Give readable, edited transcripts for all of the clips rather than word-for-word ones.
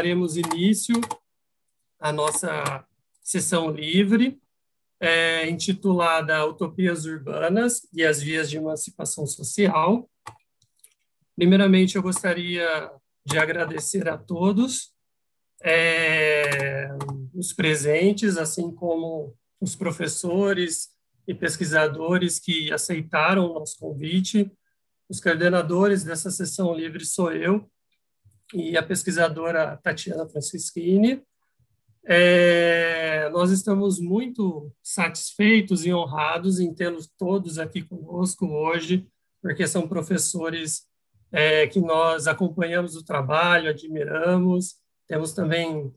daremos início à nossa sessão livre, intitulada Utopias Urbanas e as Vias de Emancipação Social. Primeiramente, eu gostaria de agradecer a todos os presentes, assim como os professores e pesquisadores que aceitaram o nosso convite. Os coordenadores dessa sessão livre sou eu e a pesquisadora Tatiana Francischini. Nós estamos muito satisfeitos e honrados em tê-los todos aqui conosco hoje, porque são professores que nós acompanhamos o trabalho, admiramos. Temos também,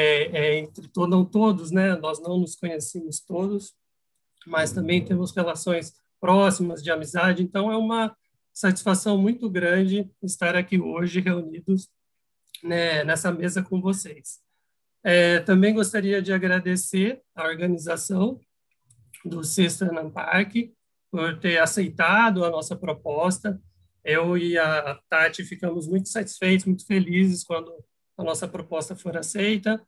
não todos, né? Nós não nos conhecemos todos, mas também temos relações próximas de amizade. Então, é uma satisfação muito grande estar aqui hoje reunidos, né, nessa mesa com vocês. Também gostaria de agradecer a organização do Sexto Park por ter aceitado a nossa proposta. Eu e a Tati ficamos muito satisfeitos, muito felizes quando a nossa proposta for aceita.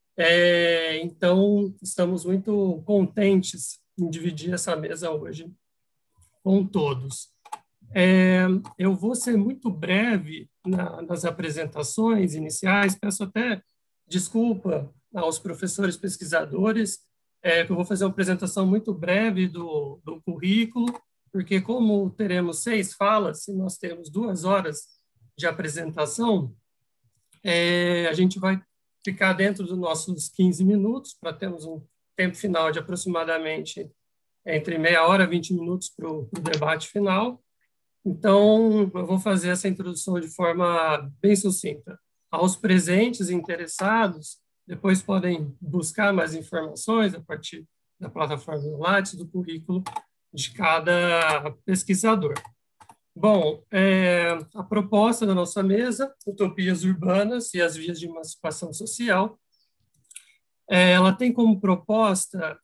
Então, estamos muito contentes em dividir essa mesa hoje com todos. Eu vou ser muito breve nas apresentações iniciais, peço até desculpa aos professores pesquisadores, que eu vou fazer uma apresentação muito breve do currículo, porque como teremos 6 falas, e nós temos 2 horas de apresentação, a gente vai ficar dentro dos nossos 15 minutos, para termos um tempo final de aproximadamente entre meia hora e 20 minutos para o debate final. Então, eu vou fazer essa introdução de forma bem sucinta. Aos presentes e interessados, depois podem buscar mais informações a partir da plataforma do Lattes, do currículo de cada pesquisador. Bom, a proposta da nossa mesa, Utopias Urbanas e as Vias de Emancipação Social, ela tem como proposta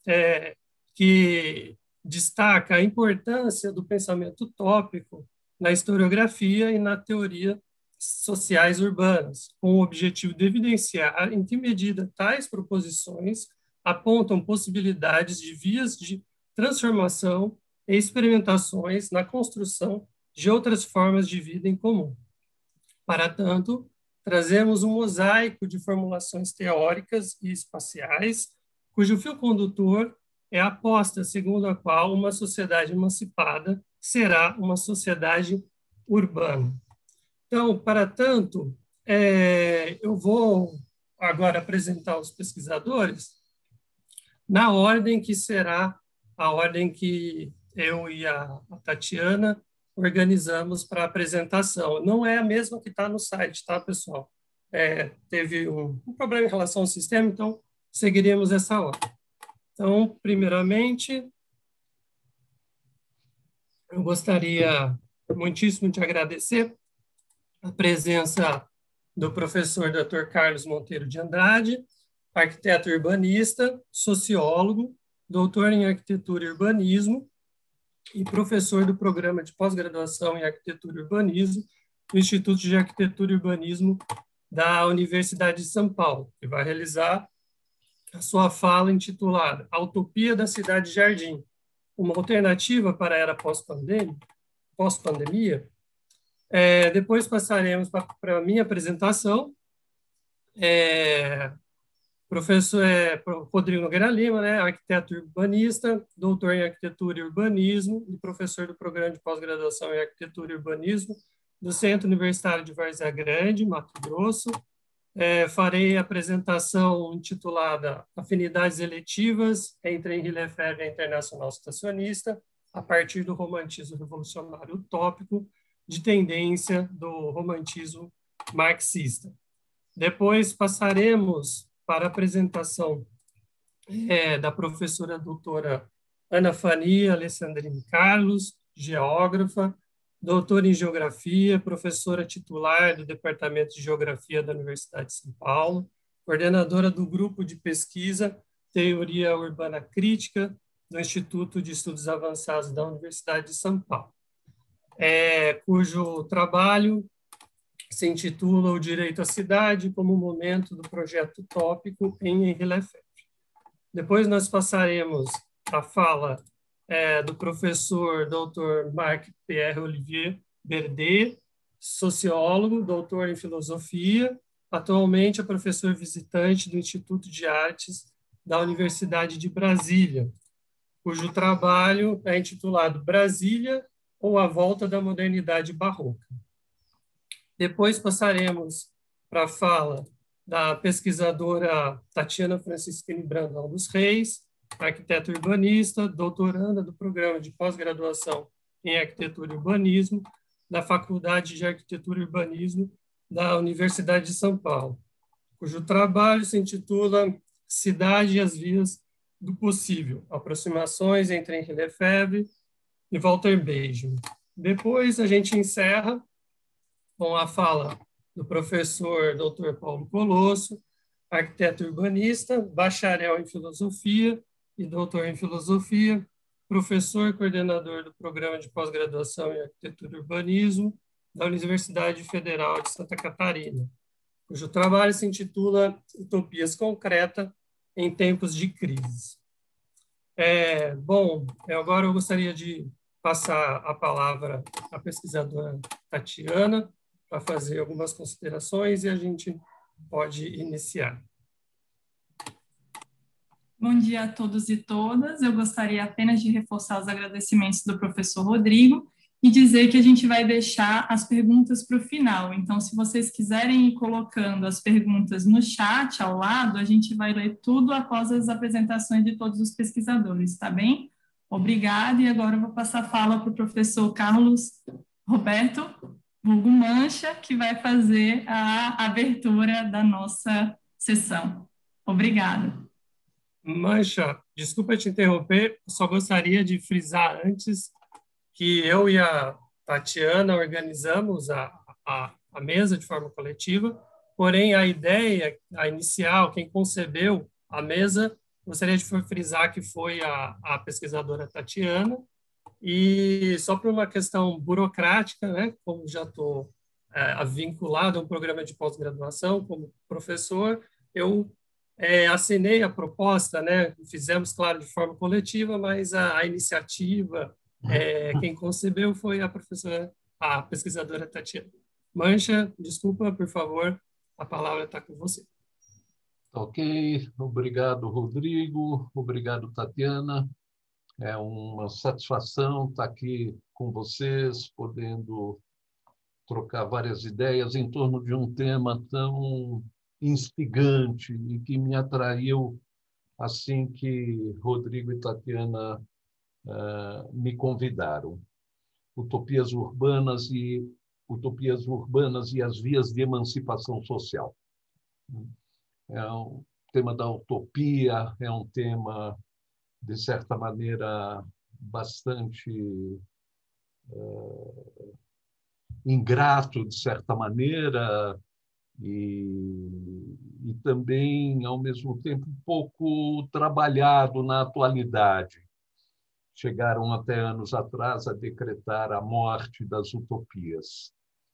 que destaca a importância do pensamento utópico na historiografia e na teoria sociais urbanas, com o objetivo de evidenciar em que medida tais proposições apontam possibilidades de vias de transformação e experimentações na construção de outras formas de vida em comum. Para tanto, trazemos um mosaico de formulações teóricas e espaciais, cujo fio condutor é a aposta segundo a qual uma sociedade emancipada será uma sociedade urbana. Então, para tanto, eu vou agora apresentar os pesquisadores na ordem que será a ordem que eu e a Tatiana organizamos para a apresentação. Não é a mesma que está no site, tá, pessoal? Teve um problema em relação ao sistema, então seguiremos essa ordem. Então, primeiramente, eu gostaria muitíssimo de agradecer a presença do professor Dr. Carlos Monteiro de Andrade, arquiteto urbanista, sociólogo, doutor em arquitetura e urbanismo e professor do programa de pós-graduação em arquitetura e urbanismo do Instituto de Arquitetura e Urbanismo da Universidade de São Paulo, que vai realizar a sua fala intitulada A Utopia da Cidade Jardim, uma alternativa para a era pós-pandemia. Depois passaremos para a minha apresentação. Professor Rodrigo Nogueira Lima, né, arquiteto urbanista, doutor em arquitetura e urbanismo e professor do programa de pós-graduação em arquitetura e urbanismo do Centro Universitário de Várzea Grande, Mato Grosso. Farei a apresentação intitulada Afinidades Eletivas entre Henri Lefebvre e a Internacional Citacionista, a partir do romantismo revolucionário utópico, de tendência do romantismo marxista. Depois passaremos para a apresentação da professora doutora Ana Fania Alessandrini Carlos, geógrafa, doutora em Geografia, professora titular do Departamento de Geografia da Universidade de São Paulo, coordenadora do Grupo de Pesquisa Teoria Urbana Crítica do Instituto de Estudos Avançados da Universidade de São Paulo, cujo trabalho se intitula O Direito à Cidade como Momento do Projeto Utópico em Henri Lefebvre. Depois nós passaremos a fala do professor Dr. Marc-Pierre Olivier Berdet, sociólogo, doutor em filosofia, atualmente é professor visitante do Instituto de Artes da Universidade de Brasília, cujo trabalho é intitulado Brasília ou a Volta da Modernidade Barroca. Depois passaremos para a fala da pesquisadora Tatiana Francisquini Brandão dos Reis, arquiteta urbanista, doutoranda do programa de pós-graduação em Arquitetura e Urbanismo da Faculdade de Arquitetura e Urbanismo da Universidade de São Paulo, cujo trabalho se intitula Cidade e as Vias do Possível, aproximações entre Henri Lefebvre e Walter Benjamin. Depois a gente encerra com a fala do professor Dr. Paulo Colosso, arquiteto urbanista, bacharel em filosofia e doutor em filosofia, professor e coordenador do programa de pós-graduação em arquitetura e urbanismo da Universidade Federal de Santa Catarina, cujo trabalho se intitula Utopias Concretas em Tempos de Crise. Agora eu gostaria de passar a palavra à pesquisadora Tatiana para fazer algumas considerações e a gente pode iniciar. Bom dia a todos e todas. Eu gostaria apenas de reforçar os agradecimentos do professor Rodrigo e dizer que a gente vai deixar as perguntas para o final. Então, se vocês quiserem ir colocando as perguntas no chat ao lado, a gente vai ler tudo após as apresentações de todos os pesquisadores, tá bem? Obrigada, e agora eu vou passar a fala para o professor Carlos Roberto vulgo Mancha, que vai fazer a abertura da nossa sessão. Obrigada. Mancha, desculpa te interromper, só gostaria de frisar antes que eu e a Tatiana organizamos a mesa de forma coletiva, porém a ideia, a inicial, quem concebeu a mesa, gostaria de frisar que foi a pesquisadora Tatiana, e só por uma questão burocrática, né, como já estou vinculado a um programa de pós-graduação como professor, eu assinei a proposta, né, fizemos, claro, de forma coletiva, mas a iniciativa, quem concebeu foi a pesquisadora Tatiana. Mancha, desculpa, por favor, a palavra está com você. Ok, obrigado, Rodrigo, obrigado, Tatiana. É uma satisfação estar aqui com vocês, podendo trocar várias ideias em torno de um tema tão instigante e que me atraiu assim que Rodrigo e Tatiana me convidaram. Utopias urbanas e as vias de emancipação social. O tema da utopia é um tema, de certa maneira, bastante ingrato, de certa maneira, e também, ao mesmo tempo, um pouco trabalhado na atualidade. Chegaram até anos atrás a decretar a morte das utopias.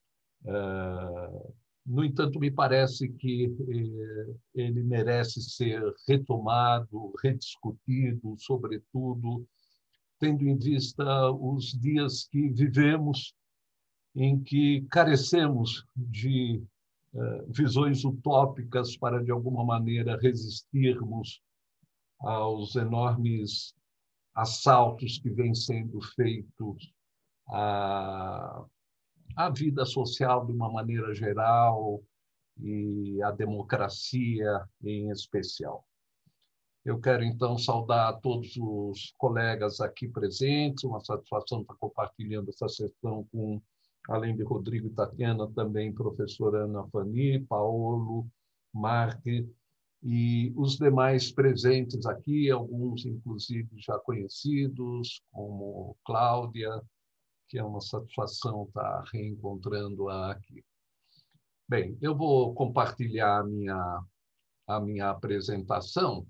No entanto, me parece que ele merece ser retomado, rediscutido, sobretudo tendo em vista os dias que vivemos, em que carecemos de visões utópicas para, de alguma maneira, resistirmos aos enormes assaltos que vêm sendo feitos à vida social de uma maneira geral e à democracia em especial. Eu quero, então, saudar a todos os colegas aqui presentes, uma satisfação estar compartilhando essa sessão com, além de Rodrigo e Tatiana, também professora Ana Fani, Paulo, Marc e os demais presentes aqui, alguns, inclusive, já conhecidos, como Cláudia, que é uma satisfação estar reencontrando-a aqui. Bem, eu vou compartilhar a minha apresentação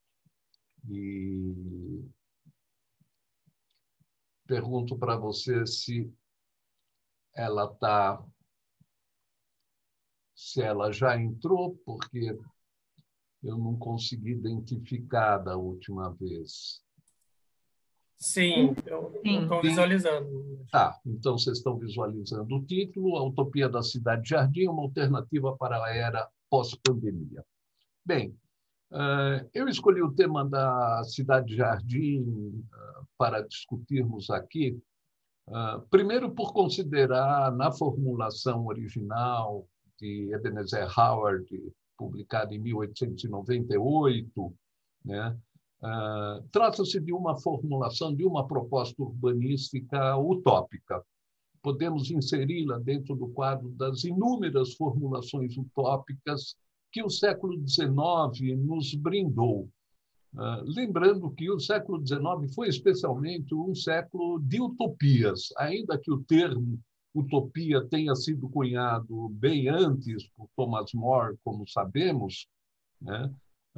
e pergunto para você se ela está se ela já entrou, porque eu não consegui identificar da última vez. Sim, eu estou visualizando. Tá, então vocês estão visualizando o título, A Utopia da Cidade Jardim, uma alternativa para a era pós-pandemia. Bem, eu escolhi o tema da Cidade Jardim para discutirmos aqui, primeiro por considerar, na formulação original de Ebenezer Howard, publicada em 1898, né, trata-se de uma formulação, de uma proposta urbanística utópica. Podemos inseri-la dentro do quadro das inúmeras formulações utópicas que o século XIX nos brindou. Lembrando que o século XIX foi especialmente um século de utopias, ainda que o termo utopia tenha sido cunhado bem antes por Thomas More, como sabemos, né?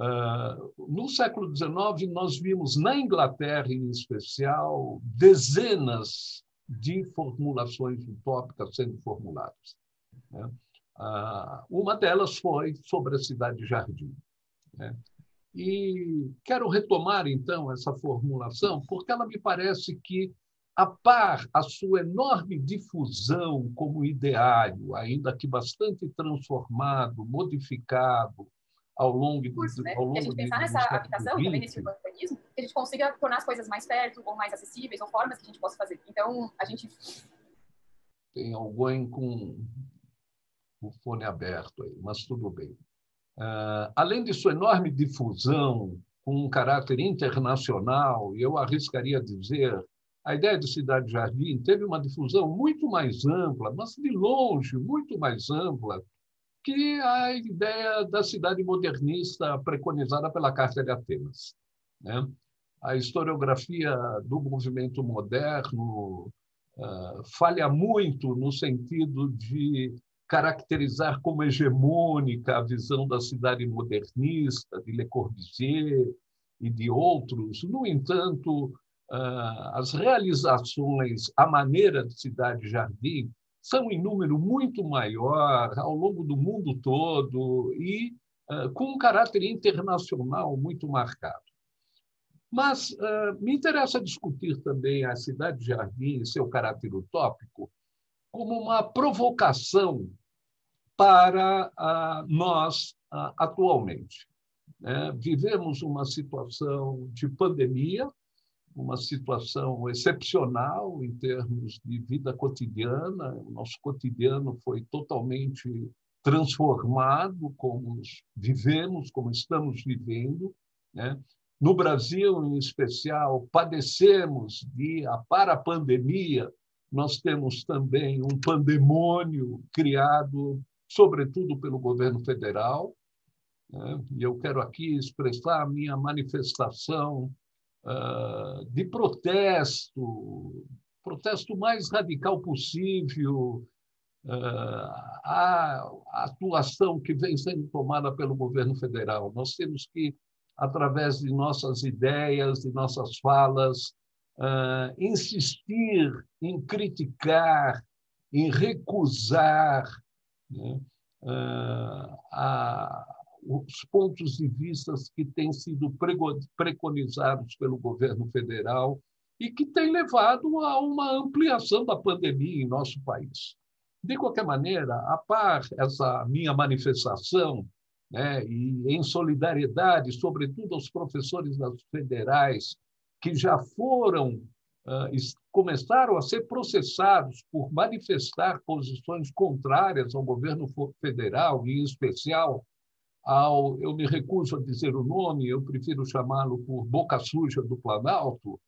No século XIX, nós vimos, na Inglaterra em especial, dezenas de formulações utópicas sendo formuladas, né? Uma delas foi sobre a Cidade Jardim, né? E quero retomar, então, essa formulação, porque ela me parece que, a par a sua enorme difusão como ideário, ainda que bastante transformado, modificado, ao longo curso, né? ao longo e a gente pensar nessa habitação, também nesse urbanismo, que a gente consiga tornar as coisas mais perto, ou mais acessíveis, ou formas que a gente possa fazer. Então, a gente... Tem alguém com o fone aberto aí, mas tudo bem. Além de sua enorme difusão, com um caráter internacional, eu arriscaria dizer, a ideia de Cidade Jardim teve uma difusão muito mais ampla, mas de longe, muito mais ampla, que a ideia da cidade modernista preconizada pela Carta de Atenas, né? A historiografia do movimento moderno falha muito no sentido de caracterizar como hegemônica a visão da cidade modernista, de Le Corbusier e de outros. No entanto, as realizações à maneira de cidade-jardim são em número muito maior ao longo do mundo todo e com um caráter internacional muito marcado. Mas me interessa discutir também a cidade-jardim e seu caráter utópico como uma provocação para nós atualmente, né? Vivemos uma situação de pandemia, uma situação excepcional em termos de vida cotidiana. O nosso cotidiano foi totalmente transformado, como vivemos, como estamos vivendo, né? No Brasil, em especial, padecemos para a pandemia, nós temos também um pandemônio criado, sobretudo, pelo governo federal, né? E eu quero aqui expressar a minha manifestação de protesto mais radical possível, a atuação que vem sendo tomada pelo governo federal. Nós temos que, através de nossas ideias, de nossas falas, insistir em criticar, em recusar, né, os pontos de vista que têm sido preconizados pelo governo federal e que têm levado a uma ampliação da pandemia em nosso país. De qualquer maneira, a par essa minha manifestação, né, e em solidariedade, sobretudo aos professores das federais que já começaram a ser processados por manifestar posições contrárias ao governo federal, e em especial eu me recuso a dizer o nome, eu prefiro chamá-lo por Boca Suja do Planalto.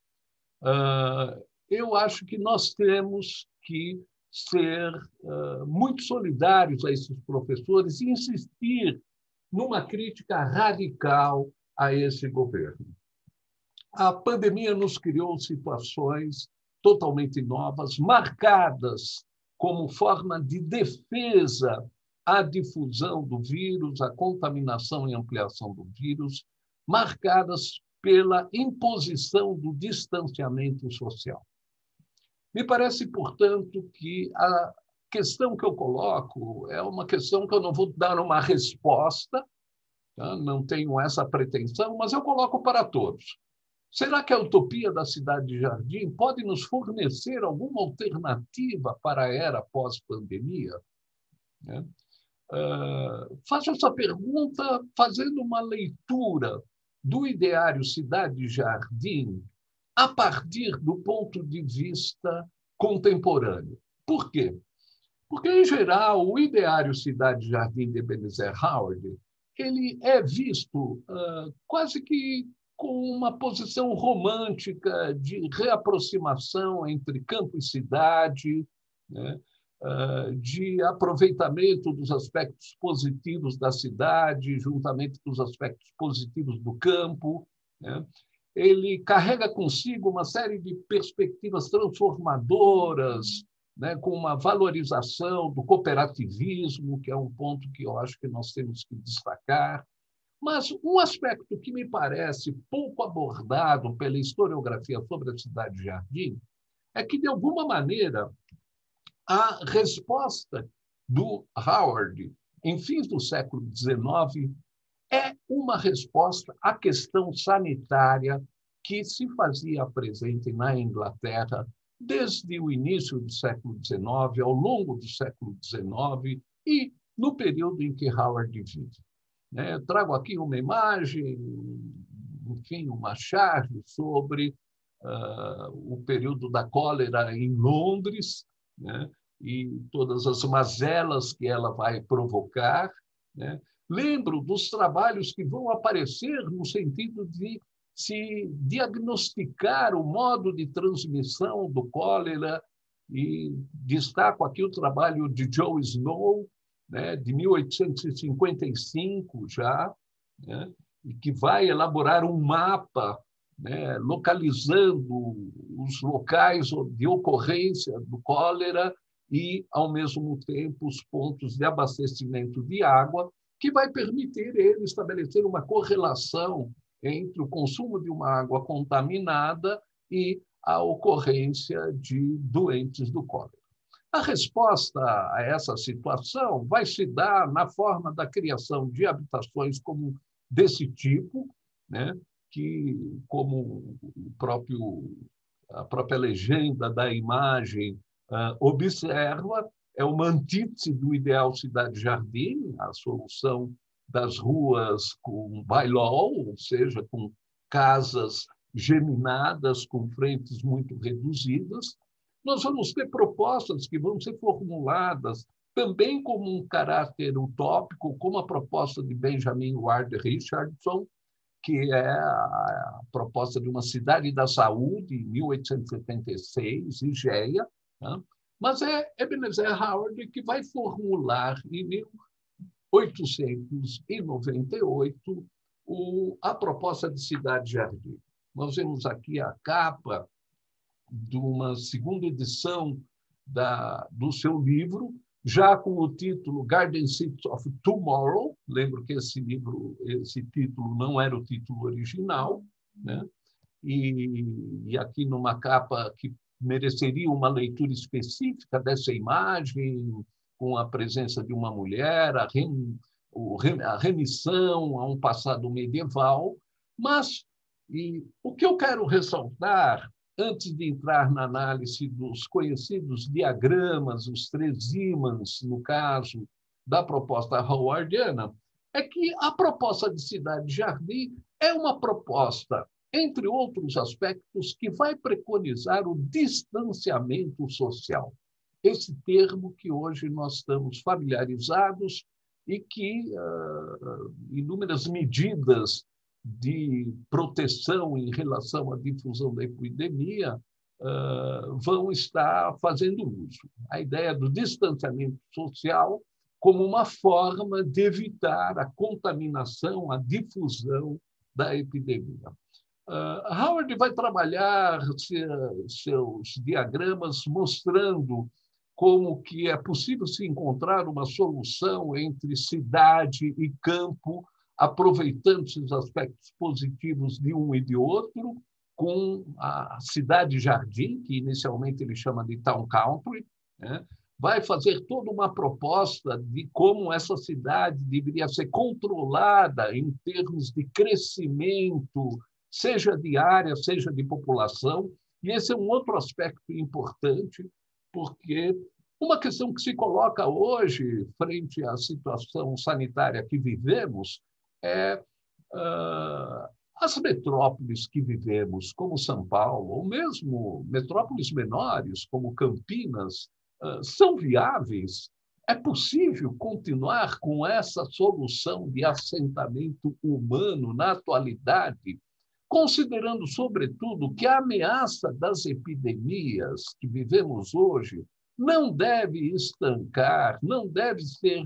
Eu acho que nós temos que ser muito solidários a esses professores e insistir numa crítica radical a esse governo. A pandemia nos criou situações totalmente novas, marcadas como forma de defesa à difusão do vírus, à contaminação e ampliação do vírus, marcadas pela imposição do distanciamento social. Me parece, portanto, que questão que eu coloco é uma questão que eu não vou dar uma resposta, tá? Não tenho essa pretensão, mas eu coloco para todos. Será que a utopia da cidade-jardim pode nos fornecer alguma alternativa para a era pós-pandemia? Né? Faço essa pergunta fazendo uma leitura do ideário Cidade-Jardim a partir do ponto de vista contemporâneo. Por quê? Porque, em geral, o ideário Cidade-Jardim de Ebenezer Howard ele é visto quase que com uma posição romântica de reaproximação entre campo e cidade, né? De aproveitamento dos aspectos positivos da cidade, juntamente com os aspectos positivos do campo, né? Ele carrega consigo uma série de perspectivas transformadoras, né, com uma valorização do cooperativismo, que é um ponto que eu acho que nós temos que destacar. Mas um aspecto que me parece pouco abordado pela historiografia sobre a cidade-jardim é que, de alguma maneira, a resposta do Howard, em fins do século XIX, é uma resposta à questão sanitária que se fazia presente na Inglaterra desde o início do século XIX, ao longo do século XIX e no período em que Howard vive. Trago aqui uma imagem, enfim, uma charge sobre o período da cólera em Londres, né? E todas as mazelas que ela vai provocar, né? Lembro dos trabalhos que vão aparecer no sentido de se diagnosticar o modo de transmissão do cólera, e destaco aqui o trabalho de Joe Snow, né, de 1855 já, né, e que vai elaborar um mapa, né, localizando os locais de ocorrência do cólera e, ao mesmo tempo, os pontos de abastecimento de água, que vai permitir ele estabelecer uma correlação entre o consumo de uma água contaminada e a ocorrência de doentes do cólera. A resposta a essa situação vai se dar na forma da criação de habitações como desse tipo, né, que, como a própria legenda da imagem observa, é uma antítese do ideal cidade-jardim, a solução das ruas com bailol, ou seja, com casas geminadas, com frentes muito reduzidas. Nós vamos ter propostas que vão ser formuladas também como um caráter utópico, como a proposta de Benjamin Ward Richardson, que é a proposta de uma cidade da saúde, em 1876, IGEA, né? Mas é Ebenezer Howard que vai formular, em 1898, a proposta de cidade-jardim. Nós vemos aqui a capa de uma segunda edição do seu livro, já com o título Garden Cities of Tomorrow. Lembro que esse título não era o título original, né? E aqui numa capa que mereceria uma leitura específica dessa imagem, com a presença de uma mulher, a remissão a um passado medieval. Mas o que eu quero ressaltar, antes de entrar na análise dos conhecidos diagramas, os 3 ímãs, no caso da proposta howardiana, é que a proposta de cidade-jardim é uma proposta, entre outros aspectos, que vai preconizar o distanciamento social. Esse termo que hoje nós estamos familiarizados e que inúmeras medidas de proteção em relação à difusão da epidemia vão estar fazendo uso. A ideia do distanciamento social como uma forma de evitar a contaminação, a difusão da epidemia. Howard vai trabalhar seus diagramas mostrando como que é possível se encontrar uma solução entre cidade e campo, aproveitando-se os aspectos positivos de um e de outro, com a cidade-jardim, que inicialmente ele chama de town country, né? vai fazer toda uma proposta de como essa cidade deveria ser controlada em termos de crescimento, seja de área, seja de população. E esse é um outro aspecto importante, porque uma questão que se coloca hoje, frente à situação sanitária que vivemos, é as metrópoles que vivemos, como São Paulo, ou mesmo metrópoles menores, como Campinas, são viáveis? É possível continuar com essa solução de assentamento humano na atualidade, considerando, sobretudo, que a ameaça das epidemias que vivemos hoje não deve estancar, não deve ser,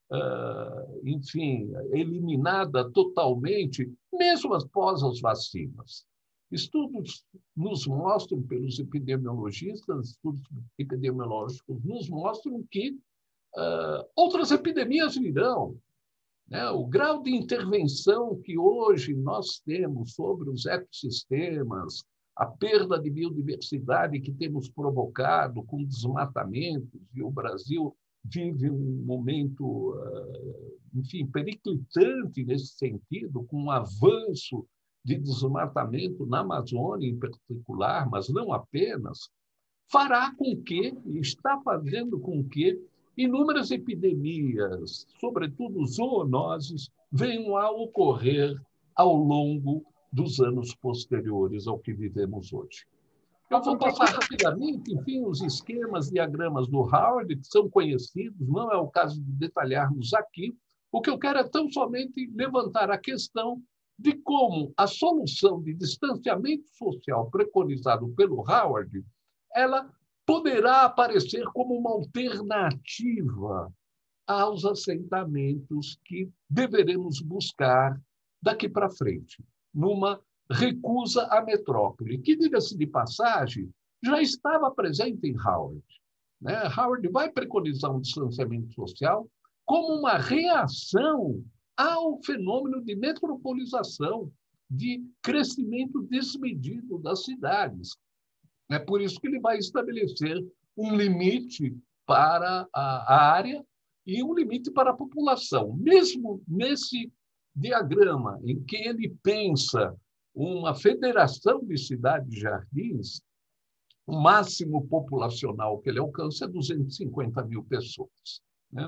enfim, eliminada totalmente, mesmo após as vacinas. Estudos nos mostram, pelos epidemiologistas, estudos epidemiológicos nos mostram que outras epidemias virão. Né? O grau de intervenção que hoje nós temos sobre os ecossistemas, a perda de biodiversidade que temos provocado com desmatamentos, e o Brasil vive um momento, enfim, periclitante nesse sentido, com um avanço de desmatamento na Amazônia em particular, mas não apenas, fará com que, e está fazendo com que, inúmeras epidemias, sobretudo zoonoses, venham a ocorrer ao longo dos anos posteriores ao que vivemos hoje. Eu vou passar rapidamente, enfim, os esquemas, diagramas do Howard, que são conhecidos, não é o caso de detalharmos aqui. O que eu quero é tão somente levantar a questão de como a solução de distanciamento social preconizado pelo Howard, ela poderá aparecer como uma alternativa aos assentamentos que deveremos buscar daqui para frente, numa recusa à metrópole, que, diga-se de passagem, já estava presente em Howard. Né? Howard vai preconizar um distanciamento social como uma reação ao fenômeno de metropolização, de crescimento desmedido das cidades. É por isso que ele vai estabelecer um limite para a área e um limite para a população. Mesmo nesse diagrama em que ele pensa uma federação de cidades-jardins, o máximo populacional que ele alcança é 250 mil pessoas. Né?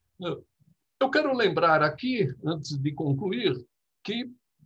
Eu quero lembrar aqui, antes de concluir, que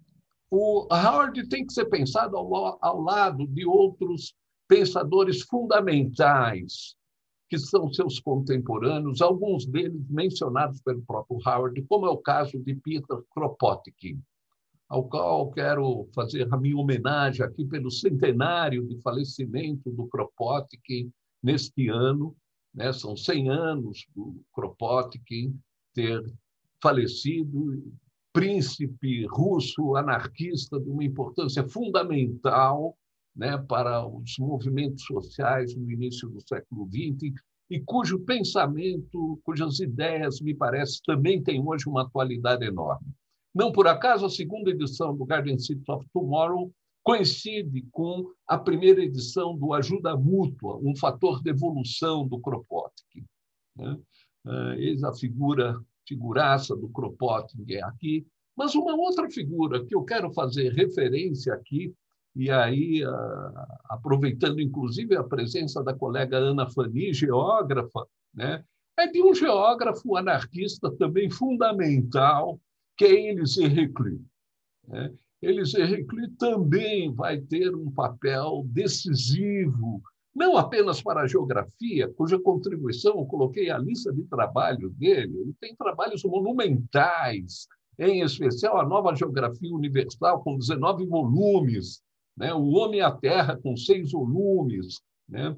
o Howard tem que ser pensado ao lado de outros pensadores fundamentais, que são seus contemporâneos, alguns deles mencionados pelo próprio Howard, como é o caso de Peter Kropotkin, ao qual quero fazer a minha homenagem aqui pelo centenário de falecimento do Kropotkin neste ano. Né? São 100 anos do Kropotkin ter falecido, príncipe russo anarquista de uma importância fundamental, né, para os movimentos sociais no início do século XX, e cujo pensamento, cujas ideias, me parece, também têm hoje uma atualidade enorme. Não por acaso, a segunda edição do Garden City of Tomorrow coincide com a primeira edição do Ajuda Mútua, um fator de evolução do Kropotkin. Né? Eis a figuraça do Kropotkin aqui, mas uma outra figura que eu quero fazer referência aqui, e aí, aproveitando inclusive a presença da colega Ana Fani, geógrafa, né, é de um geógrafo anarquista também fundamental, que é Élisée Reclus. Né? Élisée Reclus também vai ter um papel decisivo, não apenas para a geografia, cuja contribuição eu coloquei a lista de trabalhos dele. Ele tem trabalhos monumentais, em especial a Nova Geografia Universal, com 19 volumes, né? O Homem e a Terra, com 6 volumes. Né?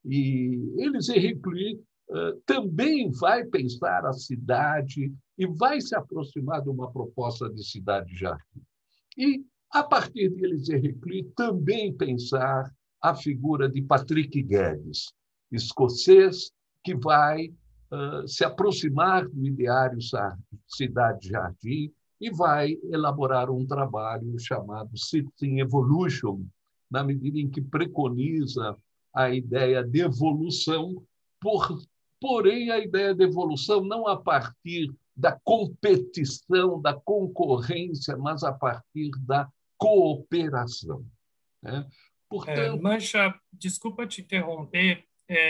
E Élisée Reclus também vai pensar a cidade e vai se aproximar de uma proposta de cidade-jardim. E, a partir de Élisée Reclus, também pensar a figura de Patrick Geddes, escocês, que vai se aproximar do ideário cidade-jardim e vai elaborar um trabalho chamado Cities in Evolution, na medida em que preconiza a ideia de evolução por porém a ideia de evolução não a partir da competição, da concorrência, mas a partir da cooperação, né? Portanto, Mancha, desculpa te interromper,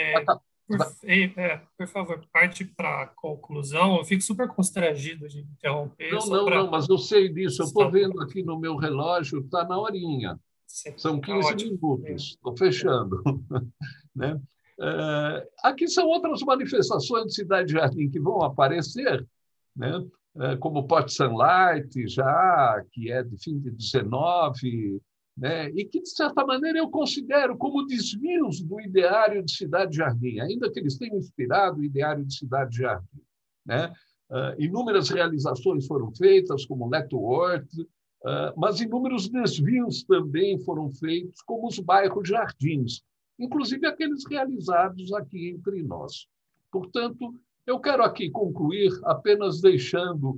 por favor, parte para a conclusão. Eu fico super constrangido de interromper. Não, mas eu sei disso. Eu estou vendo aqui no meu relógio, está na horinha. Sim, São 15 minutos. Estou fechando. Né? Aqui são outras manifestações de Cidade Jardim que vão aparecer, né? Como Port Sunlight, já, que é de fim de 19, né? E que, de certa maneira, eu considero como desvios do ideário de Cidade Jardim, ainda que eles tenham inspirado o ideário de Cidade Jardim, né? Inúmeras realizações foram feitas, como Letterworth, mas inúmeros desvios também foram feitos, como os bairros jardins, inclusive aqueles realizados aqui entre nós. Portanto, eu quero aqui concluir apenas deixando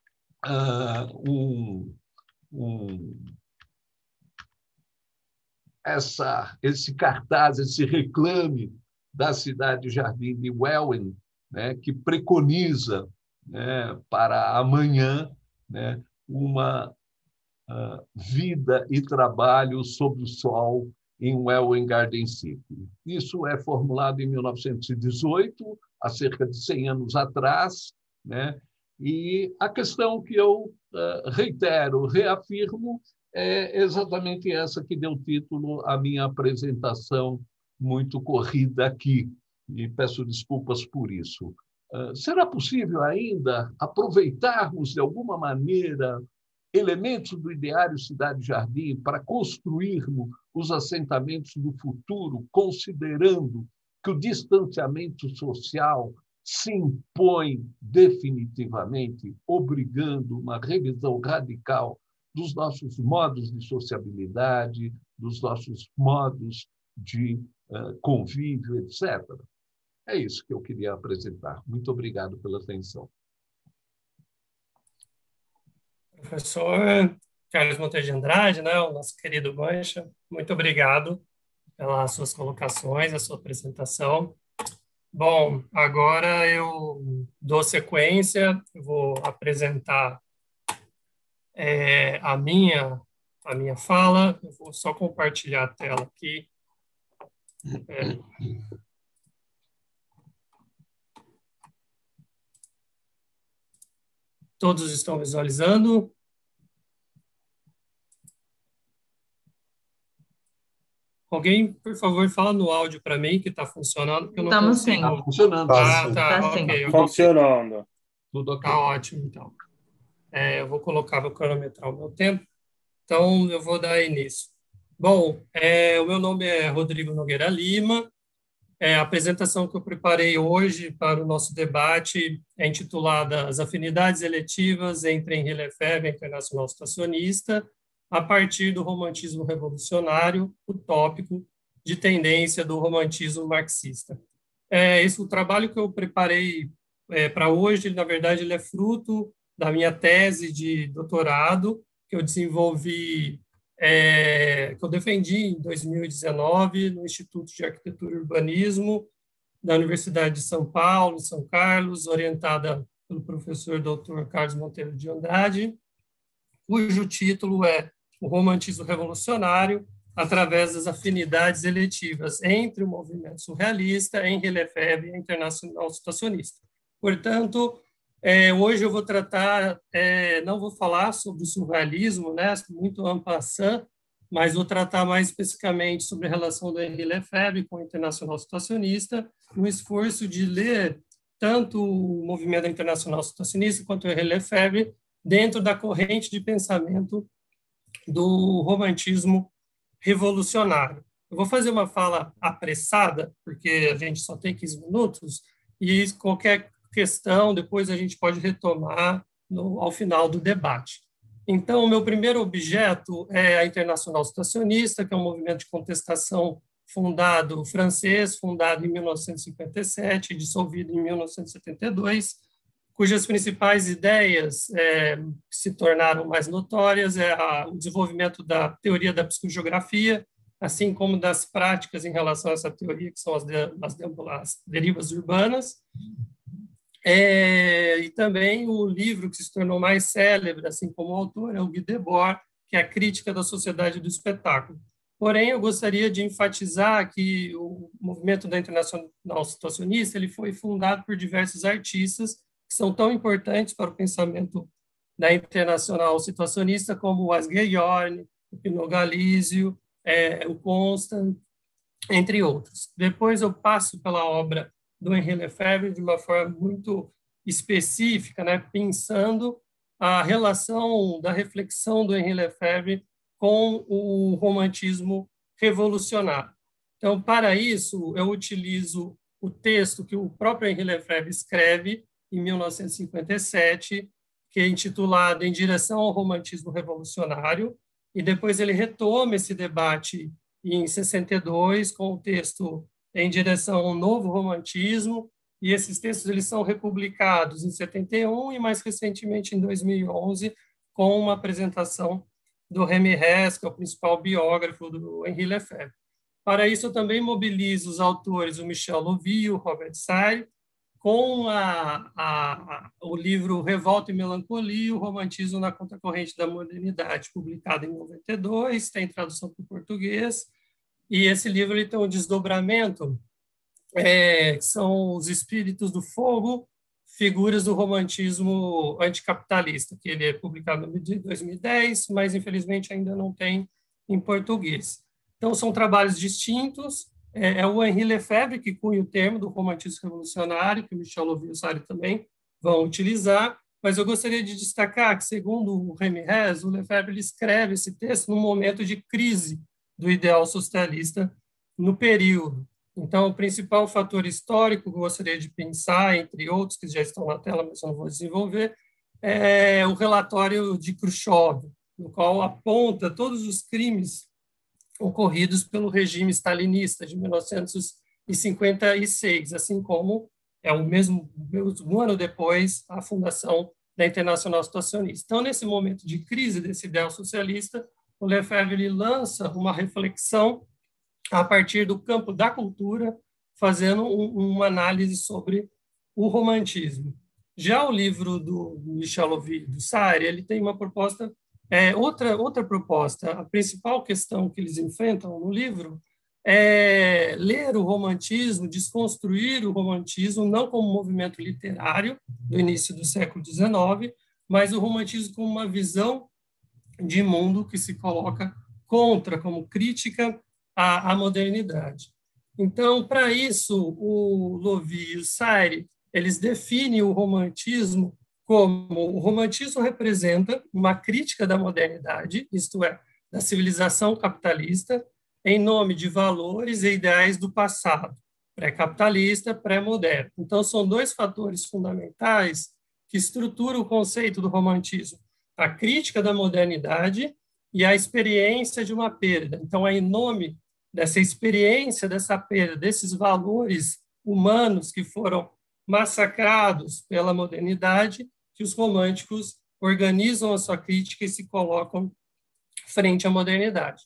esse cartaz, esse reclame da cidade Jardim de Welwyn, né, que preconiza, né, para amanhã, né, uma vida e trabalho sob o sol em Welwyn Garden City. Isso é formulado em 1918, há cerca de 100 anos atrás, né? E a questão que eu reitero, reafirmo, é exatamente essa que deu título à minha apresentação muito corrida aqui, e peço desculpas por isso. Será possível ainda aproveitarmos, de alguma maneira, elementos do ideário Cidade Jardim para construirmos os assentamentos do futuro, considerando que o distanciamento social se impõe definitivamente, obrigando uma revisão radical dos nossos modos de sociabilidade, dos nossos modos de convívio, etc. É isso que eu queria apresentar. Muito obrigado pela atenção. Professor Carlos Monteiro de Andrade, né, o nosso querido Mancha, muito obrigado pelas suas colocações, a sua apresentação. Bom, agora eu dou sequência, eu vou apresentar a minha fala, eu vou só compartilhar a tela aqui. Todos estão visualizando? Alguém, por favor, fala no áudio para mim que está funcionando, que eu não Estamos consigo. sim. Está funcionando. Tá, ok. Tá funcionando. Tudo ok. Tá ótimo, então. Eu vou colocar, vou cronometrar o meu tempo. Então, eu vou dar início. Bom, o meu nome é Rodrigo Nogueira Lima. A apresentação que eu preparei hoje para o nosso debate é intitulada As Afinidades Eletivas entre Henri Lefebvre e a Internacional Situacionista, a partir do romantismo revolucionário, utópico, de tendência do romantismo marxista. O trabalho que eu preparei para hoje, na verdade, ele é fruto da minha tese de doutorado, que eu desenvolvi, que eu defendi em 2019 no Instituto de Arquitetura e Urbanismo da Universidade de São Paulo, em São Carlos, orientada pelo professor Dr. Carlos Monteiro de Andrade, cujo título é O Romantismo Revolucionário através das afinidades eletivas entre o movimento surrealista, Henri Lefebvre e a Internacional Situacionista. Portanto, hoje eu vou tratar, não vou falar sobre o surrealismo, né, muito en passant, mas vou tratar mais especificamente sobre a relação do Henri Lefebvre com o Internacional Situacionista, no esforço de ler tanto o movimento internacional situacionista quanto o Henri Lefebvre dentro da corrente de pensamento do romantismo revolucionário. Eu vou fazer uma fala apressada, porque a gente só tem 15 minutos, e qualquer questão depois a gente pode retomar ao final do debate. Então, o meu primeiro objeto é a Internacional Situacionista, que é um movimento de contestação francês, fundado em 1957 e dissolvido em 1972, cujas principais ideias se tornaram mais notórias o desenvolvimento da teoria da psicogeografia assim como das práticas em relação a essa teoria, que são as derivas urbanas, e também o livro que se tornou mais célebre, assim como o autor, é o Guy Debord, que é a crítica da sociedade do espetáculo. Porém, eu gostaria de enfatizar que o movimento da Internacional Situacionista ele foi fundado por diversos artistas que são tão importantes para o pensamento da Internacional Situacionista, como o Asger Jorn, o Pinot Galizio, o Constant, entre outros. Depois eu passo pela obra do Henri Lefebvre de uma forma muito específica, né, pensando a relação da reflexão do Henri Lefebvre com o romantismo revolucionário. Então, para isso, eu utilizo o texto que o próprio Henri Lefebvre escreve em 1957, que é intitulado Em Direção ao Romantismo Revolucionário, e depois ele retoma esse debate em 62 com o texto Em Direção ao Novo Romantismo, e esses textos eles são republicados em 71 e mais recentemente em 2011 com uma apresentação do Rémy Res, que é o principal biógrafo do Henri Lefebvre. Para isso, eu também mobilizo os autores, o Michel Louvi e o Robert Sayre, com o livro Revolta e Melancolia, o romantismo na contracorrente da modernidade, publicado em 92, tem tradução para o português, e esse livro ele tem um desdobramento, que são os espíritos do fogo, figuras do romantismo anticapitalista, que ele é publicado em 2010, mas infelizmente ainda não tem em português. Então, são trabalhos distintos. É o Henri Lefebvre que cunha o termo do romantismo revolucionário, que o Michel Louvi e o Sayre também vão utilizar, mas eu gostaria de destacar que, segundo o Rémy Res, o Lefebvre ele escreve esse texto num momento de crise do ideal socialista no período. Então, o principal fator histórico que eu gostaria de pensar, entre outros que já estão na tela, mas eu não vou desenvolver, é o relatório de Khrushchev, no qual aponta todos os crimes ocorridos pelo regime stalinista de 1956, assim como é o mesmo um ano depois a fundação da Internacional Situacionista. Então, nesse momento de crise desse ideal socialista, o Lefebvre lança uma reflexão a partir do campo da cultura, fazendo uma análise sobre o romantismo. Já o livro do Michel Louvi e do Sayre, ele tem uma proposta, outra proposta. A principal questão que eles enfrentam no livro é ler o romantismo, desconstruir o romantismo, não como um movimento literário do início do século XIX, mas o romantismo como uma visão de mundo que se coloca contra, como crítica à modernidade. Então, para isso, o Louvi e o Sayre, eles definem o romantismo como o romantismo representa uma crítica da modernidade, isto é, da civilização capitalista, em nome de valores e ideais do passado, pré-capitalista, pré-moderno. Então, são dois fatores fundamentais que estruturam o conceito do romantismo: a crítica da modernidade e a experiência de uma perda. Então, é em nome dessa experiência, dessa perda, desses valores humanos que foram massacrados pela modernidade, que os românticos organizam a sua crítica e se colocam frente à modernidade.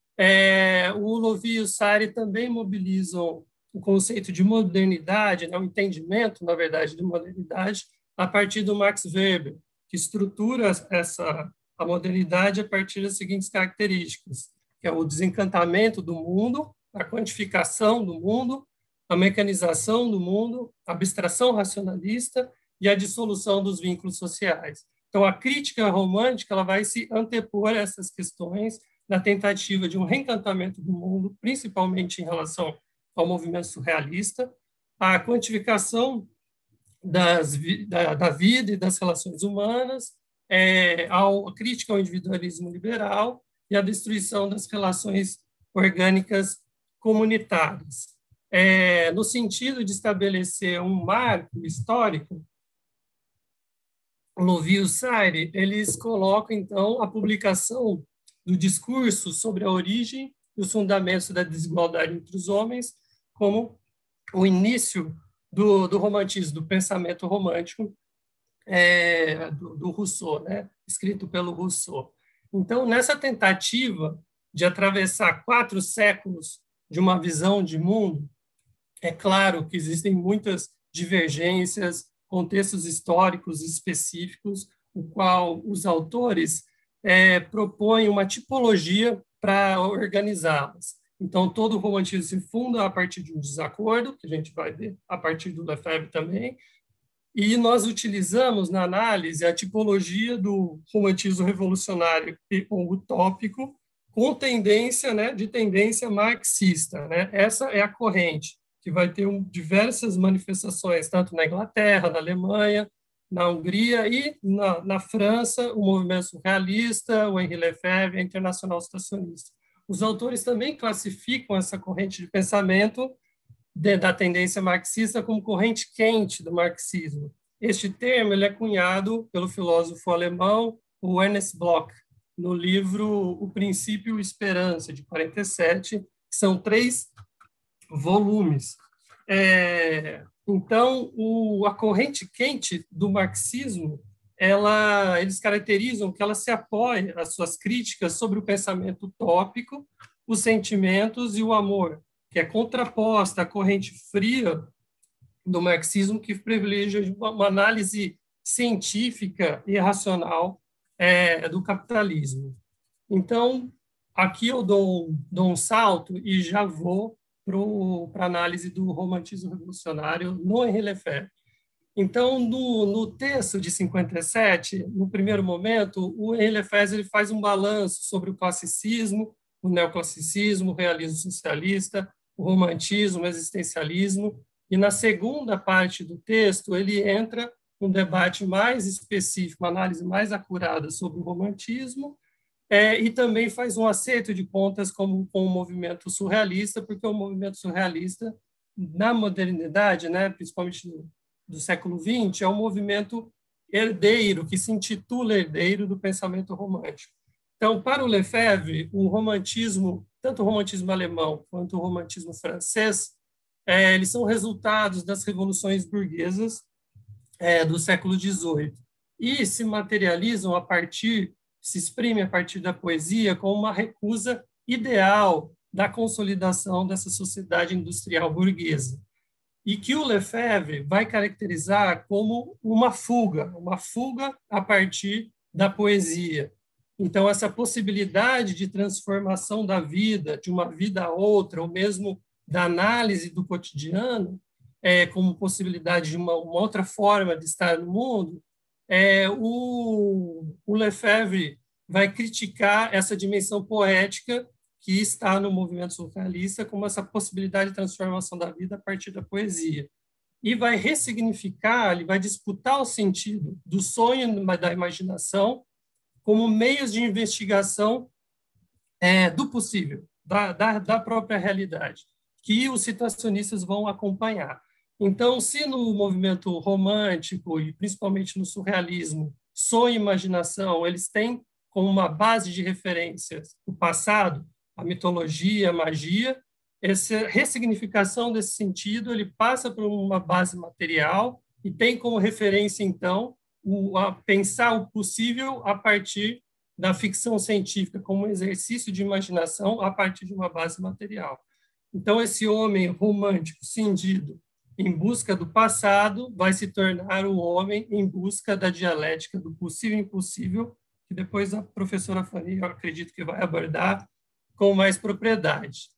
O Louvi e o Sayre também mobilizam o conceito de modernidade, né, o entendimento, na verdade, de modernidade, a partir do Max Weber, que estrutura a modernidade a partir das seguintes características, que é o desencantamento do mundo, a quantificação do mundo, a mecanização do mundo, a abstração racionalista e a dissolução dos vínculos sociais. Então, a crítica romântica ela vai se antepor a essas questões na tentativa de um reencantamento do mundo, principalmente em relação ao movimento surrealista, a quantificação da vida e das relações humanas, a crítica ao individualismo liberal e a destruição das relações orgânicas comunitárias. No sentido de estabelecer um marco histórico, Louvi e o Sayre, eles colocam, então, a publicação do discurso sobre a origem e os fundamentos da desigualdade entre os homens como o início do romantismo, do pensamento romântico do Rousseau, né? Escrito pelo Rousseau. Então, nessa tentativa de atravessar 4 séculos de uma visão de mundo, é claro que existem muitas divergências, contextos históricos específicos, o qual os autores propõem uma tipologia para organizá-las. Então, todo o romantismo se funda a partir de um desacordo, que a gente vai ver a partir do Lefebvre também, e nós utilizamos na análise a tipologia do romantismo revolucionário ou utópico, com tendência, né, de tendência marxista, né? Essa é a corrente que vai ter diversas manifestações, tanto na Inglaterra, na Alemanha, na Hungria e na França, o movimento surrealista, o Henri Lefebvre, a Internacional Citacionista. Os autores também classificam essa corrente de pensamento da tendência marxista como corrente quente do marxismo. Este termo ele é cunhado pelo filósofo alemão o Ernst Bloch, no livro O Princípio e a Esperança, de 47, que são 3 volumes. Então, a corrente quente do marxismo, eles caracterizam que ela se apoia as suas críticas sobre o pensamento utópico, os sentimentos e o amor, que é contraposta à corrente fria do marxismo, que privilegia uma análise científica e racional do capitalismo. Então, aqui eu dou um salto e já vou para a análise do romantismo revolucionário no Henri Lefebvre. Então, no texto de 57, no primeiro momento, o Henri Lefebvre ele faz um balanço sobre o classicismo, o neoclassicismo, o realismo socialista, o romantismo, o existencialismo, e na segunda parte do texto ele entra um debate mais específico, uma análise mais acurada sobre o romantismo, e também faz um acerto de contas com o movimento surrealista, porque o movimento surrealista, na modernidade, né, principalmente do século XX, é um movimento herdeiro, que se intitula herdeiro do pensamento romântico. Então, para o Lefebvre, o romantismo, tanto o romantismo alemão quanto o romantismo francês, eles são resultados das revoluções burguesas do século XVIII e se materializam se exprimem a partir da poesia como uma recusa ideal da consolidação dessa sociedade industrial burguesa, e que o Lefebvre vai caracterizar como uma fuga a partir da poesia. Então, essa possibilidade de transformação da vida, de uma vida a outra, ou mesmo da análise do cotidiano, como possibilidade de uma outra forma de estar no mundo, o Lefebvre vai criticar essa dimensão poética que está no movimento surrealista como essa possibilidade de transformação da vida a partir da poesia. E vai ressignificar, ele vai disputar o sentido do sonho e da imaginação como meios de investigação do possível, da própria realidade, que os situacionistas vão acompanhar. Então, se no movimento romântico, e principalmente no surrealismo, sonho e imaginação, eles têm como uma base de referências o passado, a mitologia, a magia, essa ressignificação desse sentido, ele passa por uma base material e tem como referência, então, a pensar o possível a partir da ficção científica, como um exercício de imaginação a partir de uma base material. Então, esse homem romântico, cindido, em busca do passado, vai se tornar o homem em busca da dialética do possível e impossível, que depois a professora Fanny, eu acredito que vai abordar com mais propriedade.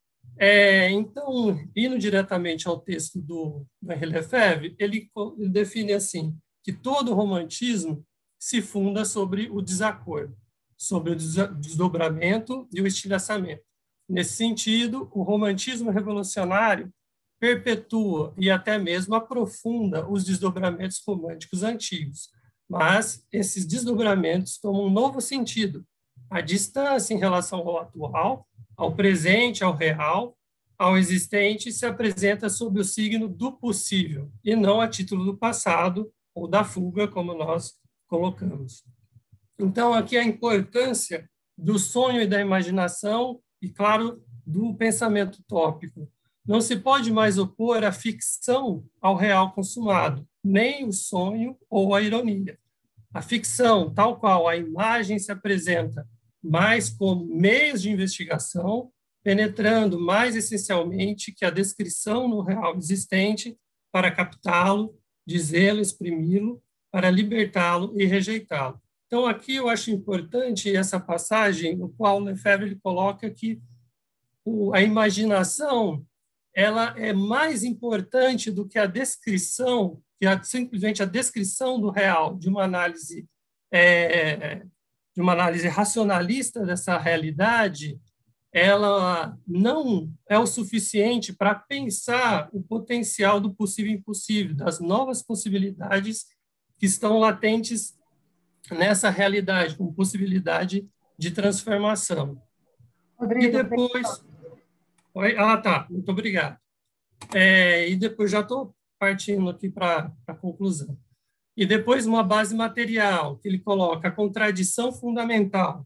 Então, indo diretamente ao texto do Henri Lefebvre, ele define assim, que todo romantismo se funda sobre o desacordo, sobre o desdobramento e o estilhaçamento. Nesse sentido, o romantismo revolucionário perpetua e até mesmo aprofunda os desdobramentos românticos antigos, mas esses desdobramentos tomam um novo sentido. A distância em relação ao atual, ao presente, ao real, ao existente, se apresenta sob o signo do possível, e não a título do passado ou da fuga, como nós colocamos. Então, aqui a importância do sonho e da imaginação, e, claro, do pensamento utópico. Não se pode mais opor a ficção ao real consumado, nem o sonho ou a ironia. A ficção, tal qual a imagem se apresenta mais como meios de investigação, penetrando mais essencialmente que a descrição no real existente para captá-lo, dizê-lo, exprimi-lo, para libertá-lo e rejeitá-lo. Então, aqui eu acho importante essa passagem, no qual Lefebvre coloca que a imaginação ela é mais importante do que a descrição, simplesmente a descrição do real, de uma análise racionalista dessa realidade. Ela não é o suficiente para pensar o potencial do possível e impossível, das novas possibilidades que estão latentes nessa realidade, com possibilidade de transformação. Rodrigo, e depois... Oi? Ah, tá, muito obrigado. E depois já estou partindo aqui para a conclusão. E depois uma base material, que ele coloca a contradição fundamental.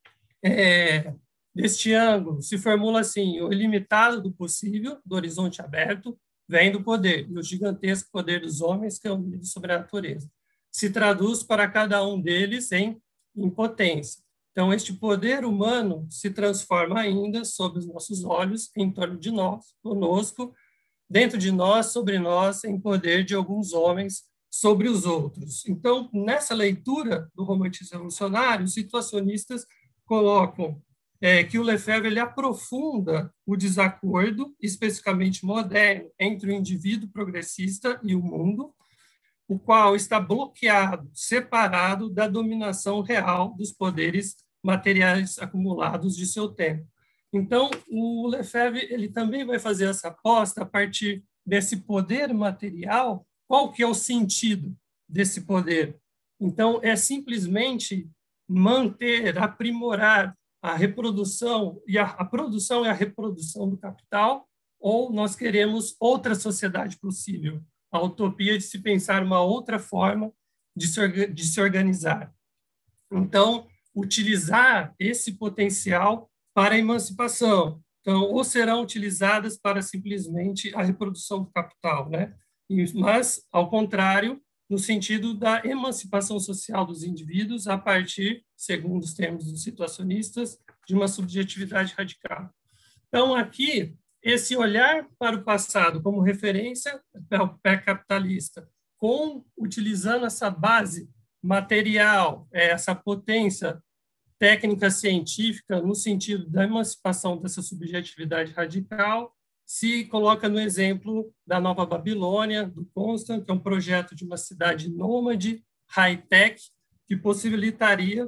Deste ângulo, se formula assim: o ilimitado do possível, do horizonte aberto, vem do poder, e o gigantesco poder dos homens, que é o livro sobre a natureza. Se traduz para cada um deles em impotência. Então, este poder humano se transforma ainda sob os nossos olhos, em torno de nós, conosco, dentro de nós, sobre nós, em poder de alguns homens sobre os outros. Então, nessa leitura do romantismo revolucionário, os situacionistas colocam que o Lefebvre ele aprofunda o desacordo, especificamente moderno, entre o indivíduo progressista e o mundo, o qual está bloqueado, separado da dominação real dos poderes materiais acumulados de seu tempo. Então, o Lefebvre ele também vai fazer essa aposta a partir desse poder material. Qual que é o sentido desse poder? Então, é simplesmente manter, aprimorar a reprodução, e a produção e a reprodução do capital, ou nós queremos outra sociedade possível, a utopia de se pensar uma outra forma de se organizar. Então, utilizar esse potencial para a emancipação. Então, ou serão utilizadas para simplesmente a reprodução do capital, né? Mas, ao contrário, no sentido da emancipação social dos indivíduos a partir, segundo os termos dos situacionistas, de uma subjetividade radical. Então, aqui, esse olhar para o passado como referência ao pré-capitalista, utilizando essa base material, essa potência técnica científica no sentido da emancipação dessa subjetividade radical, se coloca no exemplo da Nova Babilônia, do Constant, que é um projeto de uma cidade nômade, high-tech, que possibilitaria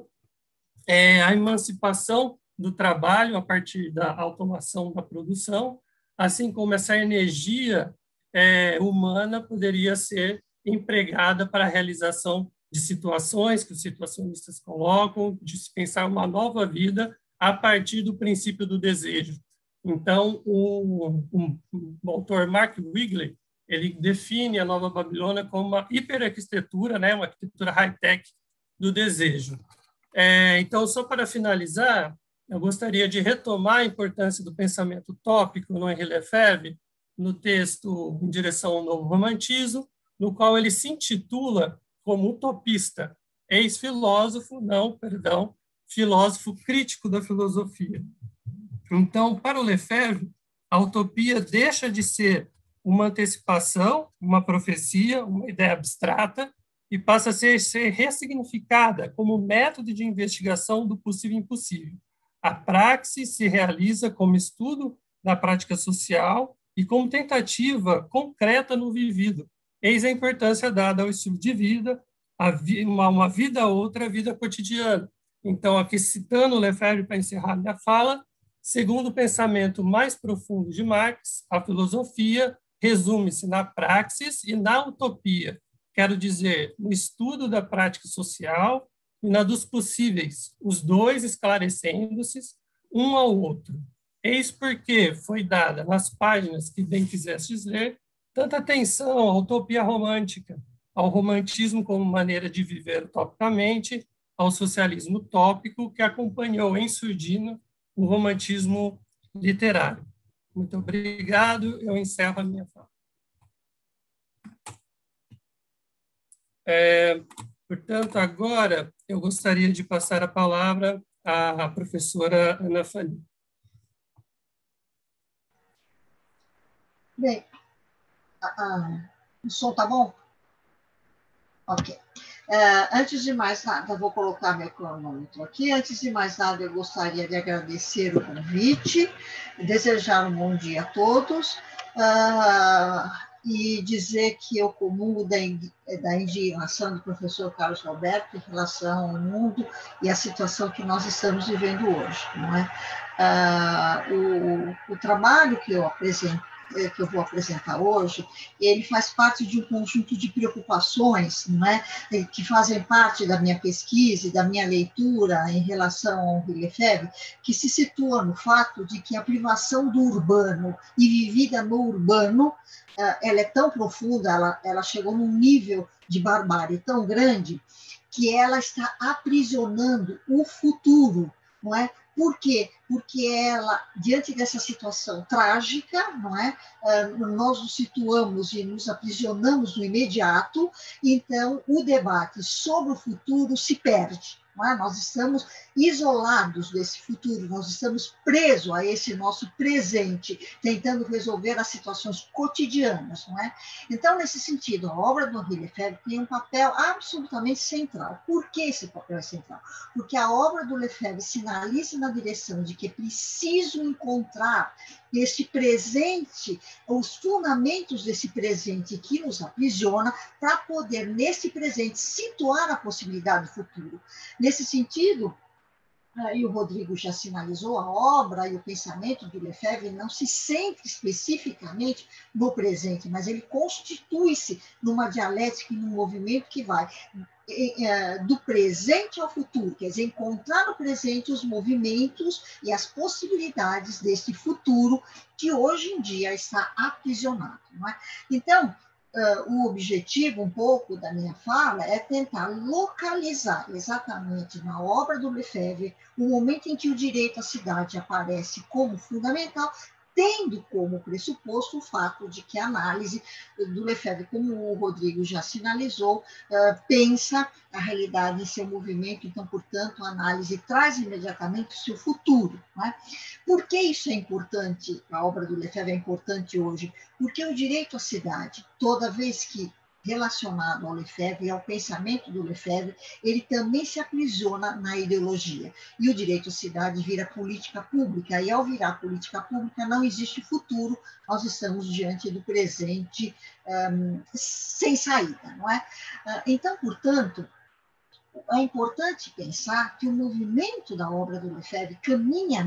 a emancipação do trabalho a partir da automação da produção, assim como essa energia humana poderia ser empregada para a realização de situações que os situacionistas colocam, de se pensar uma nova vida a partir do princípio do desejo. Então, o autor Mark Wrigley, ele define a Nova Babilônia como uma hiperarquitetura, né, uma arquitetura high-tech do desejo. Então, só para finalizar, eu gostaria de retomar a importância do pensamento utópico no Henri Lefebvre, no texto Em Direção ao Novo Romantismo, no qual ele se intitula como utopista, filósofo crítico da filosofia. Então, para o Lefebvre, a utopia deixa de ser uma antecipação, uma profecia, uma ideia abstrata, e passa a ser ressignificada como método de investigação do possível e impossível. A praxis se realiza como estudo da prática social e como tentativa concreta no vivido. Eis a importância dada ao estilo de vida, uma vida a outra, a vida cotidiana. Então, aqui citando Lefebvre para encerrar minha fala, segundo o pensamento mais profundo de Marx, a filosofia resume-se na praxis e na utopia. Quero dizer, no estudo da prática social e na dos possíveis, os dois esclarecendo-se um ao outro. Eis porque foi dada, nas páginas que bem quisestes ler, tanta atenção à utopia romântica, ao romantismo como maneira de viver utopicamente, ao socialismo utópico que acompanhou em surdina o romantismo literário. Muito obrigado, eu encerro a minha fala. Portanto, agora eu gostaria de passar a palavra a professora Ana Fanny. Bem, o som tá bom? Ok. Antes de mais nada, vou colocar meu cronômetro aqui. Antes de mais nada, eu gostaria de agradecer o convite, desejar um bom dia a todos e dizer que eu comungo da indignação do professor Carlos Roberto em relação ao mundo e à situação que nós estamos vivendo hoje, não é? O trabalho que eu vou apresentar hoje, ele faz parte de um conjunto de preocupações, não é? Que fazem parte da minha pesquisa e da minha leitura em relação ao Henri Lefebvre, que se situa no fato de que a privação do urbano e vivida no urbano, ela é tão profunda, ela chegou num nível de barbárie tão grande que ela está aprisionando o futuro, não é? Por quê? Porque ela, diante dessa situação trágica, não é? Nós nos situamos e nos aprisionamos no imediato, então o debate sobre o futuro se perde. Não é? Nós estamos isolados desse futuro, nós estamos presos a esse nosso presente, tentando resolver as situações cotidianas. Não é? Então, nesse sentido, a obra do Henri Lefebvre tem um papel absolutamente central. Por que esse papel é central? Porque a obra do Lefebvre sinaliza na direção de que é preciso encontrar esse presente, os fundamentos desse presente que nos aprisiona, para poder, nesse presente, situar a possibilidade do futuro. Nesse sentido, e o Rodrigo já sinalizou, a obra e o pensamento do Lefebvre não se centra especificamente no presente, mas ele constitui-se numa dialética e num movimento que vai do presente ao futuro, quer dizer, encontrar no presente os movimentos e as possibilidades desse futuro que hoje em dia está aprisionado. Não é? Então, o objetivo um pouco da minha fala é tentar localizar exatamente na obra do Lefebvre o momento em que o direito à cidade aparece como fundamental, tendo como pressuposto o fato de que a análise do Lefebvre, como o Rodrigo já sinalizou, pensa a realidade em seu movimento, então, portanto, a análise traz imediatamente o seu futuro. Não é? Por que isso é importante, a obra do Lefebvre é importante hoje? Porque o direito à cidade, toda vez que relacionado ao Lefebvre e ao pensamento do Lefebvre, ele também se aprisiona na ideologia. E o direito à cidade vira política pública, e ao virar política pública não existe futuro, nós estamos diante do presente sem saída, não é? Então, portanto, é importante pensar que o movimento da obra do Lefebvre caminha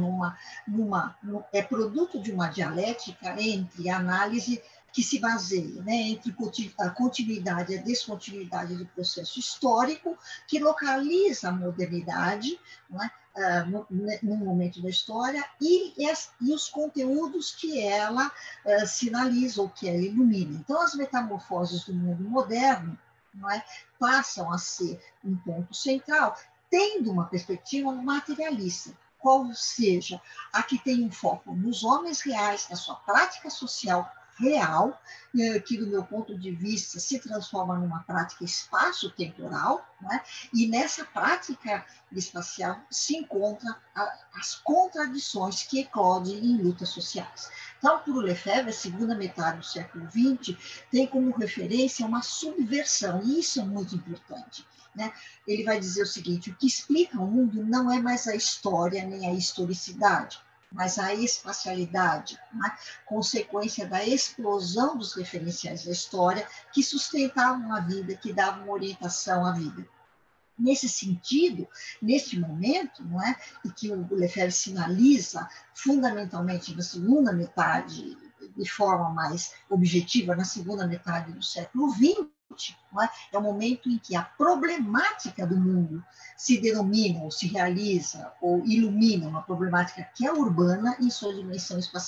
é produto de uma dialética entre a análise que se baseia, né, entre a continuidade e a descontinuidade do processo histórico, que localiza a modernidade, não é, no momento da história, e os conteúdos que ela sinaliza ou que ela ilumina. Então, as metamorfoses do mundo moderno, não é, passam a ser um ponto central, tendo uma perspectiva materialista, qual seja a que tem um foco nos homens reais, na sua prática social real, que, do meu ponto de vista, se transforma numa prática espaço-temporal, né? E nessa prática espacial se encontram as contradições que eclodem em lutas sociais. Então, para o Lefebvre, a segunda metade do século XX tem como referência uma subversão, e isso é muito importante. Né? Ele vai dizer o seguinte: o que explica o mundo não é mais a história nem a historicidade, mas a espacialidade, né? Consequência da explosão dos referenciais da história que sustentavam a vida, que davam orientação à vida. Nesse sentido, neste momento, não é, e que o Lefebvre sinaliza fundamentalmente na segunda metade, de forma mais objetiva, na segunda metade do século XX, não é? É o momento em que a problemática do mundo se denomina, ou se realiza, ou ilumina uma problemática que é urbana em sua dimensão espacial.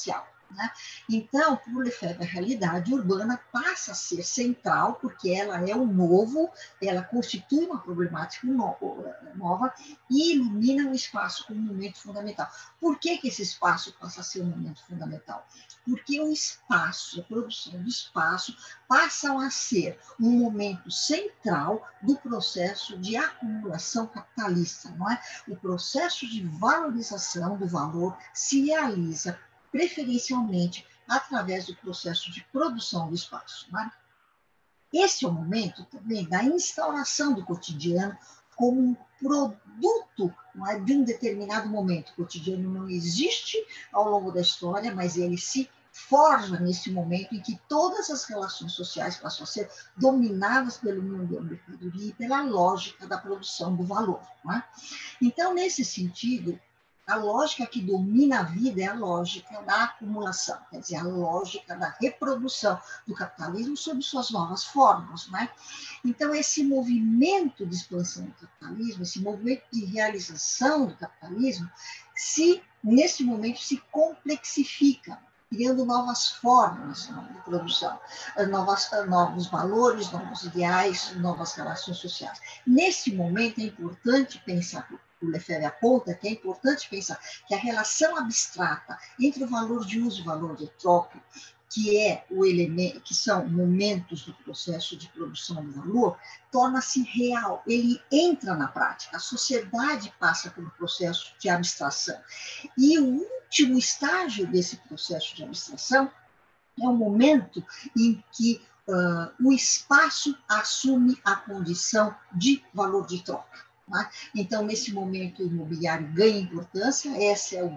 né? Então, para o Lefebvre, a realidade urbana passa a ser central, porque ela é o novo, ela constitui uma problemática nova e ilumina o espaço como um momento fundamental. Por que esse espaço passa a ser um momento fundamental? Porque o espaço, a produção do espaço, passam a ser um momento central do processo de acumulação capitalista, não é? O processo de valorização do valor se realiza preferencialmente através do processo de produção do espaço. Né? Esse é o momento também da instauração do cotidiano como um produto, não é, de um determinado momento. O cotidiano não existe ao longo da história, mas ele se forja nesse momento em que todas as relações sociais passam a ser dominadas pelo mundo da mercadoria e pela lógica da produção do valor. Não é? Então, nesse sentido, a lógica que domina a vida é a lógica da acumulação, quer dizer, a lógica da reprodução do capitalismo sob suas novas formas, né? Então, esse movimento de expansão do capitalismo, esse movimento de realização do capitalismo, nesse momento se complexifica, criando novas formas de produção, novos valores, novos ideais, novas relações sociais. Nesse momento é importante pensar, o Lefebvre aponta que é importante pensar que a relação abstrata entre o valor de uso e o valor de troca, que é o elemento, que são momentos do processo de produção do valor, torna-se real, ele entra na prática, a sociedade passa por um processo de abstração. E o último estágio desse processo de abstração é o momento em que o espaço assume a condição de valor de troca. Então, nesse momento, o imobiliário ganha importância, essa é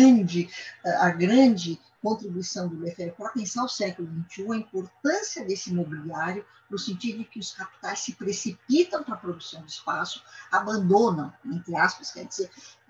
a grande contribuição do Lefebvre para pensar o século XXI, a importância desse imobiliário, no sentido de que os capitais se precipitam para a produção de espaço, abandonam, entre aspas, quer dizer,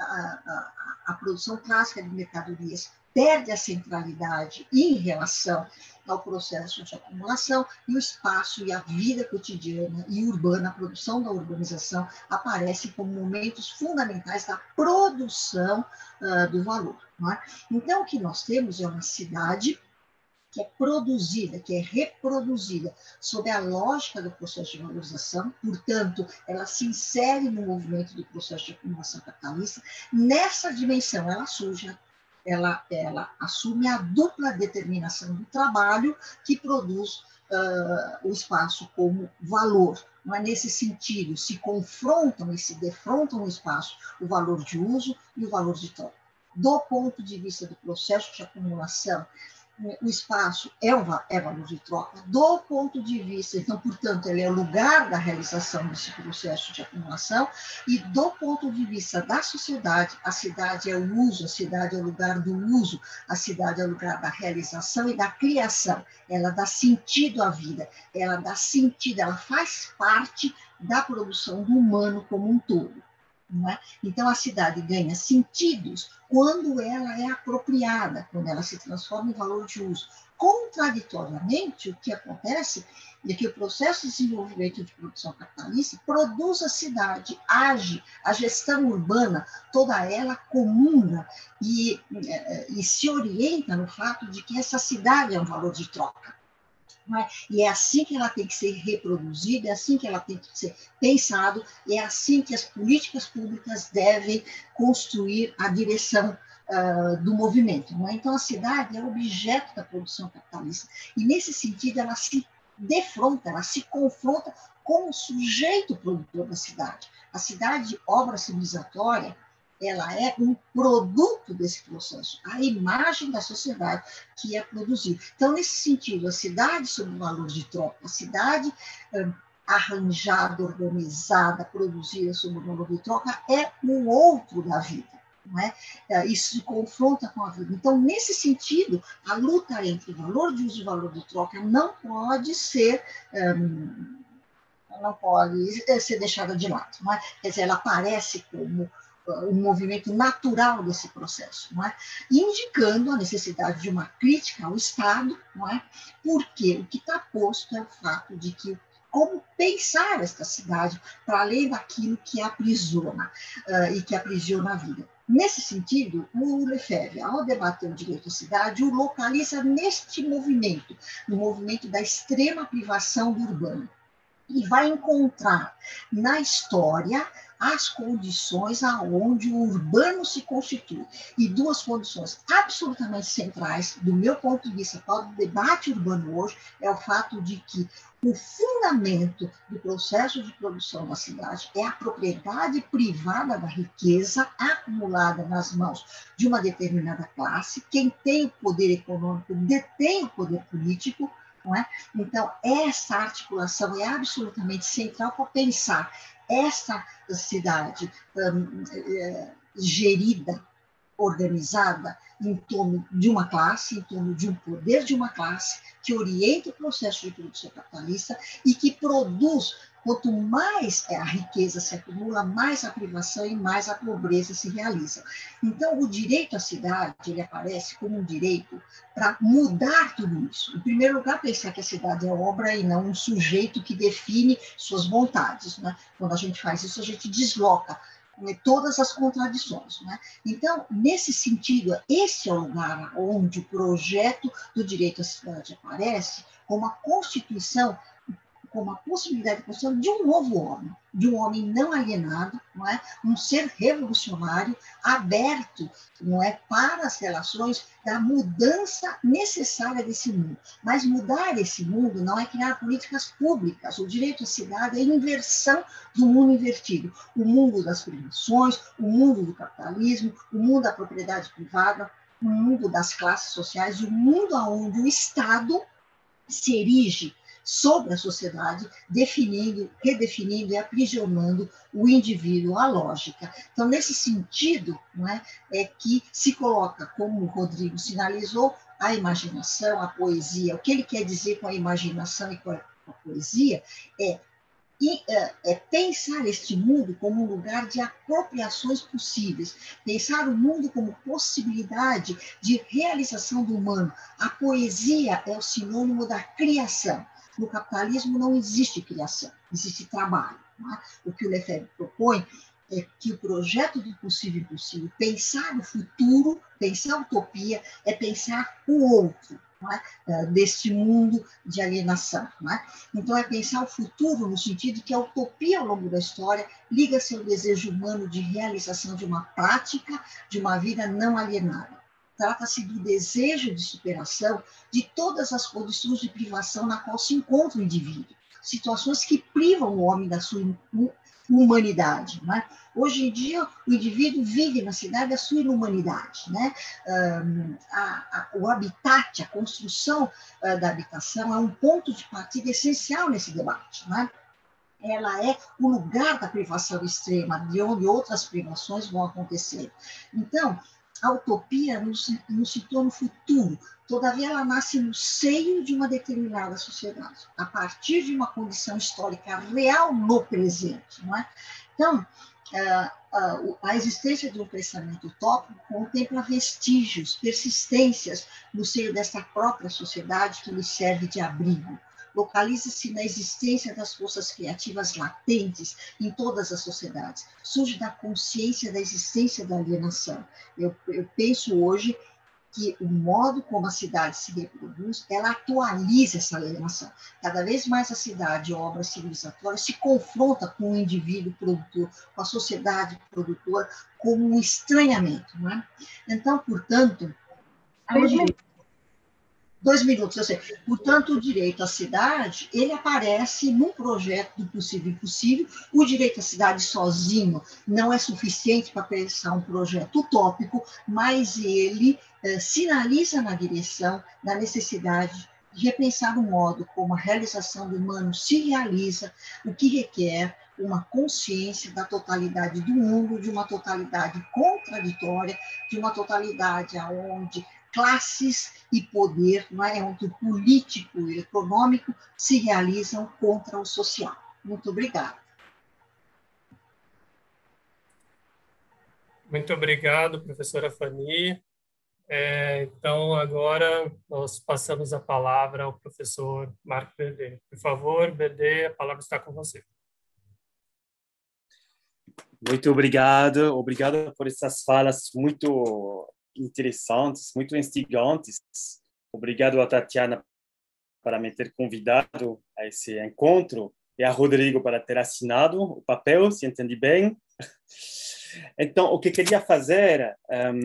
a produção clássica de mercadorias perde a centralidade em relação ao processo de acumulação, e o espaço e a vida cotidiana e urbana, a produção da urbanização, aparecem como momentos fundamentais da produção do valor. Não é? Então, o que nós temos é uma cidade que é produzida, que é reproduzida sob a lógica do processo de valorização, portanto, ela se insere no movimento do processo de acumulação capitalista. Nessa dimensão, ela surge, ela assume a dupla determinação do trabalho que produz o espaço como valor. Não é nesse sentido, se confrontam e se defrontam no espaço o valor de uso e o valor de troca. Do ponto de vista do processo de acumulação, o espaço é valor de troca, do ponto de vista, então, portanto, ele é o lugar da realização desse processo de acumulação, e do ponto de vista da sociedade, a cidade é o uso, a cidade é o lugar do uso, a cidade é o lugar da realização e da criação, ela dá sentido à vida, ela dá sentido, ela faz parte da produção do humano como um todo. Não é? Então, a cidade ganha sentidos quando ela é apropriada, quando ela se transforma em valor de uso. Contraditoriamente, o que acontece é que o processo de desenvolvimento de produção capitalista produz a cidade, age, a gestão urbana, toda ela comunga e se orienta no fato de que essa cidade é um valor de troca. E é assim que ela tem que ser reproduzida, é assim que ela tem que ser pensada, é assim que as políticas públicas devem construir a direção do movimento. Não é? Então, a cidade é objeto da produção capitalista. E, nesse sentido, ela se defronta, ela se confronta com o sujeito produtor da cidade. A cidade, obra civilizatória, ela é um produto desse processo, a imagem da sociedade que é produzida. Então, nesse sentido, a cidade sob o valor de troca, a cidade arranjada, organizada, produzida sob o valor de troca, é o outro da vida. Não é? Isso se confronta com a vida. Então, nesse sentido, a luta entre valor de uso e valor de troca não pode ser deixada de lado. Não é? Quer dizer, ela aparece como um movimento natural desse processo, não é? Indicando a necessidade de uma crítica ao Estado, não é? Porque o que está posto é o fato de que como pensar esta cidade para além daquilo que aprisiona e que aprisiona a vida. Nesse sentido, o Lefebvre, ao debater o direito à cidade, o localiza neste movimento, no movimento da extrema privação do urbano. E vai encontrar na história as condições aonde o urbano se constitui. E duas condições absolutamente centrais, do meu ponto de vista, para o debate urbano hoje, é o fato de que o fundamento do processo de produção da cidade é a propriedade privada da riqueza acumulada nas mãos de uma determinada classe. Quem tem o poder econômico detém o poder político, não é? Então, essa articulação é absolutamente central para pensar essa cidade gerida, organizada em torno de uma classe, em torno de um poder de uma classe, que orienta o processo de produção capitalista e que produz, quanto mais a riqueza se acumula, mais a privação e mais a pobreza se realiza. Então, o direito à cidade, ele aparece como um direito para mudar tudo isso. Em primeiro lugar, pensar que a cidade é obra e não um sujeito que define suas vontades, né? Quando a gente faz isso, a gente desloca todas as contradições, né? Então, nesse sentido, esse é o lugar onde o projeto do direito à cidade aparece como a constituição, como a possibilidade de construção de um novo homem, de um homem não alienado, não é? Um ser revolucionário, aberto, não é, para as relações da mudança necessária desse mundo. Mas mudar esse mundo não é criar políticas públicas. O direito à cidade é a inversão do mundo invertido. O mundo das privações, o mundo do capitalismo, o mundo da propriedade privada, o mundo das classes sociais, o mundo onde o Estado se erige sobre a sociedade, definindo, redefinindo e aprisionando o indivíduo à lógica. Então, nesse sentido, não é que se coloca, como o Rodrigo sinalizou, a imaginação, a poesia. O que ele quer dizer com a imaginação e com a poesia é pensar este mundo como um lugar de apropriações possíveis, pensar o mundo como possibilidade de realização do humano. A poesia é o sinônimo da criação. No capitalismo não existe criação, existe trabalho. Não é? O que o Lefebvre propõe é que o projeto do possível e impossível, pensar o futuro, pensar a utopia, é pensar o outro, não é? Deste mundo de alienação. Não é? Então, é pensar o futuro no sentido de que a utopia, ao longo da história, liga-se ao desejo humano de realização de uma prática, de uma vida não alienada. Trata-se do desejo de superação de todas as condições de privação na qual se encontra o indivíduo, situações que privam o homem da sua humanidade. Né? Hoje em dia, o indivíduo vive na cidade a sua inumanidade. Né? O habitat, a construção da habitação é um ponto de partida essencial nesse debate. Né? Ela é o lugar da privação extrema, de onde outras privações vão acontecer. Então, a utopia não se torna o futuro, todavia ela nasce no seio de uma determinada sociedade, a partir de uma condição histórica real no presente. Não é? Então, a existência de um pensamento utópico contempla vestígios, persistências no seio dessa própria sociedade que lhe serve de abrigo. Localiza-se na existência das forças criativas latentes em todas as sociedades. Surge da consciência da existência da alienação. Eu penso hoje que o modo como a cidade se reproduz, ela atualiza essa alienação. Cada vez mais a cidade, obra civilizatória, se confronta com o indivíduo produtor, com a sociedade produtora, como um estranhamento. Não é? Então, portanto, 2 minutos, eu sei. Portanto, o direito à cidade, ele aparece num projeto do possível e impossível. O direito à cidade sozinho não é suficiente para pensar um projeto utópico, mas ele sinaliza na direção da necessidade de repensar o modo como a realização do humano se realiza, o que requer uma consciência da totalidade do mundo, de uma totalidade contraditória, de uma totalidade onde classes e poder, não é? Onde o político e o econômico se realizam contra o social. Muito obrigada. Muito obrigado, professora Fanny. Então, agora nós passamos a palavra ao professor Marco Berdê. Por favor, Berdê, a palavra está com você. Muito obrigado. Obrigado por essas falas muito interessantes, muito instigantes. Obrigado a Tatiana para me ter convidado a esse encontro e a Rodrigo para ter assinado o papel, se entendi bem. Então, o que queria fazer,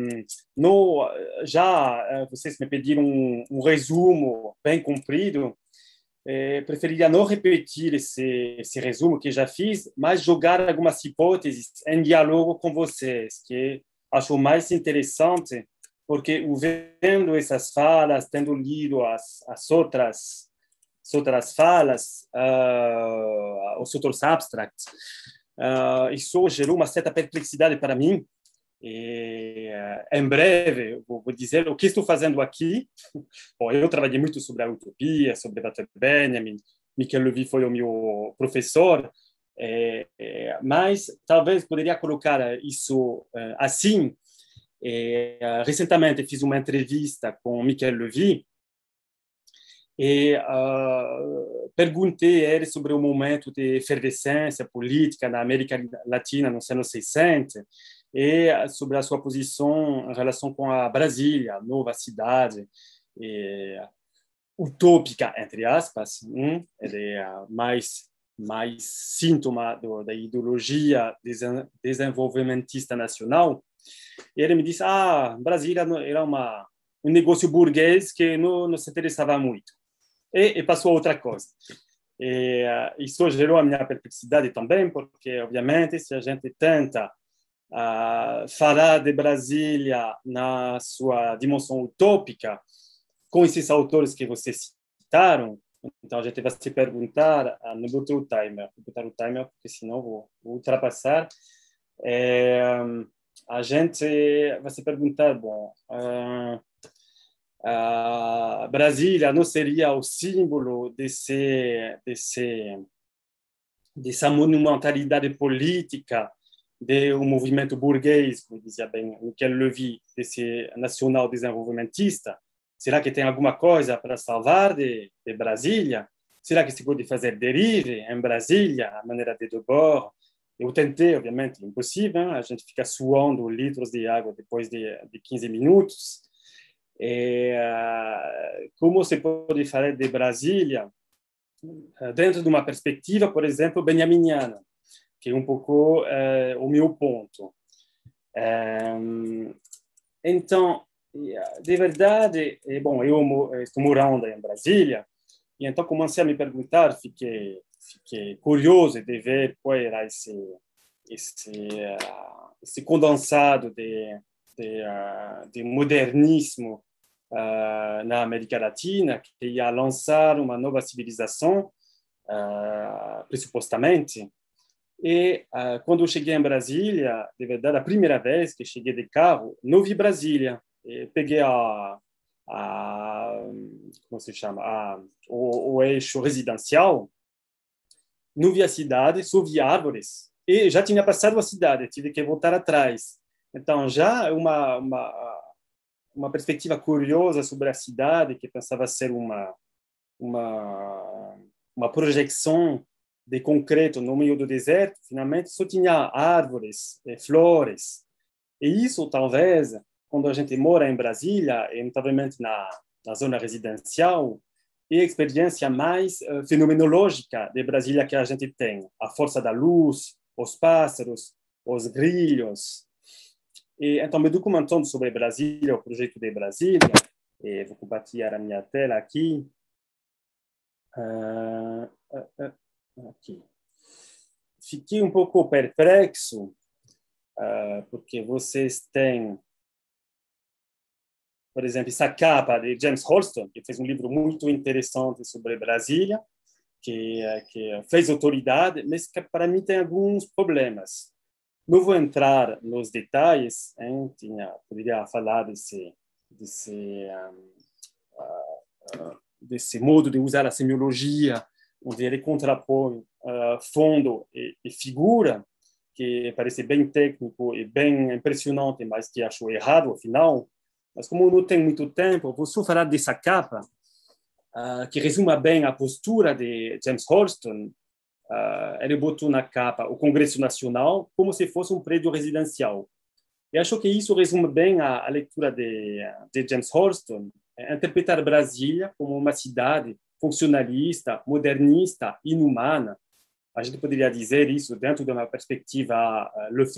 já vocês me pediram um resumo bem comprido, preferiria não repetir esse resumo que já fiz, mas jogar algumas hipóteses em diálogo com vocês, que acho mais interessante, porque vendo essas falas, tendo lido as outras falas, os outros abstracts, isso gerou uma certa perplexidade para mim. E, em breve, vou dizer o que estou fazendo aqui. Bom, eu trabalhei muito sobre a utopia, sobre Walter Benjamin, Michel Levy foi o meu professor, mas talvez poderia colocar isso assim. Recentemente fiz uma entrevista com Michel Levy e perguntei a ele sobre o momento de efervescência política na América Latina nos anos 60 e sobre a sua posição em relação com a Brasília, a nova cidade utópica, entre aspas, ele é mais síntoma da ideologia desenvolvimentista nacional. E ele me disse, Brasília era um negócio burguês que não se interessava muito. E passou a outra coisa. E isso gerou a minha perplexidade também, porque, obviamente, se a gente tenta falar de Brasília na sua dimensão utópica, com esses autores que vocês citaram, então a gente vai se perguntar, não vou botar o timer, porque senão vou ultrapassar, a gente vai se perguntar, bom, Brasília não seria o símbolo dessa monumentalidade política do movimento burguês, como dizia bem Michel Levy, desse nacional desenvolvimentista? Será que tem alguma coisa para salvar de Brasília? Será que se pode fazer derive em Brasília, a maneira de Debord? Eu tentei, obviamente, impossível, hein? A gente fica suando litros de água depois de 15 minutos. Como se pode falar de Brasília dentro de uma perspectiva, por exemplo, benjaminiana, que é um pouco o meu ponto. Então, de verdade, bom, eu estou morando em Brasília, e então comecei a me perguntar, fiquei curioso de ver qual era esse condensado de modernismo na América Latina, que ia lançar uma nova civilização, pressupostamente. E quando eu cheguei em Brasília, de verdade, a primeira vez que cheguei de carro, não vi Brasília. Peguei como se chama, o eixo residencial, não vi a cidade, só vi árvores, e já tinha passado a cidade, tive que voltar atrás. Então, já uma perspectiva curiosa sobre a cidade, que pensava ser uma projeção de concreto no meio do deserto, finalmente só tinha árvores, flores. E isso, talvez, quando a gente mora em Brasília, e notavelmente na zona residencial, é a experiência mais fenomenológica de Brasília que a gente tem. A força da luz, os pássaros, os grilos. E, então, me documentando sobre Brasília, o projeto de Brasília, e vou compartilhar a minha tela aqui. Aqui. Fiquei um pouco perplexo, porque vocês têm, por exemplo, essa capa de James Holston, que fez um livro muito interessante sobre Brasília, que fez autoridade, mas que para mim tem alguns problemas. Não vou entrar nos detalhes, hein? Poderia falar desse modo de usar a semiologia, onde ele contrapõe fundo e figura, que parece bem técnico e bem impressionante, mas que acho errado, afinal. Mas como não tem muito tempo, vou só falar dessa capa, que resume bem a postura de James Holston, ele botou na capa o Congresso Nacional como se fosse um prédio residencial. E acho que isso resume bem a leitura de James Horston, interpretar Brasília como uma cidade funcionalista, modernista, inumana. A gente poderia dizer isso dentro de uma perspectiva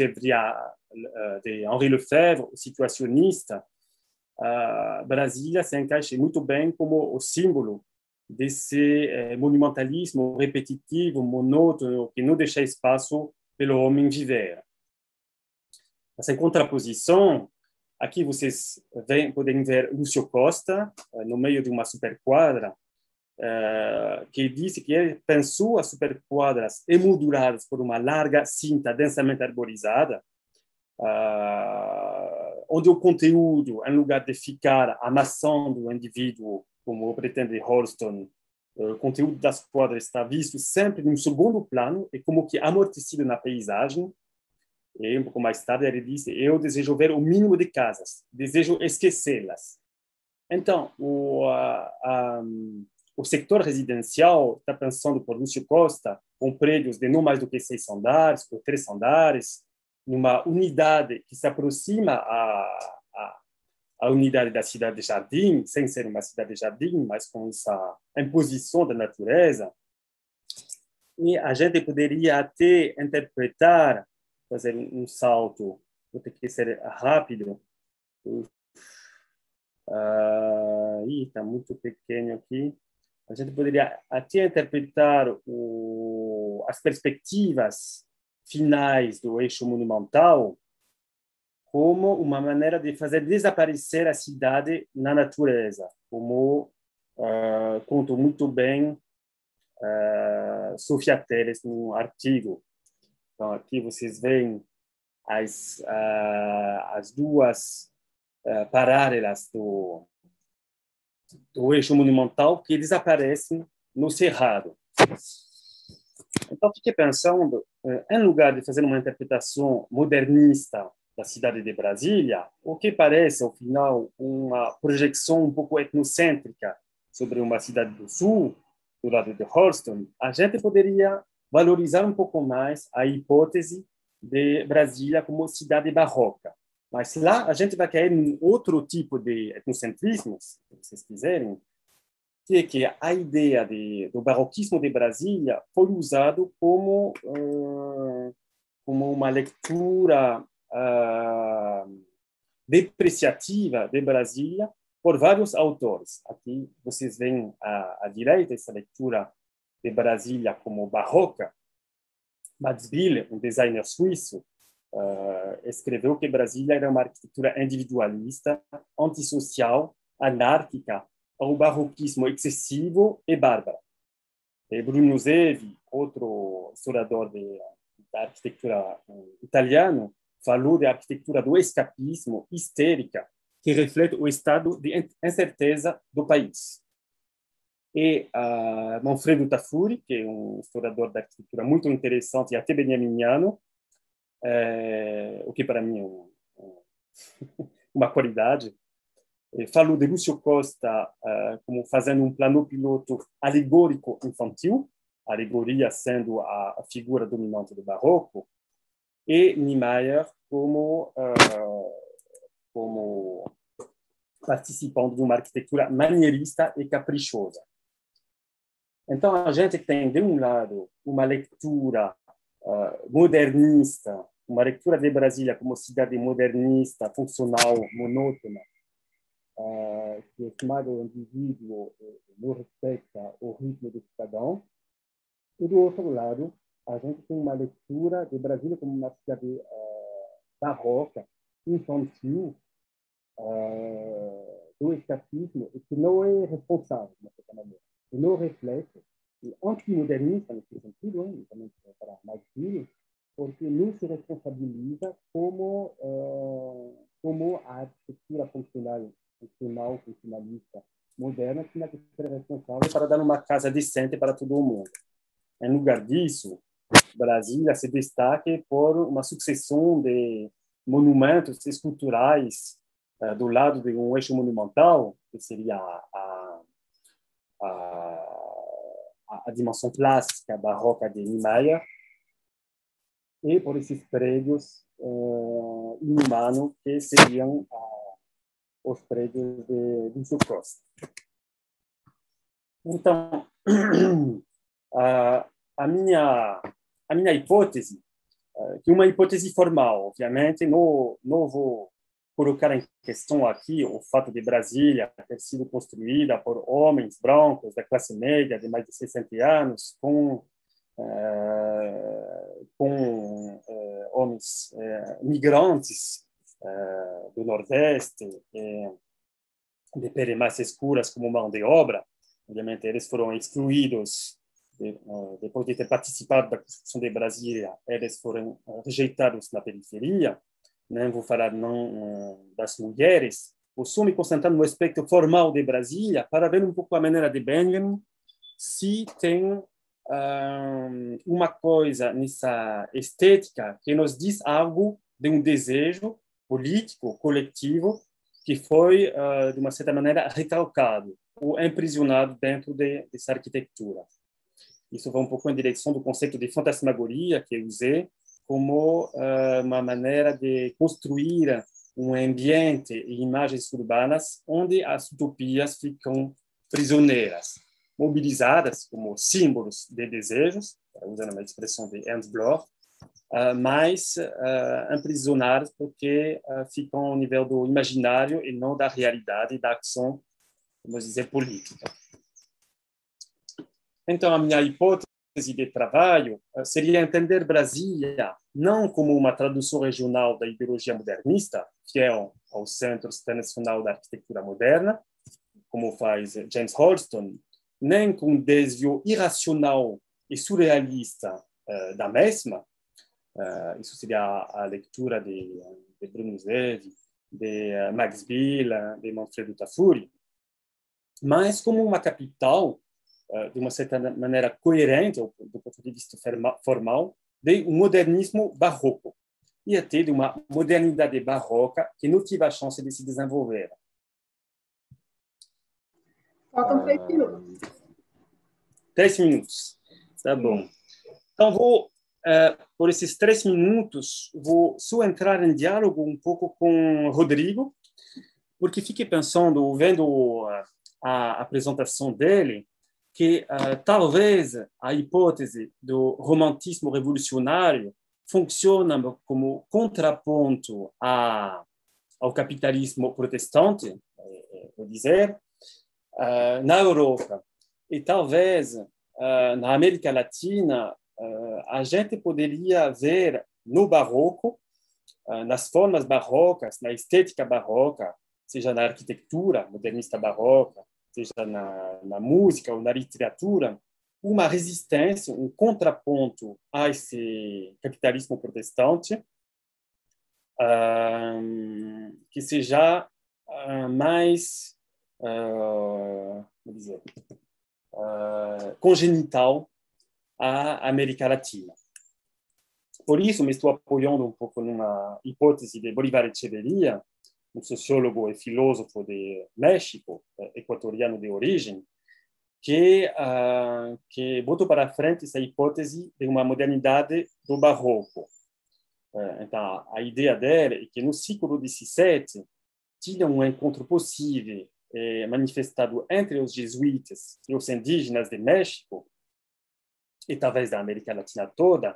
de Henri Lefebvre, situacionista. Brasília se encaixa muito bem como o símbolo desse monumentalismo repetitivo, monótono, que não deixa espaço pelo homem viver. Essa contraposição, aqui vocês podem ver Lúcio Costa, no meio de uma superquadra, que disse que ele pensou as superquadras emolduradas por uma larga cinta densamente arborizada, onde o conteúdo, em lugar de ficar amassando o indivíduo, como pretende Horston, o conteúdo das quadras está visto sempre em um segundo plano e como que amortecido na paisagem. E um pouco mais tarde ele disse: eu desejo ver o mínimo de casas, desejo esquecê-las. Então, o setor residencial está pensando por Lúcio Costa com prédios de não mais do que 6 andares, ou 3 andares, numa unidade que se aproxima à unidade da cidade de Jardim, sem ser uma cidade de Jardim, mas com essa imposição da natureza. E a gente poderia até interpretar, fazer um salto, vou ter que ser rápido. Está muito pequeno aqui. A gente poderia até interpretar as perspectivas finais do eixo monumental como uma maneira de fazer desaparecer a cidade na natureza, como contou muito bem Sofia Teles no artigo. Então, aqui vocês veem as duas paralelas do eixo monumental que desaparecem no cerrado. Então, fiquei pensando, em lugar de fazer uma interpretação modernista da cidade de Brasília, o que parece, ao final, uma projeção um pouco etnocêntrica sobre uma cidade do Sul, do lado de Horston, a gente poderia valorizar um pouco mais a hipótese de Brasília como cidade barroca. Mas lá a gente vai cair em outro tipo de etnocentrismo, se vocês quiserem, que é que a ideia do barroquismo de Brasília foi usado como uma leitura depreciativa de Brasília por vários autores. Aqui vocês veem à direita essa leitura de Brasília como barroca. Max Bill, um designer suíço, escreveu que Brasília era uma arquitetura individualista, antissocial, anárquica, ao barroquismo excessivo e bárbaro. E Bruno Zevi, outro historiador da arquitetura italiano, falou da arquitetura do escapismo histérica, que reflete o estado de incerteza do país. E Manfredo Tafuri, que é um historiador da arquitetura muito interessante e até benjaminiano, o que para mim é uma qualidade, falou de Lúcio Costa como fazendo um plano piloto alegórico infantil, alegoria sendo a figura dominante do barroco, e Niemeyer como participando de uma arquitetura manierista e caprichosa. Então, a gente tem, de um lado, uma leitura modernista, uma leitura de Brasília como cidade modernista, funcional, monótona, que esmaga o indivíduo e não respeita o ritmo do cidadão. E, do outro lado, a gente tem uma leitura de Brasília como uma cidade barroca, infantil, do escapismo, e que não é responsável, de certa maneira, que não reflete, e antimodernista, nesse sentido, também para mais filho, porque não se responsabiliza como a arquitetura funcionalista, moderna, que tinha que ser responsável para dar uma casa decente para todo mundo. Em lugar disso, Brasília se destaca por uma sucessão de monumentos esculturais do lado de um eixo monumental, que seria a a dimensão plástica barroca de Niemeyer, e por esses prédios inumanos que seriam os prédios de Zukovsky. Então, a minha hipótese, que é uma hipótese formal, obviamente, não vou colocar em questão aqui o fato de Brasília ter sido construída por homens brancos da classe média de mais de 60 anos, com homens migrantes do Nordeste, de pele mais escuras como mão de obra. Obviamente, eles foram excluídos depois de ter participado da construção de Brasília, eles foram rejeitados na periferia. Não vou falar das mulheres. Vou só me concentrar no aspecto formal de Brasília para ver um pouco a maneira de Benjamin se tem uma coisa nessa estética que nos diz algo de um desejo político, coletivo, que foi, de uma certa maneira, recalcado ou aprisionado dentro dessa arquitetura. Isso vai um pouco em direção do conceito de fantasmagoria que eu usei como uma maneira de construir um ambiente e imagens urbanas onde as utopias ficam prisioneiras, mobilizadas como símbolos de desejos, usando uma expressão de Ernst Bloch, mas aprisionadas porque ficam ao nível do imaginário e não da realidade e da ação, vamos dizer, política. Então, a minha hipótese de trabalho seria entender Brasília não como uma tradução regional da ideologia modernista, fiel ao Centro Internacional da Arquitetura Moderna, como faz James Holston, nem com um desvio irracional e surrealista da mesma. Isso seria a leitura de Bruno Zev, de Max Bill, de Manfredo Tafuri, mas como uma capital, de uma certa maneira coerente, do ponto de vista formal, de um modernismo barroco, e até de uma modernidade barroca que não tive a chance de se desenvolver. Faltam 3 minutos. 3 minutos. Tá bom. Então, por esses 3 minutos, vou só entrar em diálogo um pouco com o Rodrigo, porque fiquei pensando, vendo a apresentação dele, que talvez a hipótese do romantismo revolucionário funciona como contraponto ao capitalismo protestante, vou dizer, na Europa. E talvez na América Latina a gente poderia ver no barroco, nas formas barrocas, na estética barroca, seja na arquitetura modernista barroca, seja na música ou na literatura, uma resistência, um contraponto a esse capitalismo protestante que seja mais congenital à América Latina. Por isso, me estou apoiando um pouco numa hipótese de Bolívar Echeverría, um sociólogo e filósofo de México, equatoriano de origem, que botou para frente essa hipótese de uma modernidade do barroco. Então, a ideia dele é que no século XVII tinha um encontro possível manifestado entre os jesuítas e os indígenas de México, e talvez da América Latina toda,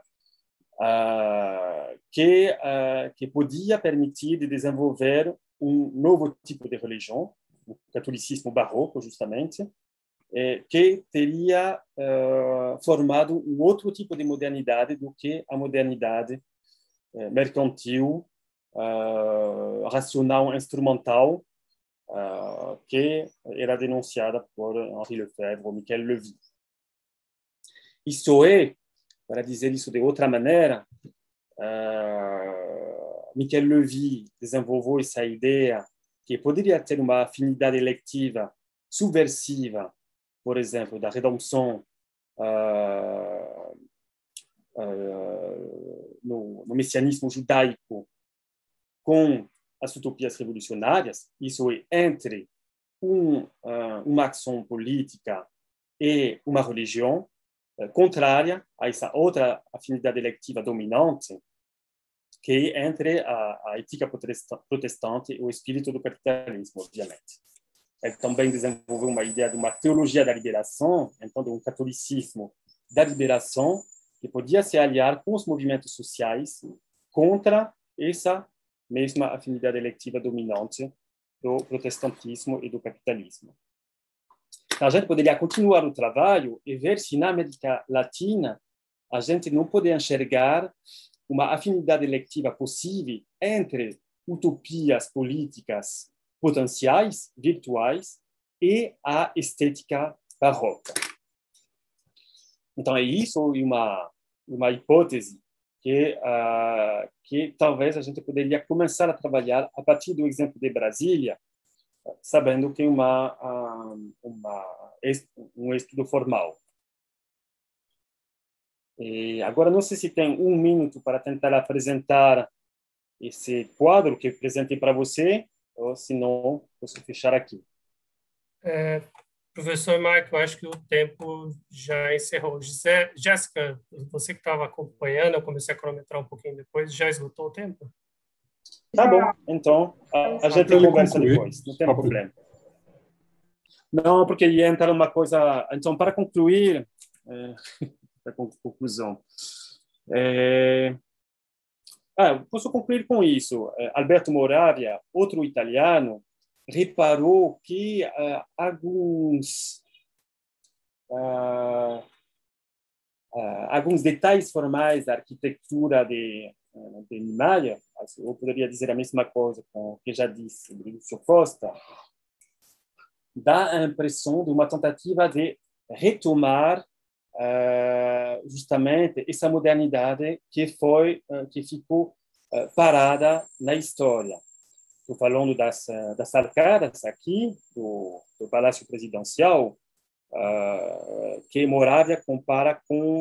que podia permitir de desenvolver um novo tipo de religião, o catolicismo barroco, justamente, que teria formado um outro tipo de modernidade do que a modernidade mercantil, racional, instrumental, que era denunciada por Henri Lefebvre ou Michel Levy. Isso é, para dizer isso de outra maneira, Michel Levy desenvolveu essa ideia que poderia ter uma afinidade electiva subversiva, por exemplo, da redenção no messianismo judaico com as utopias revolucionárias. Isso é entre uma ação política e uma religião, contrária a essa outra afinidade electiva dominante, que é entre a ética protestante e o espírito do capitalismo, obviamente. Ele também desenvolveu uma ideia de uma teologia da liberação, então de um catolicismo da liberação, que podia se aliar com os movimentos sociais contra essa mesma afinidade electiva dominante do protestantismo e do capitalismo. A gente poderia continuar o trabalho e ver se na América Latina a gente não pode enxergar uma afinidade electiva possível entre utopias políticas potenciais, virtuais, e a estética barroca. Então, é isso uma hipótese que talvez a gente poderia começar a trabalhar a partir do exemplo de Brasília, sabendo que é um estudo formal. E agora, não sei se tem um minuto para tentar apresentar esse quadro que eu apresentei para você, ou se não, posso fechar aqui. Professor Marco, eu acho que o tempo já encerrou. Jéssica, você que estava acompanhando, eu comecei a cronometrar um pouquinho depois, já esgotou o tempo? Tá bom, então a gente conversa depois, não tem problema. Não, porque ia entrar uma coisa... Então, para concluir, para conclusão, posso concluir com isso. Alberto Moravia, outro italiano, reparou que alguns detalhes formais da arquitetura de Niemeyer, eu poderia dizer a mesma coisa com o que já disse Lúcio Costa, dá a impressão de uma tentativa de retomar justamente essa modernidade que ficou parada na história. Estou falando das arcadas aqui do Palácio Presidencial, que Moravia compara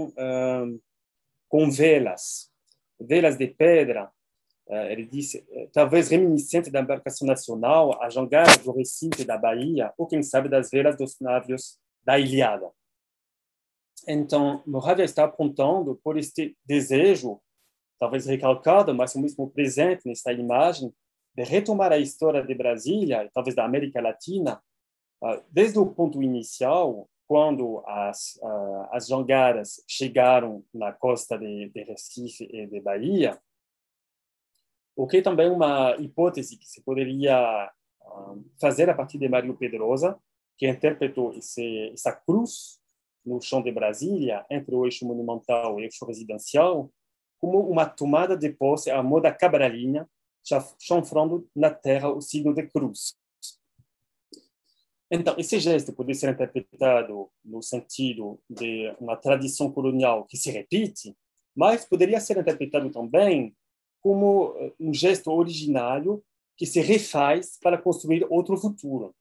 com velas de pedra. Ele disse, talvez reminiscente da embarcação nacional, a jangada do Recife da Bahia, ou quem sabe das velas dos navios da Ilíada. Então, Moravia está apontando por este desejo, talvez recalcado, mas mesmo presente nesta imagem, de retomar a história de Brasília, talvez da América Latina, desde o ponto inicial, quando as jangadas chegaram na costa de Recife e de Bahia, o que é também uma hipótese que se poderia fazer a partir de Mário Pedrosa, que interpretou essa cruz no chão de Brasília, entre o eixo monumental e o eixo residencial, como uma tomada de posse à moda cabralinha, chanfrando na terra o signo de cruz. Então, esse gesto pode ser interpretado no sentido de uma tradição colonial que se repite, mas poderia ser interpretado também como um gesto originário que se refaz para construir outro futuro.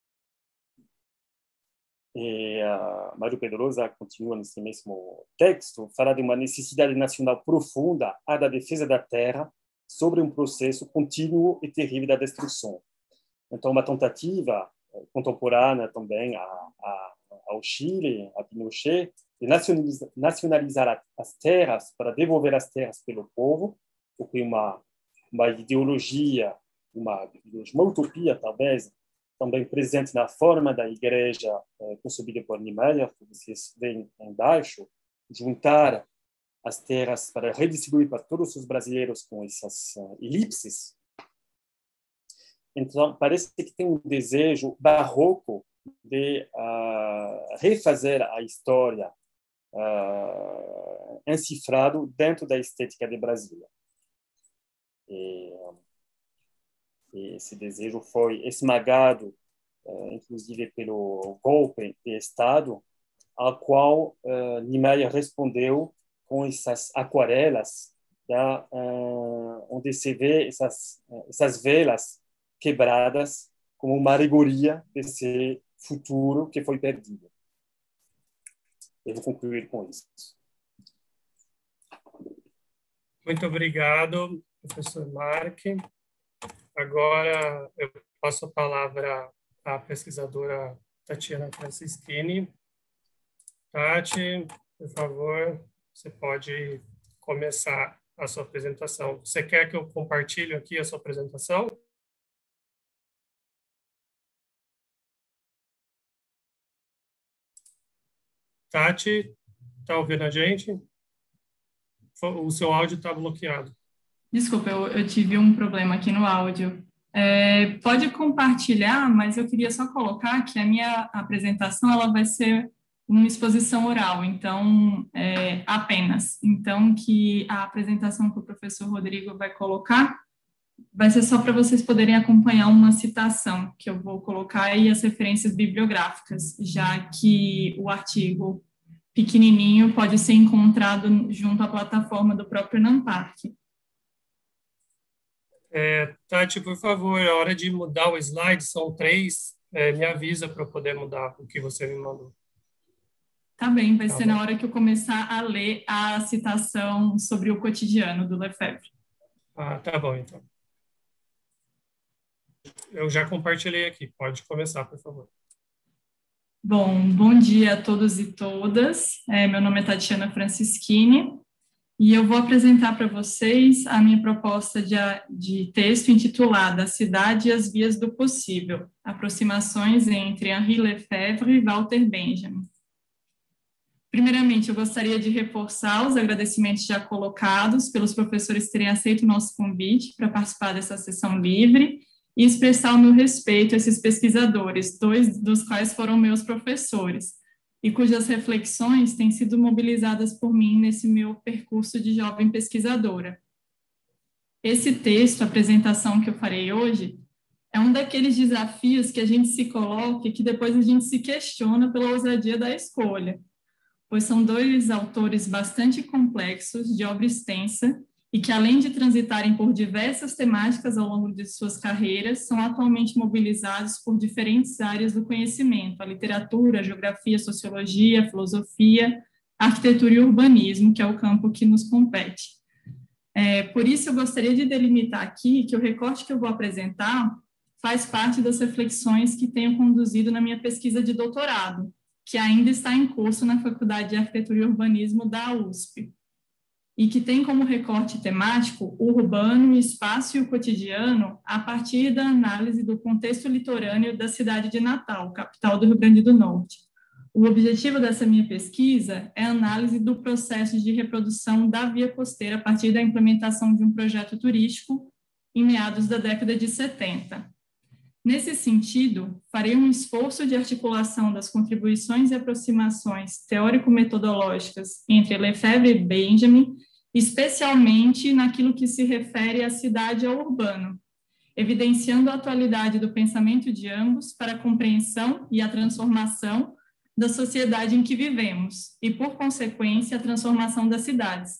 E Mário Pedrosa continua nesse mesmo texto, fala de uma necessidade nacional profunda à da defesa da terra sobre um processo contínuo e terrível da destruição. Então, uma tentativa contemporânea também ao Chile, a Pinochet, de nacionalizar as terras para devolver as terras pelo povo, o que é uma ideologia, uma utopia, talvez, também presente na forma da igreja concebida por Niemeyer, que vocês veem embaixo, juntar as terras para redistribuir para todos os brasileiros com essas elipses. Então, parece que tem um desejo barroco de refazer a história encifrado dentro da estética de Brasília. E esse desejo foi esmagado, inclusive, pelo golpe de Estado, ao qual Niemeyer respondeu com essas aquarelas, onde se vê essas velas quebradas como uma alegoria desse futuro que foi perdido. Eu vou concluir com isso. Muito obrigado, professor Mark. Agora eu passo a palavra à pesquisadora Tatiana Francischini. Tati, por favor, você pode começar a sua apresentação. Você quer que eu compartilhe aqui a sua apresentação? Tati, está ouvindo a gente? O seu áudio está bloqueado. Desculpa, eu tive um problema aqui no áudio. Pode compartilhar, mas eu queria só colocar que a minha apresentação ela vai ser uma exposição oral, então, apenas. Então, que a apresentação que o professor Rodrigo vai colocar vai ser só para vocês poderem acompanhar uma citação que eu vou colocar e as referências bibliográficas, já que o artigo pequenininho pode ser encontrado junto à plataforma do próprio NAMPARC. Tati, por favor, a hora de mudar o slide, são 3, me avisa para eu poder mudar o que você me mandou. Tá bem, vai ser na hora que eu começar a ler a citação sobre o cotidiano do Lefebvre. Tá bom, então. Eu já compartilhei aqui, pode começar, por favor. Bom dia a todos e todas. Meu nome é Tatiana Francischini e eu vou apresentar para vocês a minha proposta de texto intitulada A Cidade e as Vias do Possível, aproximações entre Henri Lefebvre e Walter Benjamin. Primeiramente, eu gostaria de reforçar os agradecimentos já colocados pelos professores terem aceito o nosso convite para participar dessa sessão livre e expressar o meu respeito a esses pesquisadores, 2 dos quais foram meus professores, e cujas reflexões têm sido mobilizadas por mim nesse meu percurso de jovem pesquisadora. Esse texto, a apresentação que eu farei hoje, é um daqueles desafios que a gente se coloca e que depois a gente se questiona pela ousadia da escolha, pois são 2 autores bastante complexos, de obra extensa, e que, além de transitarem por diversas temáticas ao longo de suas carreiras, são atualmente mobilizados por diferentes áreas do conhecimento, a literatura, a geografia, a sociologia, a filosofia, a arquitetura e o urbanismo, que é o campo que nos compete. Por isso, eu gostaria de delimitar aqui que o recorte que eu vou apresentar faz parte das reflexões que tenho conduzido na minha pesquisa de doutorado, que ainda está em curso na Faculdade de Arquitetura e Urbanismo da USP, e que tem como recorte temático o urbano, o espaço e o cotidiano a partir da análise do contexto litorâneo da cidade de Natal, capital do Rio Grande do Norte. O objetivo dessa minha pesquisa é a análise do processo de reprodução da via costeira a partir da implementação de um projeto turístico em meados da década de 70. Nesse sentido, farei um esforço de articulação das contribuições e aproximações teórico-metodológicas entre Lefebvre e Benjamin, especialmente naquilo que se refere à cidade e ao urbano, evidenciando a atualidade do pensamento de ambos para a compreensão e a transformação da sociedade em que vivemos e, por consequência, a transformação das cidades.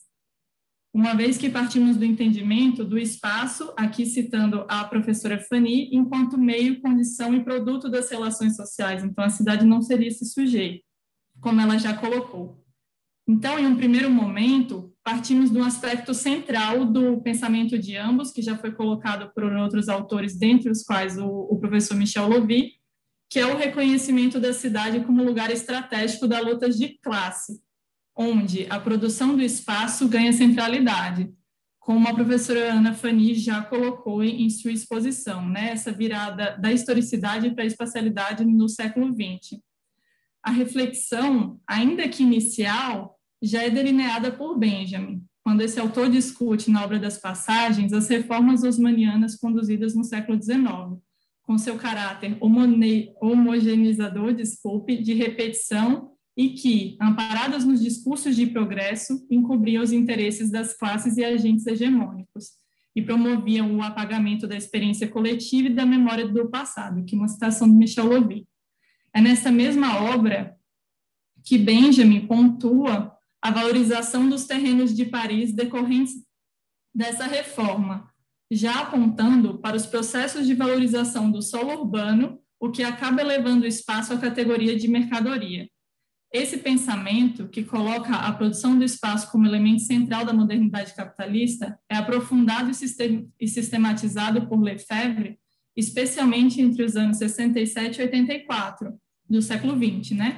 Uma vez que partimos do entendimento do espaço, aqui citando a professora Fanny, enquanto meio, condição e produto das relações sociais. Então, a cidade não seria esse sujeito, como ela já colocou. Então, em um primeiro momento, partimos de um aspecto central do pensamento de ambos, que já foi colocado por outros autores, dentre os quais o professor Michel Lovy, que é o reconhecimento da cidade como lugar estratégico da luta de classe, onde a produção do espaço ganha centralidade, como a professora Ana Fanny já colocou em sua exposição, né? Essa virada da historicidade para a espacialidade no século XX. A reflexão, ainda que inicial, já é delineada por Benjamin, quando esse autor discute na obra das Passagens as reformas haussmannianas conduzidas no século XIX, com seu caráter homogeneizador, de repetição, e que, amparadas nos discursos de progresso, encobriam os interesses das classes e agentes hegemônicos, e promoviam o apagamento da experiência coletiva e da memória do passado, que é uma citação de Michel Lovy. É nessa mesma obra que Benjamin pontua a valorização dos terrenos de Paris decorrentes dessa reforma, já apontando para os processos de valorização do solo urbano, o que acaba elevando o espaço à categoria de mercadoria. Esse pensamento, que coloca a produção do espaço como elemento central da modernidade capitalista, é aprofundado e sistematizado por Lefebvre, especialmente entre os anos 67 e 84 do século XX, né?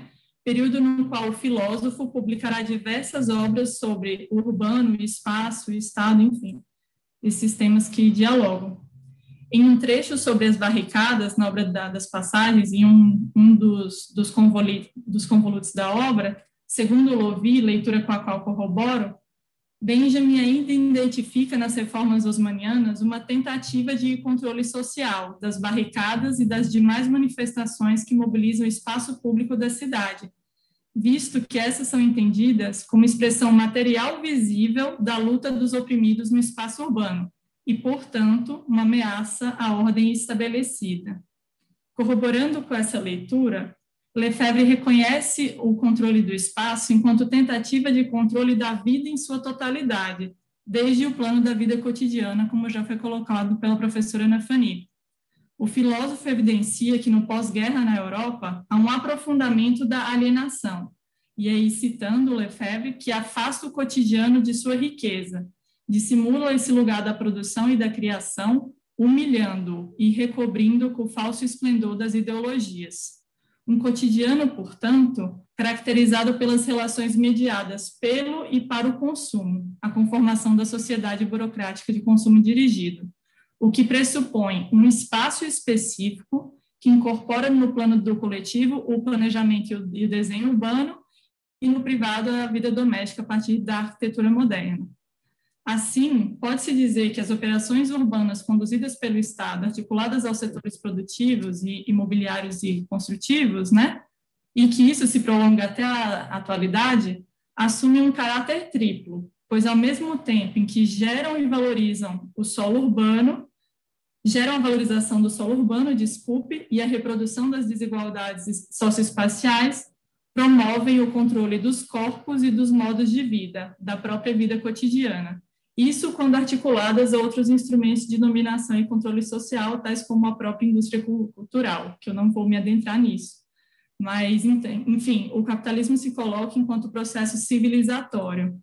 período no qual o filósofo publicará diversas obras sobre o urbano, o espaço, o Estado, enfim, esses temas que dialogam. Em um trecho sobre as barricadas, na obra das passagens, em um dos convolutos da obra, segundo Lovi, leitura com a qual corroboro, Benjamin ainda identifica nas reformas osmanianas uma tentativa de controle social das barricadas e das demais manifestações que mobilizam o espaço público da cidade, visto que essas são entendidas como expressão material visível da luta dos oprimidos no espaço urbano e, portanto, uma ameaça à ordem estabelecida. Corroborando com essa leitura, Lefebvre reconhece o controle do espaço enquanto tentativa de controle da vida em sua totalidade, desde o plano da vida cotidiana, como já foi colocado pela professora Ana Fani. O filósofo evidencia que no pós-guerra na Europa há um aprofundamento da alienação, e aí citando Lefebvre, que afasta o cotidiano de sua riqueza, dissimula esse lugar da produção e da criação, humilhando-o e recobrindo-o com o falso esplendor das ideologias. Um cotidiano, portanto, caracterizado pelas relações mediadas pelo e para o consumo, a conformação da sociedade burocrática de consumo dirigido, o que pressupõe um espaço específico que incorpora no plano do coletivo o planejamento e o desenho urbano e no privado a vida doméstica a partir da arquitetura moderna. Assim, pode-se dizer que as operações urbanas conduzidas pelo Estado, articuladas aos setores produtivos e imobiliários e construtivos, né, e que isso se prolonga até a atualidade, assumem um caráter triplo, pois ao mesmo tempo em que geram e valorizam o solo urbano, geram a valorização do solo urbano, e a reprodução das desigualdades socioespaciais, promovem o controle dos corpos e dos modos de vida, da própria vida cotidiana. Isso quando articuladas a outros instrumentos de dominação e controle social, tais como a própria indústria cultural, que eu não vou me adentrar nisso. Mas, enfim, o capitalismo se coloca enquanto processo civilizatório.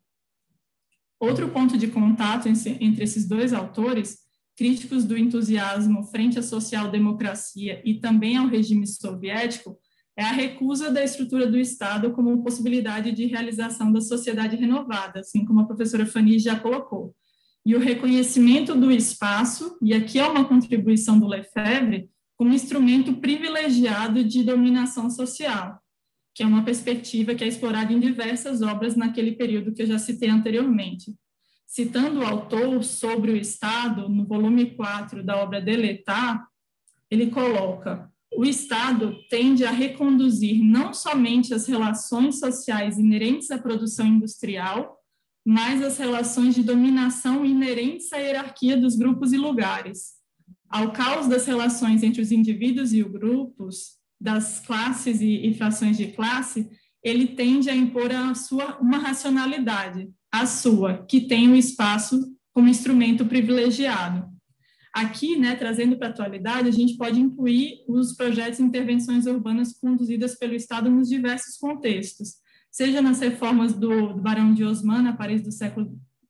Outro ponto de contato entre esses dois autores, críticos do entusiasmo frente à social-democracia e também ao regime soviético, é a recusa da estrutura do Estado como possibilidade de realização da sociedade renovada, assim como a professora Fani já colocou. E o reconhecimento do espaço, e aqui é uma contribuição do Lefebvre, como instrumento privilegiado de dominação social, que é uma perspectiva que é explorada em diversas obras naquele período que eu já citei anteriormente. Citando o autor sobre o Estado, no volume 4 da obra de Letard, ele coloca: o Estado tende a reconduzir não somente as relações sociais inerentes à produção industrial, mas as relações de dominação inerentes à hierarquia dos grupos e lugares. Ao caos das relações entre os indivíduos e os grupos, das classes e frações de classe, ele tende a impor uma racionalidade, a sua, que tem o espaço como instrumento privilegiado. Aqui, né, trazendo para a atualidade, a gente pode incluir os projetos e intervenções urbanas conduzidas pelo Estado nos diversos contextos, seja nas reformas do Barão de Haussmann, a Paris do século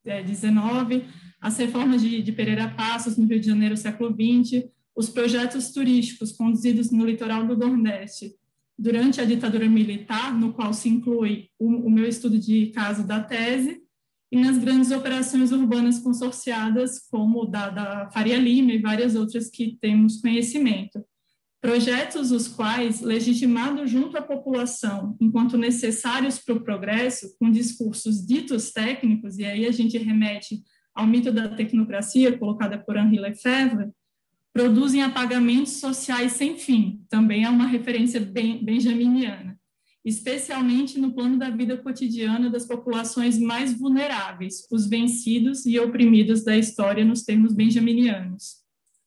XIX, as reformas de Pereira Passos, no Rio de Janeiro, século XX, os projetos turísticos conduzidos no litoral do Nordeste durante a ditadura militar, no qual se inclui o meu estudo de caso da tese, e nas grandes operações urbanas consorciadas, como da Faria Lima e várias outras que temos conhecimento. Projetos os quais, legitimados junto à população enquanto necessários para o progresso, com discursos ditos técnicos, e aí a gente remete ao mito da tecnocracia, colocada por Henri Lefebvre, produzem apagamentos sociais sem fim, também é uma referência benjaminiana, especialmente no plano da vida cotidiana das populações mais vulneráveis, os vencidos e oprimidos da história nos termos benjaminianos.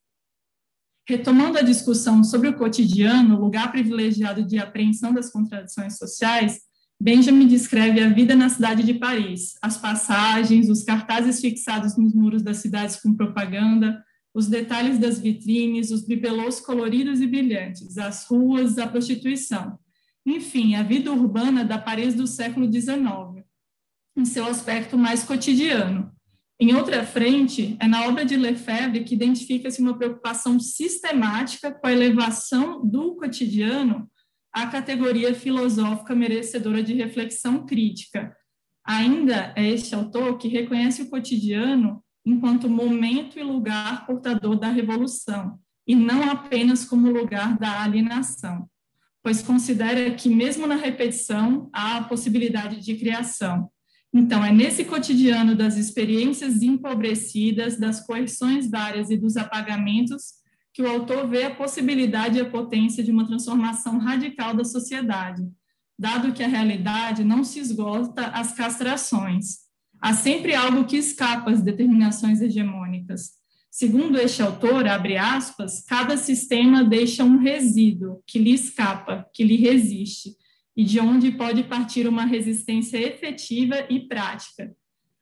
Retomando a discussão sobre o cotidiano, lugar privilegiado de apreensão das contradições sociais, Benjamin descreve a vida na cidade de Paris, as passagens, os cartazes fixados nos muros das cidades com propaganda, os detalhes das vitrines, os bibelôs coloridos e brilhantes, as ruas, a prostituição. Enfim, a vida urbana da Paris do século XIX, em seu aspecto mais cotidiano. Em outra frente, é na obra de Lefebvre que identifica-se uma preocupação sistemática com a elevação do cotidiano a categoria filosófica merecedora de reflexão crítica. Ainda é este autor que reconhece o cotidiano enquanto momento e lugar portador da revolução, e não apenas como lugar da alienação, pois considera que, mesmo na repetição, há a possibilidade de criação. Então, é nesse cotidiano das experiências empobrecidas, das coerções várias e dos apagamentos, que o autor vê a possibilidade e a potência de uma transformação radical da sociedade, dado que a realidade não se esgota às castrações. Há sempre algo que escapa às determinações hegemônicas. Segundo este autor, abre aspas, cada sistema deixa um resíduo que lhe escapa, que lhe resiste, e de onde pode partir uma resistência efetiva e prática.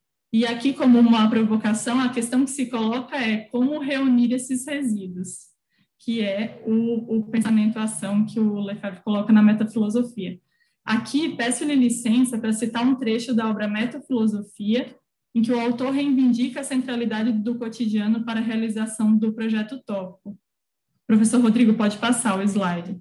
E aqui, como uma provocação, a questão que se coloca é como reunir esses resíduos, que é o pensamento-ação que o Lefebvre coloca na metafilosofia. Aqui, peço-lhe licença para citar um trecho da obra Metafilosofia, em que o autor reivindica a centralidade do cotidiano para a realização do projeto utópico. Professor Rodrigo, pode passar o slide.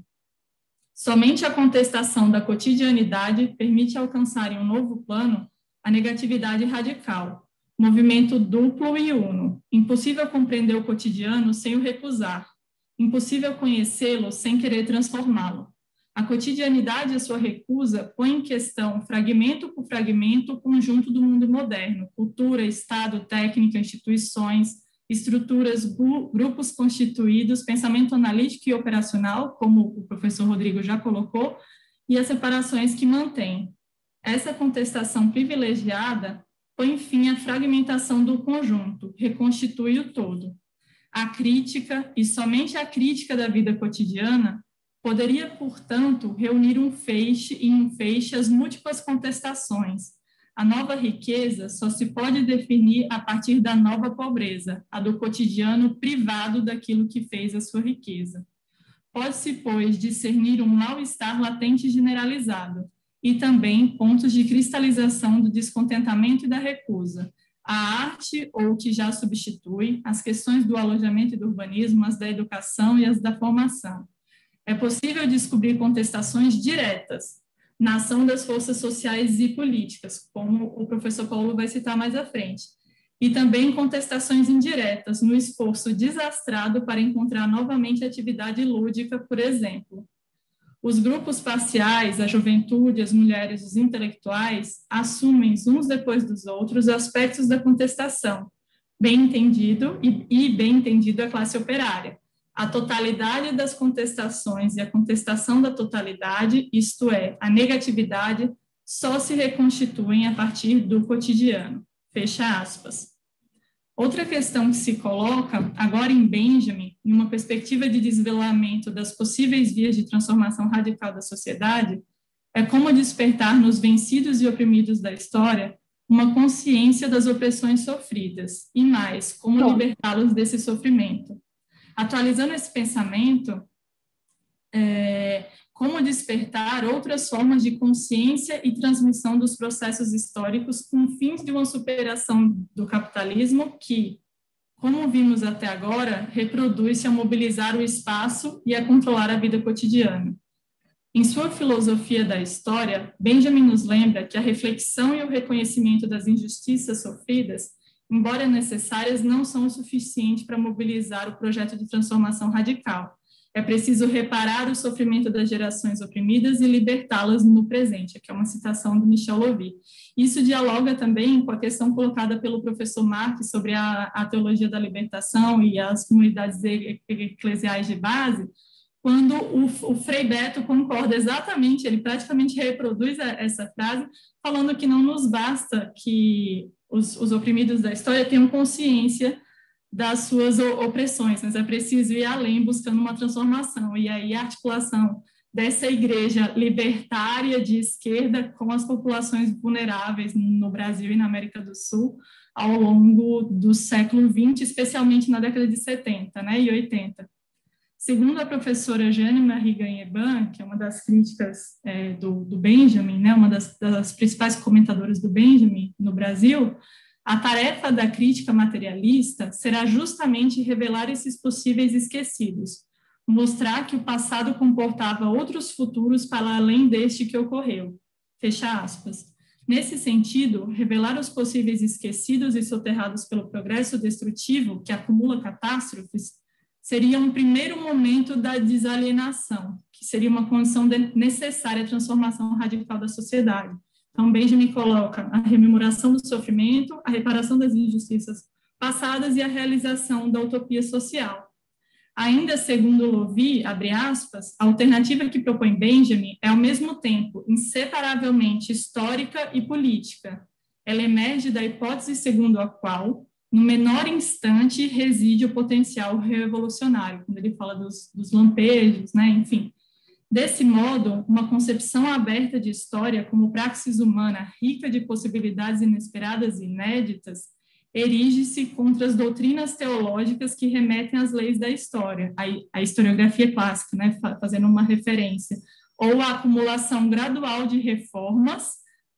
Somente a contestação da cotidianidade permite alcançar em um novo plano a negatividade radical, movimento duplo e uno. Impossível compreender o cotidiano sem o recusar, impossível conhecê-lo sem querer transformá-lo. A cotidianidade e a sua recusa põem em questão, fragmento por fragmento, o conjunto do mundo moderno, cultura, Estado, técnica, instituições, estruturas, grupos constituídos, pensamento analítico e operacional, como o professor Rodrigo já colocou, e as separações que mantém. Essa contestação privilegiada põe fim à fragmentação do conjunto, reconstitui o todo. A crítica, e somente a crítica da vida cotidiana, poderia, portanto, reunir um feixe as múltiplas contestações. A nova riqueza só se pode definir a partir da nova pobreza, a do cotidiano privado daquilo que fez a sua riqueza. Pode-se, pois, discernir um mal-estar latente e generalizado, e também pontos de cristalização do descontentamento e da recusa. A arte, ou o que já substitui, as questões do alojamento e do urbanismo, as da educação e as da formação. É possível descobrir contestações diretas na ação das forças sociais e políticas, como o professor Paulo vai citar mais à frente, e também contestações indiretas no esforço desastrado para encontrar novamente atividade lúdica, por exemplo. Os grupos parciais, a juventude, as mulheres, os intelectuais, assumem, uns depois dos outros, aspectos da contestação, bem entendido e bem entendido a classe operária. A totalidade das contestações e a contestação da totalidade, isto é, a negatividade, só se reconstituem a partir do cotidiano. Fecha aspas. Outra questão que se coloca, agora em Benjamin, em uma perspectiva de desvelamento das possíveis vias de transformação radical da sociedade, é como despertar nos vencidos e oprimidos da história uma consciência das opressões sofridas, e mais, como libertá-los desse sofrimento. Atualizando esse pensamento, como despertar outras formas de consciência e transmissão dos processos históricos com fins de uma superação do capitalismo que, como vimos até agora, reproduz-se a mobilizar o espaço e a controlar a vida cotidiana. Em sua filosofia da história, Benjamin nos lembra que a reflexão e o reconhecimento das injustiças sofridas, embora necessárias, não são o suficiente para mobilizar o projeto de transformação radical. É preciso reparar o sofrimento das gerações oprimidas e libertá-las no presente, que é uma citação do Michel Lovy. Isso dialoga também com a questão colocada pelo professor Marx sobre a teologia da libertação e as comunidades eclesiais de base, quando o Frei Beto concorda exatamente, ele praticamente reproduz essa frase, falando que não nos basta que os oprimidos da história tenham consciência das suas opressões, mas é preciso ir além, buscando uma transformação. E aí a articulação dessa igreja libertária de esquerda com as populações vulneráveis no Brasil e na América do Sul ao longo do século XX, especialmente na década de 70, né, e 80. Segundo a professora Jeanne-Marie Gagné-Ban, que é uma das críticas do Benjamin, né, uma das principais comentadoras do Benjamin no Brasil, a tarefa da crítica materialista será justamente revelar esses possíveis esquecidos, mostrar que o passado comportava outros futuros para além deste que ocorreu. Fecha aspas. Nesse sentido, revelar os possíveis esquecidos e soterrados pelo progresso destrutivo que acumula catástrofes seria um primeiro momento da desalienação, que seria uma condição necessária à transformação radical da sociedade. Então, Benjamin coloca a rememoração do sofrimento, a reparação das injustiças passadas e a realização da utopia social. Ainda segundo Lovi, abre aspas, a alternativa que propõe Benjamin é, ao mesmo tempo, inseparavelmente histórica e política. Ela emerge da hipótese segundo a qual, no menor instante, reside o potencial revolucionário, quando ele fala dos lampejos, né, enfim. Desse modo, uma concepção aberta de história como praxis humana rica de possibilidades inesperadas e inéditas erige-se contra as doutrinas teológicas que remetem às leis da história, a historiografia clássica, né, fazendo uma referência, ou a acumulação gradual de reformas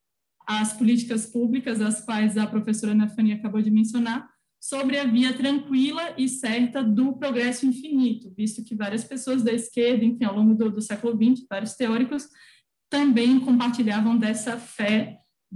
às políticas públicas, as quais a professora Ana Fani acabou de mencionar, sobre a via tranquila e certa do progresso infinito, visto que várias pessoas da esquerda, enfim, ao longo do século XX, vários teóricos, também compartilhavam dessa fé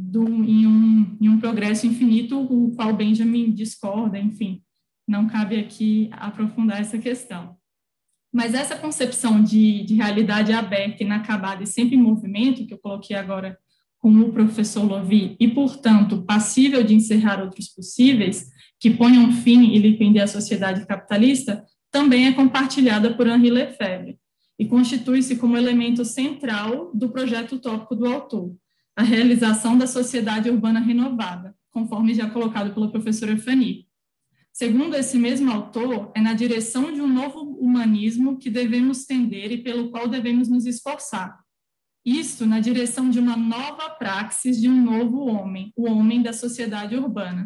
em um progresso infinito, o qual Benjamin discorda, enfim, não cabe aqui aprofundar essa questão. Mas essa concepção de realidade aberta, inacabada e sempre em movimento, que eu coloquei agora com o professor Lovi, e, portanto, passível de encerrar outros possíveis, que ponham fim e liquidem a sociedade capitalista, também é compartilhada por Henri Lefebvre, e constitui-se como elemento central do projeto utópico do autor, a realização da sociedade urbana renovada, conforme já colocado pela professora Fani. Segundo esse mesmo autor, é na direção de um novo humanismo que devemos tender e pelo qual devemos nos esforçar. Isto na direção de uma nova praxis de um novo homem, o homem da sociedade urbana.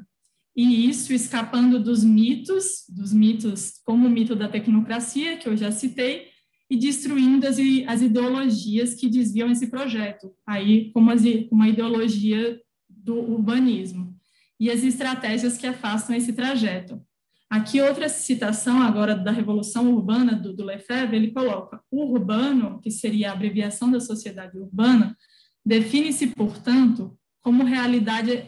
E isso escapando dos mitos como o mito da tecnocracia, que eu já citei, e destruindo as ideologias que desviam esse projeto, aí como uma ideologia do urbanismo, e as estratégias que afastam esse trajeto. Aqui outra citação agora da Revolução Urbana do Lefebvre, ele coloca, o urbano, que seria a abreviação da sociedade urbana, define-se, portanto, como realidade,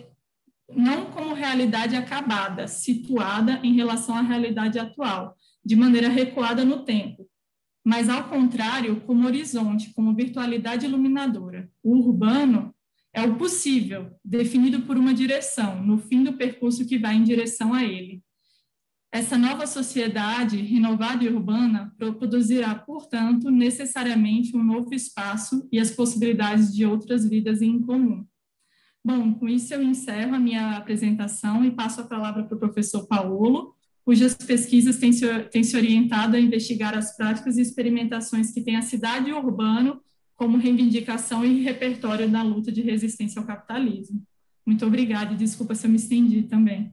não como realidade acabada, situada em relação à realidade atual, de maneira recuada no tempo, mas, ao contrário, como horizonte, como virtualidade iluminadora. O urbano é o possível, definido por uma direção, no fim do percurso que vai em direção a ele. Essa nova sociedade, renovada e urbana, produzirá, portanto, necessariamente um novo espaço e as possibilidades de outras vidas em comum. Bom, com isso eu encerro a minha apresentação e passo a palavra para o professor Paulo, cujas pesquisas têm se orientado a investigar as práticas e experimentações que têm a cidade e o urbano como reivindicação e repertório da luta de resistência ao capitalismo. Muito obrigada e desculpa se eu me estendi também.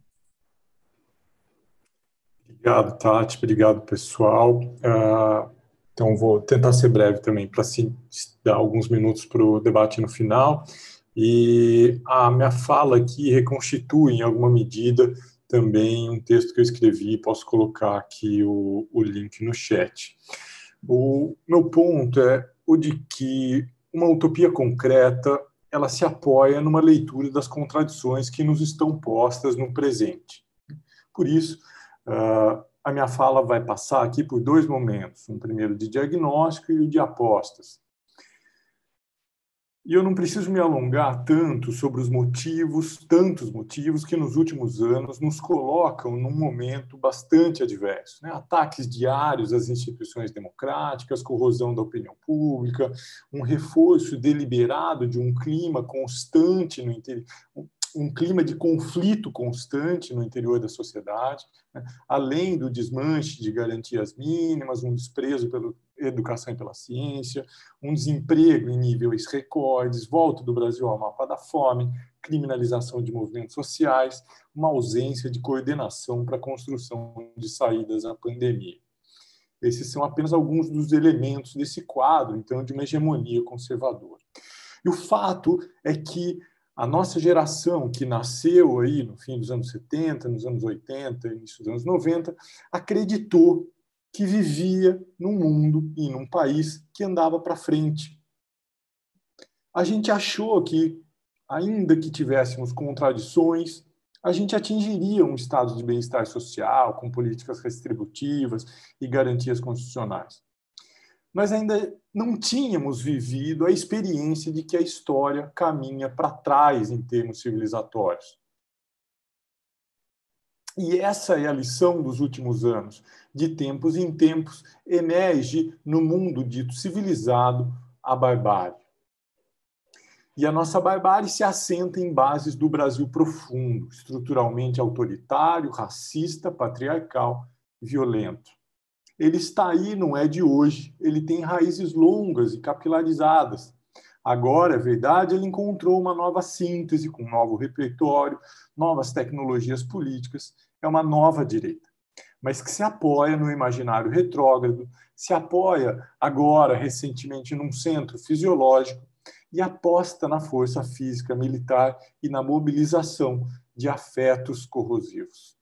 Obrigado, Tati. Obrigado, pessoal. Então, vou tentar ser breve também, para dar alguns minutos para o debate no final. E a minha fala aqui reconstitui, em alguma medida, também um texto que eu escrevi, posso colocar aqui o link no chat. O meu ponto é o de que uma utopia concreta, ela se apoia numa leitura das contradições que nos estão postas no presente. Por isso, a minha fala vai passar aqui por dois momentos, um primeiro de diagnóstico e o de apostas. E eu não preciso me alongar tanto sobre os motivos, tantos motivos que nos últimos anos nos colocam num momento bastante adverso, né? Ataques diários às instituições democráticas, corrosão da opinião pública, um reforço deliberado de um clima constante no interior, um clima de conflito constante no interior da sociedade, né? Além do desmanche de garantias mínimas, um desprezo pela educação e pela ciência, um desemprego em níveis recordes, volta do Brasil ao mapa da fome, criminalização de movimentos sociais, uma ausência de coordenação para a construção de saídas à pandemia. Esses são apenas alguns dos elementos desse quadro, então, de uma hegemonia conservadora. E o fato é que a nossa geração, que nasceu aí no fim dos anos 70, nos anos 80, início dos anos 90, acreditou que vivia num mundo e num país que andava para frente. A gente achou que, ainda que tivéssemos contradições, a gente atingiria um estado de bem-estar social, com políticas restributivas e garantias constitucionais. Mas ainda não tínhamos vivido a experiência de que a história caminha para trás em termos civilizatórios. E essa é a lição dos últimos anos. De tempos em tempos, emerge no mundo dito civilizado a barbárie. E a nossa barbárie se assenta em bases do Brasil profundo, estruturalmente autoritário, racista, patriarcal, violento. Ele está aí, não é de hoje, ele tem raízes longas e capilarizadas. Agora, é verdade, ele encontrou uma nova síntese, com um novo repertório, novas tecnologias políticas, é uma nova direita, mas que se apoia no imaginário retrógrado, se apoia agora, recentemente, num centro fisiológico e aposta na força física militar e na mobilização de afetos corrosivos.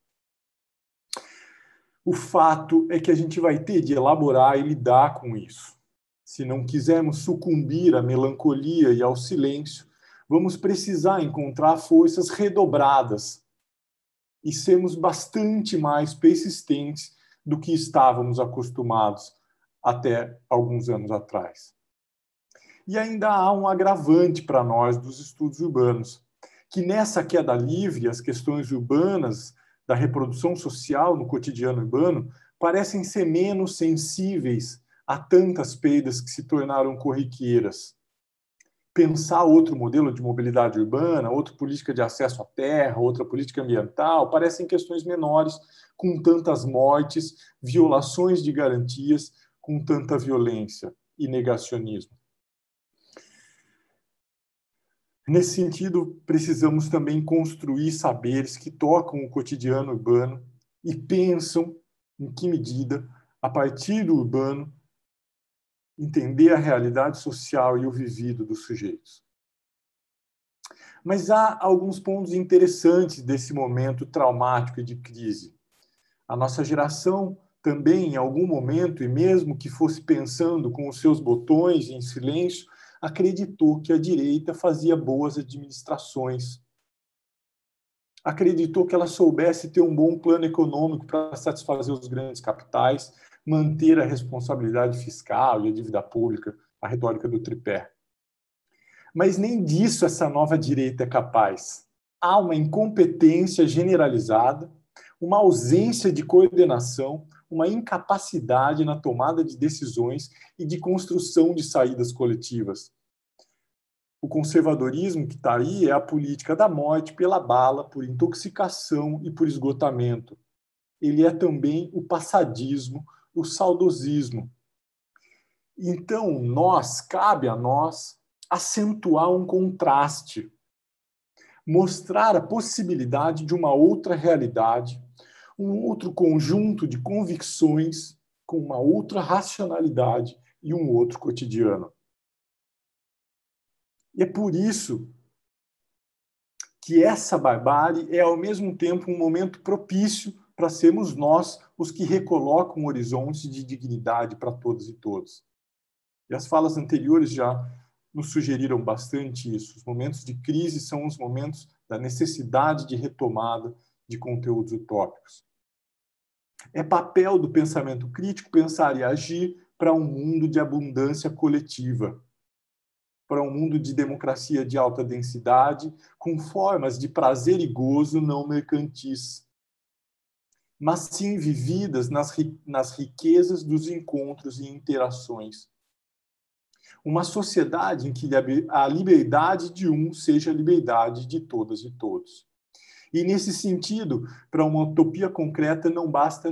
O fato é que a gente vai ter de elaborar e lidar com isso. Se não quisermos sucumbir à melancolia e ao silêncio, vamos precisar encontrar forças redobradas e sermos bastante mais persistentes do que estávamos acostumados até alguns anos atrás. E ainda há um agravante para nós dos estudos urbanos, que nessa queda livre, as questões urbanas da reprodução social no cotidiano urbano parecem ser menos sensíveis a tantas perdas que se tornaram corriqueiras. Pensar outro modelo de mobilidade urbana, outra política de acesso à terra, outra política ambiental, parecem questões menores, com tantas mortes, violações de garantias, com tanta violência e negacionismo. Nesse sentido, precisamos também construir saberes que tocam o cotidiano urbano e pensam em que medida, a partir do urbano, entender a realidade social e o vivido dos sujeitos. Mas há alguns pontos interessantes desse momento traumático e de crise. A nossa geração também, em algum momento, e mesmo que fosse pensando com os seus botões em silêncio, acreditou que a direita fazia boas administrações. Acreditou que ela soubesse ter um bom plano econômico para satisfazer os grandes capitais, manter a responsabilidade fiscal e a dívida pública, a retórica do tripé. Mas nem disso essa nova direita é capaz. Há uma incompetência generalizada, uma ausência de coordenação, uma incapacidade na tomada de decisões e de construção de saídas coletivas. O conservadorismo que está aí é a política da morte pela bala, por intoxicação e por esgotamento. Ele é também o passadismo, o saudosismo. Então, cabe a nós acentuar um contraste, mostrar a possibilidade de uma outra realidade, um outro conjunto de convicções com uma outra racionalidade e um outro cotidiano. E é por isso que essa barbárie é, ao mesmo tempo, um momento propício para sermos nós os que recolocam um horizonte de dignidade para todas e todos. E as falas anteriores já nos sugeriram bastante isso. Os momentos de crise são os momentos da necessidade de retomada de conteúdos utópicos. É papel do pensamento crítico pensar e agir para um mundo de abundância coletiva, para um mundo de democracia de alta densidade, com formas de prazer e gozo não mercantis, mas sim vividas nas riquezas dos encontros e interações. Uma sociedade em que a liberdade de um seja a liberdade de todas e todos. E, nesse sentido, para uma utopia concreta não basta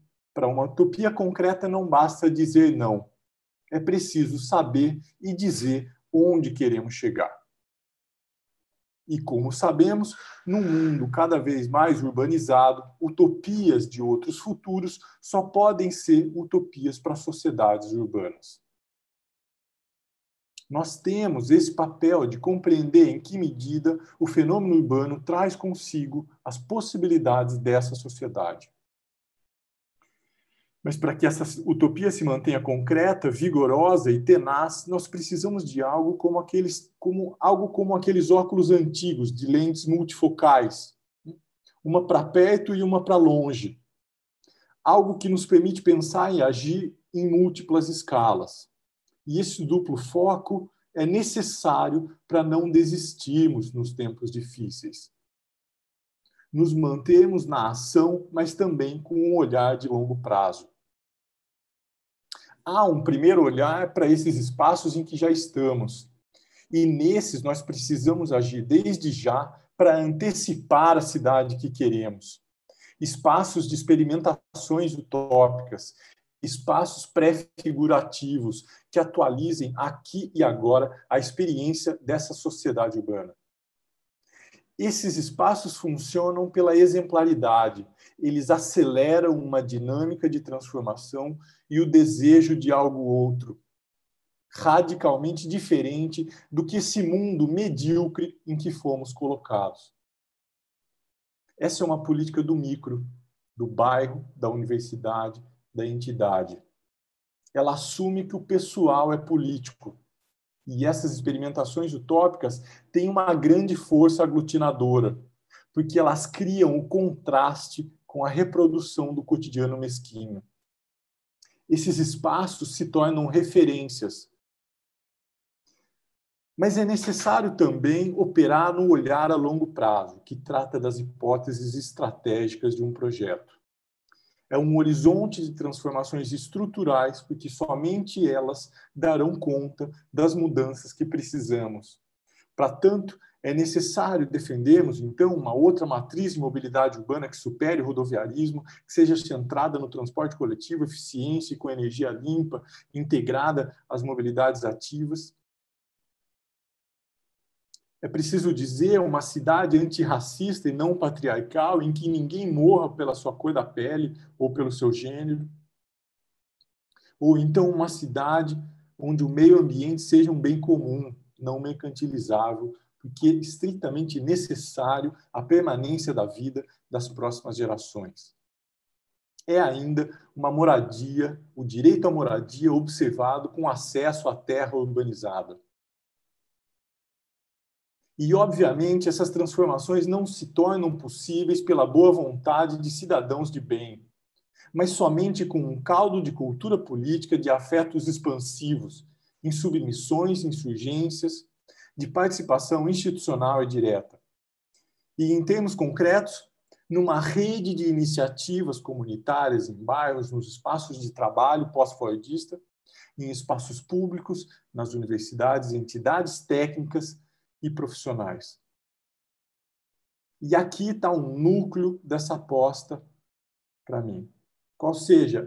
dizer não. É preciso saber e dizer onde queremos chegar. E, como sabemos, num mundo cada vez mais urbanizado, utopias de outros futuros só podem ser utopias para sociedades urbanas. Nós temos esse papel de compreender em que medida o fenômeno urbano traz consigo as possibilidades dessa sociedade. Mas para que essa utopia se mantenha concreta, vigorosa e tenaz, nós precisamos de algo como aqueles óculos antigos de lentes multifocais, uma para perto e uma para longe. Algo que nos permite pensar e agir em múltiplas escalas. E esse duplo foco é necessário para não desistirmos nos tempos difíceis. Nos mantermos na ação, mas também com um olhar de longo prazo. Há um primeiro olhar para esses espaços em que já estamos. E nesses nós precisamos agir desde já para antecipar a cidade que queremos. Espaços de experimentações utópicas, espaços pré-figurativos que atualizem aqui e agora a experiência dessa sociedade urbana. Esses espaços funcionam pela exemplaridade, eles aceleram uma dinâmica de transformação e o desejo de algo outro, radicalmente diferente do que esse mundo medíocre em que fomos colocados. Essa é uma política do micro, do bairro, da universidade, da entidade. Ela assume que o pessoal é político. E essas experimentações utópicas têm uma grande força aglutinadora, porque elas criam o contraste com a reprodução do cotidiano mesquinho. Esses espaços se tornam referências. Mas é necessário também operar no olhar a longo prazo, que trata das hipóteses estratégicas de um projeto. É um horizonte de transformações estruturais, porque somente elas darão conta das mudanças que precisamos. Para tanto, é necessário defendermos, então, uma outra matriz de mobilidade urbana que supere o rodoviarismo, que seja centrada no transporte coletivo, eficiência e com energia limpa, integrada às mobilidades ativas. É preciso dizer uma cidade antirracista e não patriarcal, em que ninguém morra pela sua cor da pele ou pelo seu gênero. Ou então uma cidade onde o meio ambiente seja um bem comum, não mercantilizável, porque é estritamente necessário a permanência da vida das próximas gerações. É ainda uma moradia, o direito à moradia observado com acesso à terra urbanizada. E, obviamente, essas transformações não se tornam possíveis pela boa vontade de cidadãos de bem, mas somente com um caldo de cultura política de afetos expansivos, em submissões, insurgências, de participação institucional e direta. E, em termos concretos, numa rede de iniciativas comunitárias em bairros, nos espaços de trabalho pós-fordista, em espaços públicos, nas universidades, entidades técnicas e profissionais. E aqui está um núcleo dessa aposta para mim. Qual seja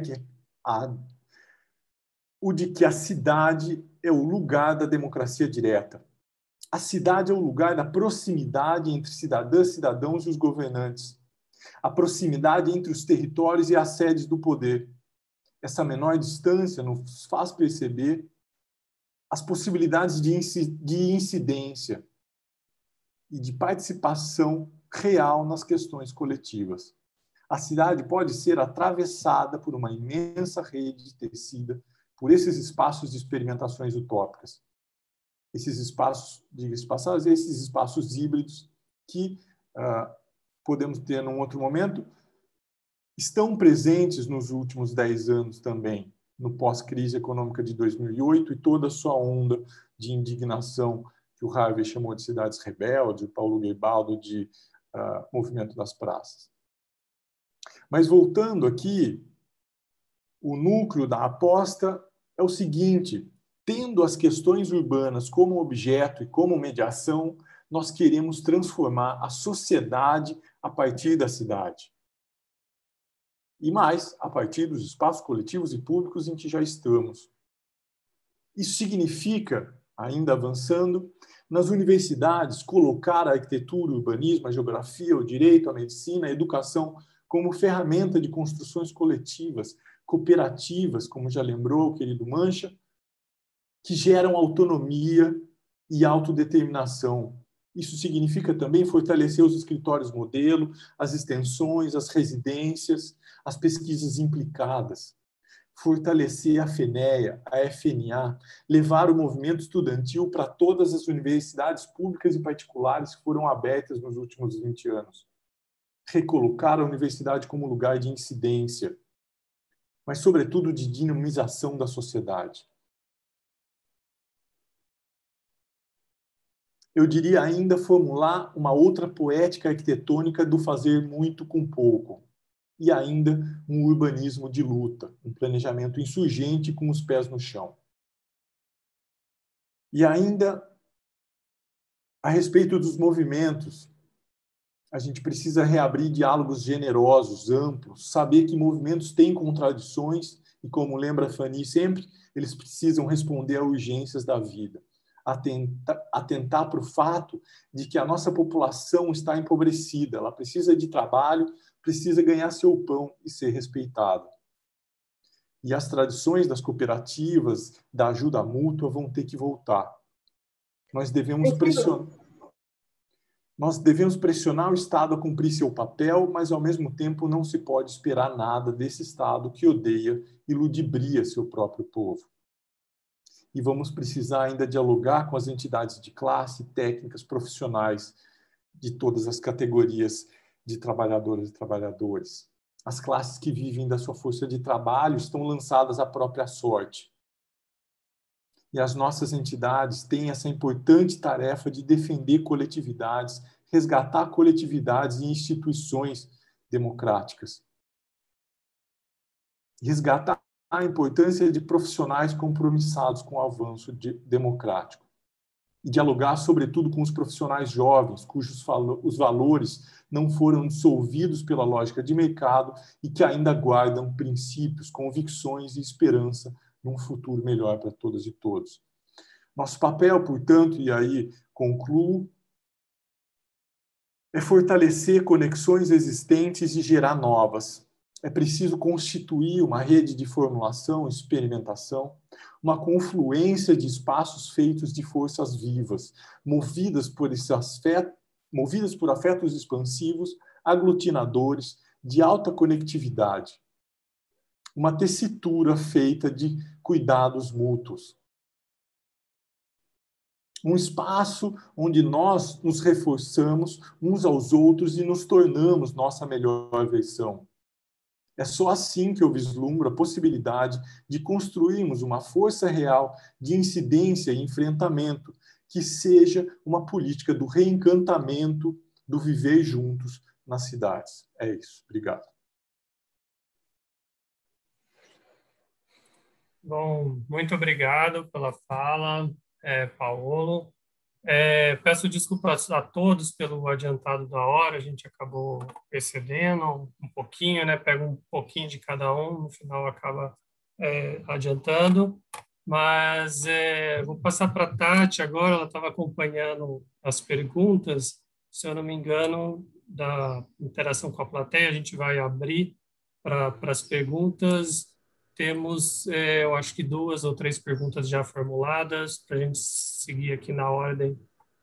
o de que a cidade é o lugar da democracia direta. A cidade é o lugar da proximidade entre cidadãs, cidadãos e os governantes. A proximidade entre os territórios e as sedes do poder. Essa menor distância nos faz perceber as possibilidades de incidência e de participação real nas questões coletivas. A cidade pode ser atravessada por uma imensa rede tecida por esses espaços de experimentações utópicas. Esses espaços, diga-se de passagem, esses espaços híbridos que podemos ter num outro momento, estão presentes nos últimos 10 anos também, no pós-crise econômica de 2008 e toda a sua onda de indignação que o Harvey chamou de cidades rebeldes, o Paulo Garibaldi de movimento das praças. Mas voltando aqui, o núcleo da aposta é o seguinte: tendo as questões urbanas como objeto e como mediação, nós queremos transformar a sociedade a partir da cidade. E mais, a partir dos espaços coletivos e públicos em que já estamos. Isso significa, ainda avançando, nas universidades, colocar a arquitetura, o urbanismo, a geografia, o direito, a medicina, a educação como ferramenta de construções coletivas, cooperativas, como já lembrou o querido Mancha, que geram autonomia e autodeterminação, Isso significa também fortalecer os escritórios modelo, as extensões, as residências, as pesquisas implicadas, fortalecer a FENEA, a FNA, levar o movimento estudantil para todas as universidades públicas e particulares que foram abertas nos últimos 20 anos, recolocar a universidade como lugar de incidência, mas, sobretudo, de dinamização da sociedade. Eu diria ainda formular uma outra poética arquitetônica do fazer muito com pouco, e ainda um urbanismo de luta, um planejamento insurgente com os pés no chão. E ainda, a respeito dos movimentos, a gente precisa reabrir diálogos generosos, amplos, saber que movimentos têm contradições e, como lembra a Fanny sempre, eles precisam responder a urgências da vida. Atentar para o fato de que a nossa população está empobrecida, ela precisa de trabalho, precisa ganhar seu pão e ser respeitada. E as tradições das cooperativas, da ajuda mútua, vão ter que voltar. Nós devemos pressionar o Estado a cumprir seu papel, mas, ao mesmo tempo, não se pode esperar nada desse Estado que odeia e ludibria seu próprio povo. E vamos precisar ainda dialogar com as entidades de classe, técnicas, profissionais de todas as categorias de trabalhadoras e trabalhadores. As classes que vivem da sua força de trabalho estão lançadas à própria sorte. E as nossas entidades têm essa importante tarefa de defender coletividades, resgatar coletividades e instituições democráticas. Resgatar a importância de profissionais compromissados com o avanço democrático. E dialogar, sobretudo, com os profissionais jovens, cujos os valores não foram dissolvidos pela lógica de mercado e que ainda guardam princípios, convicções e esperança num futuro melhor para todas e todos. Nosso papel, portanto, e aí concluo, é fortalecer conexões existentes e gerar novas. É preciso constituir uma rede de formulação e experimentação, uma confluência de espaços feitos de forças vivas, movidas por afetos expansivos, aglutinadores, de alta conectividade. Uma tessitura feita de cuidados mútuos. Um espaço onde nós nos reforçamos uns aos outros e nos tornamos nossa melhor versão. É só assim que eu vislumbro a possibilidade de construirmos uma força real de incidência e enfrentamento que seja uma política do reencantamento, do viver juntos nas cidades. É isso. Obrigado. Bom, muito obrigado pela fala, Paulo. Peço desculpas a todos pelo adiantado da hora, a gente acabou excedendo um pouquinho, né? Pega um pouquinho de cada um, no final acaba adiantando. Mas vou passar para a Tati agora, ela estava acompanhando as perguntas, se eu não me engano, da interação com a plateia, a gente vai abrir para as perguntas. Temos, eu acho que 2 ou 3 perguntas já formuladas, para a gente seguir aqui na ordem.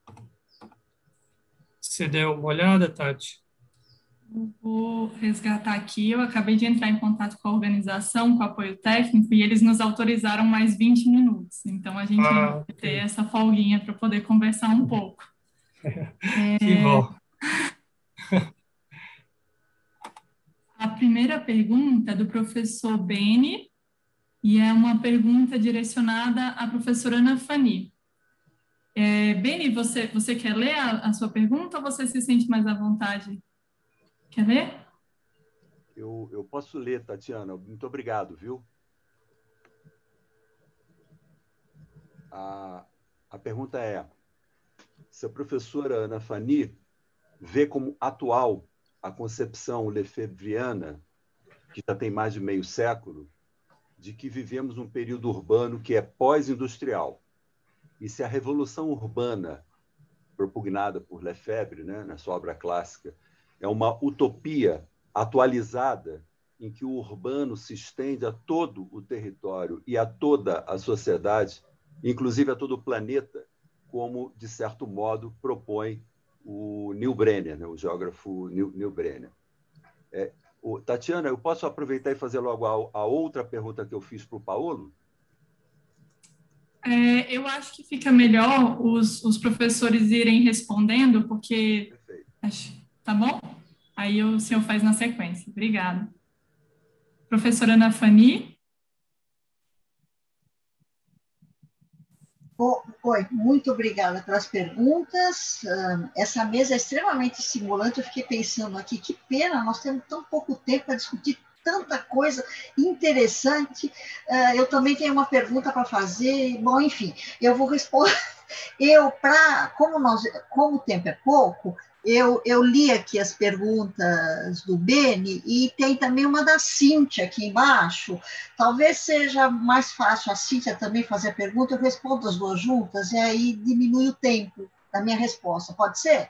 Você deu uma olhada, Tati? Eu vou resgatar aqui. Eu acabei de entrar em contato com a organização, com o apoio técnico, e eles nos autorizaram mais 20 minutos. Então, a gente vai ter essa folguinha para poder conversar um pouco. Que bom. A primeira pergunta é do professor Beni, e é uma pergunta direcionada à professora Ana Fanny. Beni, você quer ler a sua pergunta ou você se sente mais à vontade? Quer ler? Eu posso ler, Tatiana. Muito obrigado, viu? A pergunta é: se a professora Ana Fanny vê como atual a concepção lefebvriana, que já tem mais de meio século, de que vivemos um período urbano que é pós-industrial. E se a revolução urbana, propugnada por Lefebvre, né, na sua obra clássica, é uma utopia atualizada em que o urbano se estende a todo o território e a toda a sociedade, inclusive a todo o planeta, como, de certo modo, propõe o Neil Brenner, né, o geógrafo Neil Brenner. Tatiana, eu posso aproveitar e fazer logo a outra pergunta que eu fiz para o Paulo? Eu acho que fica melhor os professores irem respondendo, porque... Perfeito. Tá bom? Aí o senhor faz na sequência. Obrigada. Professora Ana Fani? Oi, muito obrigada pelas perguntas. Essa mesa é extremamente estimulante. Eu fiquei pensando aqui, que pena, nós temos tão pouco tempo para discutir tanta coisa interessante. Eu também tenho uma pergunta para fazer. Bom, enfim, eu vou responder. Como o tempo é pouco, eu li aqui as perguntas do Beni e tem também uma da Cíntia aqui embaixo. Talvez seja mais fácil a Cíntia também fazer a pergunta, eu respondo as duas juntas e aí diminui o tempo da minha resposta. Pode ser?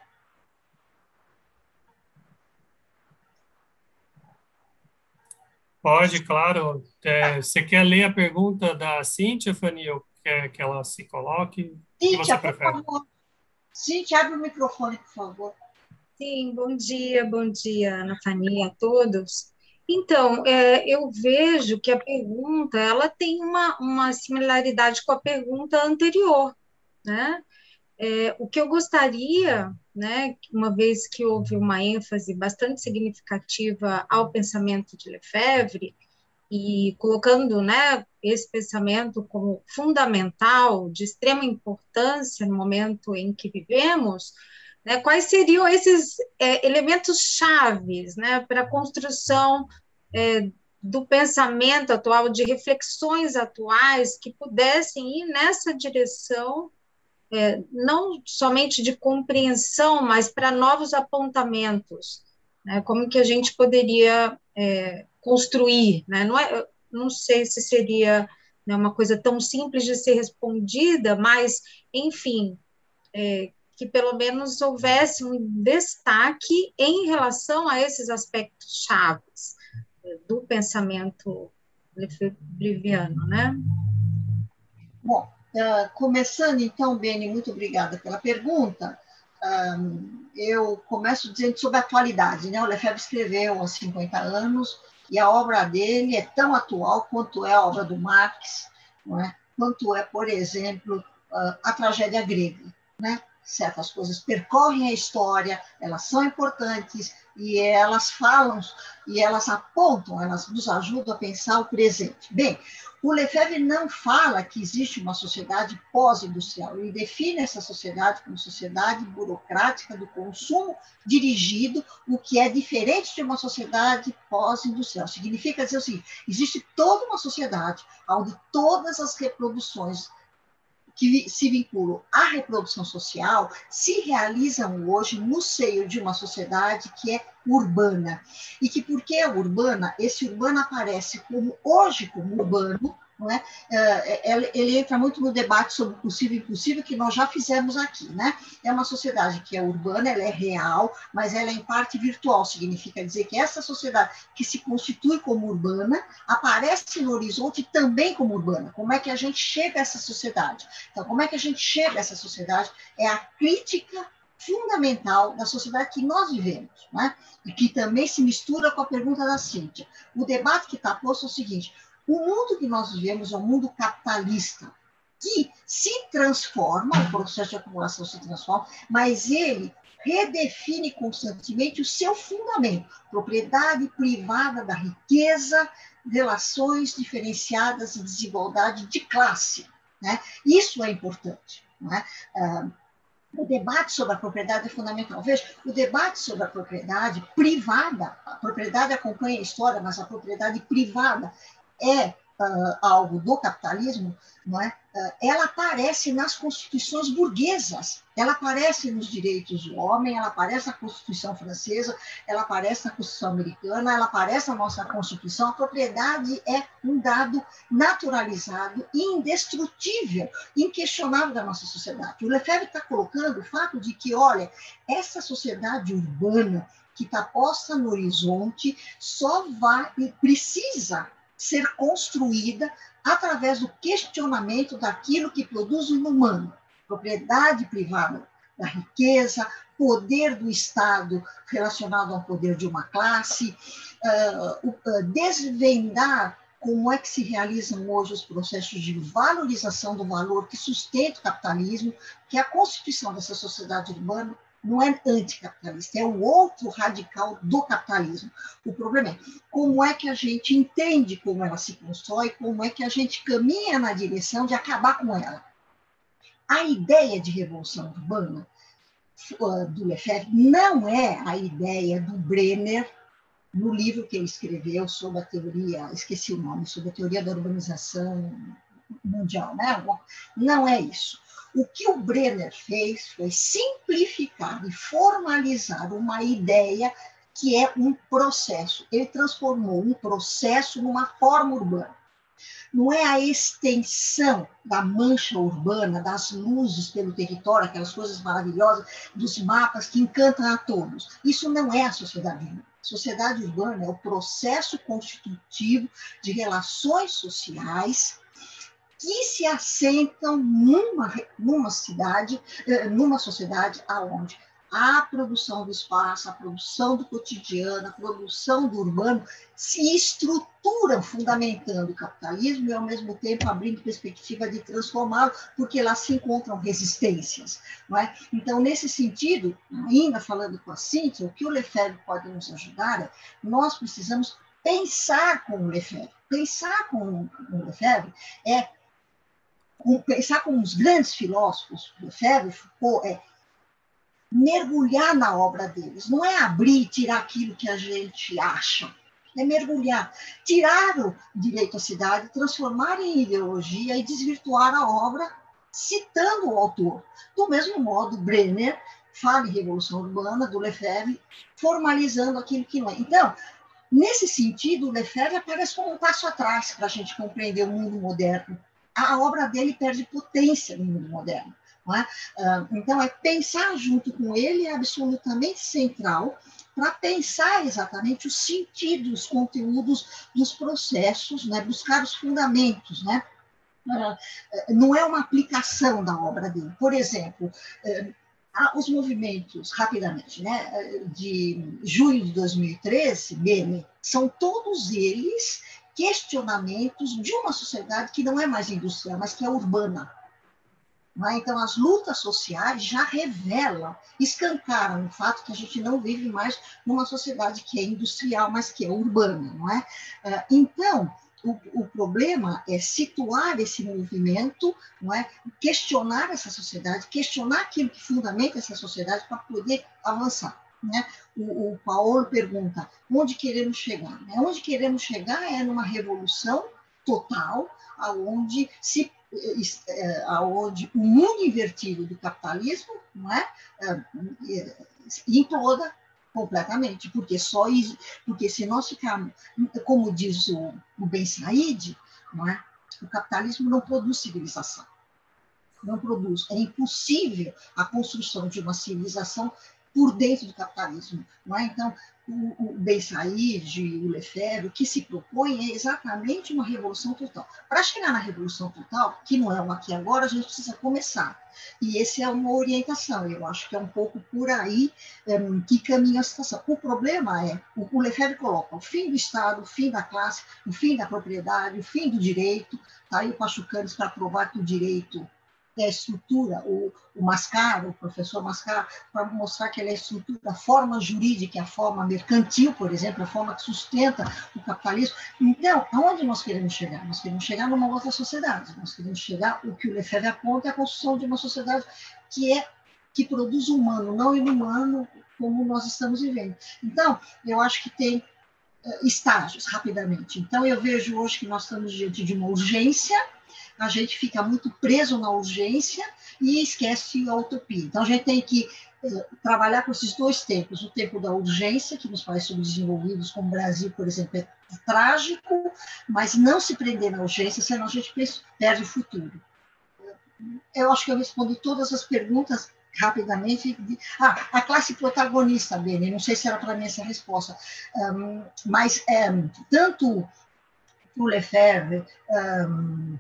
Pode, claro. Você quer ler a pergunta da Cíntia, Fani, ou quer que ela se coloque? Cíntia, o que você prefere? por favor. Cíntia, abre o microfone, por favor. Sim, bom dia, Ana Fani, a todos. Então, eu vejo que a pergunta ela tem uma similaridade com a pergunta anterior, né? O que eu gostaria, né, uma vez que houve uma ênfase bastante significativa ao pensamento de Lefebvre, e colocando, né, esse pensamento como fundamental, de extrema importância no momento em que vivemos, né, quais seriam esses elementos chaves, né, para a construção do pensamento atual, de reflexões atuais que pudessem ir nessa direção, não somente de compreensão, mas para novos apontamentos, né, como que a gente poderia construir, né? Não sei se seria, né, uma coisa tão simples de ser respondida, mas, enfim, que pelo menos houvesse um destaque em relação a esses aspectos chaves do pensamento lefebvriano, né? Bom, começando então, Beni, muito obrigada pela pergunta. Eu começo dizendo sobre a atualidade, né? O Lefebvre escreveu há 50 anos e a obra dele é tão atual quanto é a obra do Marx, não é? Quanto é, por exemplo, a tragédia grega, né? Certas coisas percorrem a história, elas são importantes e elas falam e elas apontam, elas nos ajudam a pensar o presente. Bem, o Lefebvre não fala que existe uma sociedade pós-industrial, ele define essa sociedade como sociedade burocrática do consumo dirigido, o que é diferente de uma sociedade pós-industrial. Significa dizer o seguinte, existe toda uma sociedade onde todas as reproduções que se vinculam à reprodução social se realizam hoje no seio de uma sociedade que é urbana. E que, porque é urbana, esse urbano aparece hoje como urbano, não é? Ele entra muito no debate sobre o possível e impossível que nós já fizemos aqui, né? É uma sociedade que é urbana, ela é real, mas ela é em parte virtual, significa dizer que essa sociedade que se constitui como urbana aparece no horizonte também como urbana. Como é que a gente chega a essa sociedade? Então, como é que a gente chega a essa sociedade? É a crítica fundamental da sociedade que nós vivemos, né? E que também se mistura com a pergunta da Cíntia. O debate que está posto é o seguinte: o mundo que nós vivemos é um mundo capitalista, que se transforma, o processo de acumulação se transforma, mas ele redefine constantemente o seu fundamento, propriedade privada da riqueza, relações diferenciadas e desigualdade de classe, né? Isso é importante, né? O debate sobre a propriedade é fundamental. Veja, o debate sobre a propriedade privada, a propriedade acompanha a história, mas a propriedade privada é algo do capitalismo, não é? Ela aparece nas constituições burguesas, ela aparece nos direitos do homem, ela aparece na Constituição francesa, ela aparece na Constituição americana, ela aparece na nossa Constituição. A propriedade é um dado naturalizado e indestrutível, inquestionável da nossa sociedade. O Lefebvre está colocando o fato de que, olha, essa sociedade urbana que está posta no horizonte só precisa ser construída através do questionamento daquilo que produz o humano. propriedade privada da riqueza, poder do Estado relacionado ao poder de uma classe, desvendar como é que se realizam hoje os processos de valorização do valor que sustenta o capitalismo, que a constituição dessa sociedade urbana não é anticapitalista, é o outro radical do capitalismo. O problema é como é que a gente entende como ela se constrói, como é que a gente caminha na direção de acabar com ela. A ideia de revolução urbana do Lefebvre não é a ideia do Brenner no livro que ele escreveu sobre a teoria, esqueci o nome, sobre a teoria da urbanização mundial, né? Não é isso. O que o Brenner fez foi simplificar e formalizar uma ideia que é um processo. Ele transformou um processo numa forma urbana. Não é a extensão da mancha urbana, das luzes pelo território, aquelas coisas maravilhosas, dos mapas que encantam a todos. Isso não é a sociedade urbana. A sociedade urbana é o processo constitutivo de relações sociais que se assentam numa sociedade onde a produção do espaço, a produção do cotidiano, a produção do urbano se estruturam fundamentando o capitalismo e, ao mesmo tempo, abrindo perspectiva de transformá-lo, porque lá se encontram resistências. Não é? Então, nesse sentido, ainda falando com a Cíntia, o que o Lefebvre pode nos ajudar é nós precisamos pensar com o Lefebvre. Pensar com o Lefebvre é pensar como os grandes filósofos, Lefebvre, Foucault, é mergulhar na obra deles, não é abrir e tirar aquilo que a gente acha, é mergulhar, tirar o direito à cidade, transformar em ideologia e desvirtuar a obra citando o autor. Do mesmo modo, Brenner fala em Revolução Urbana, do Lefebvre, formalizando aquilo que não é. Então, nesse sentido, o Lefebvre aparece como um passo atrás para a gente compreender o mundo moderno. A obra dele perde potência no mundo moderno. Não é? Então, pensar junto com ele é absolutamente central para pensar exatamente os sentidos, os conteúdos dos processos, né? Buscar os fundamentos. Né? Não é uma aplicação da obra dele. Por exemplo, os movimentos, rapidamente, né? De junho de 2013, Bene, são todos eles questionamentos de uma sociedade que não é mais industrial, mas que é urbana. Então, as lutas sociais já revelam, escancaram o fato que a gente não vive mais numa sociedade que é industrial, mas que é urbana. Não é? Então, o problema é situar esse movimento, não é? Questionar essa sociedade, questionar aquilo que fundamenta essa sociedade para poder avançar. Né? O Paulo pergunta, onde queremos chegar? Onde queremos chegar é numa revolução total, onde o mundo invertido do capitalismo, não é? Imploda completamente, porque se nós ficarmos, como diz o Ben Said, não é? O capitalismo não produz civilização, não produz, é impossível a construção de uma civilização por dentro do capitalismo. Não é? Então, o Ben Said, o Lefebvre, o que se propõe é exatamente uma revolução total. Para chegar na revolução total, que não é uma aqui agora, a gente precisa começar. E essa é uma orientação, eu acho que é um pouco por aí que caminha a situação. O problema é, o Lefebvre coloca o fim do Estado, o fim da classe, o fim da propriedade, o fim do direito, tá aí o Pachucanes para provar que o direito é a estrutura, o Mascaro, o professor Mascaro, para mostrar que ele é a estrutura, a forma jurídica, a forma mercantil, por exemplo, a forma que sustenta o capitalismo. Então, aonde nós queremos chegar? Nós queremos chegar numa outra sociedade, nós queremos chegar, o que o Lefebvre aponta é a construção de uma sociedade que produz humano, não inumano, como nós estamos vivendo. Então, eu acho que tem estágios, rapidamente. Então, eu vejo hoje que nós estamos diante de uma urgência, a gente fica muito preso na urgência e esquece a utopia. Então, a gente tem que trabalhar com esses dois tempos. O tempo da urgência, que nos países subdesenvolvidos, como o Brasil, por exemplo, é trágico, mas não se prender na urgência, senão a gente perde o futuro. Eu acho que eu respondi todas as perguntas rapidamente. A classe protagonista, Beni, não sei se era para mim essa resposta, mas tanto para o Lefebvre,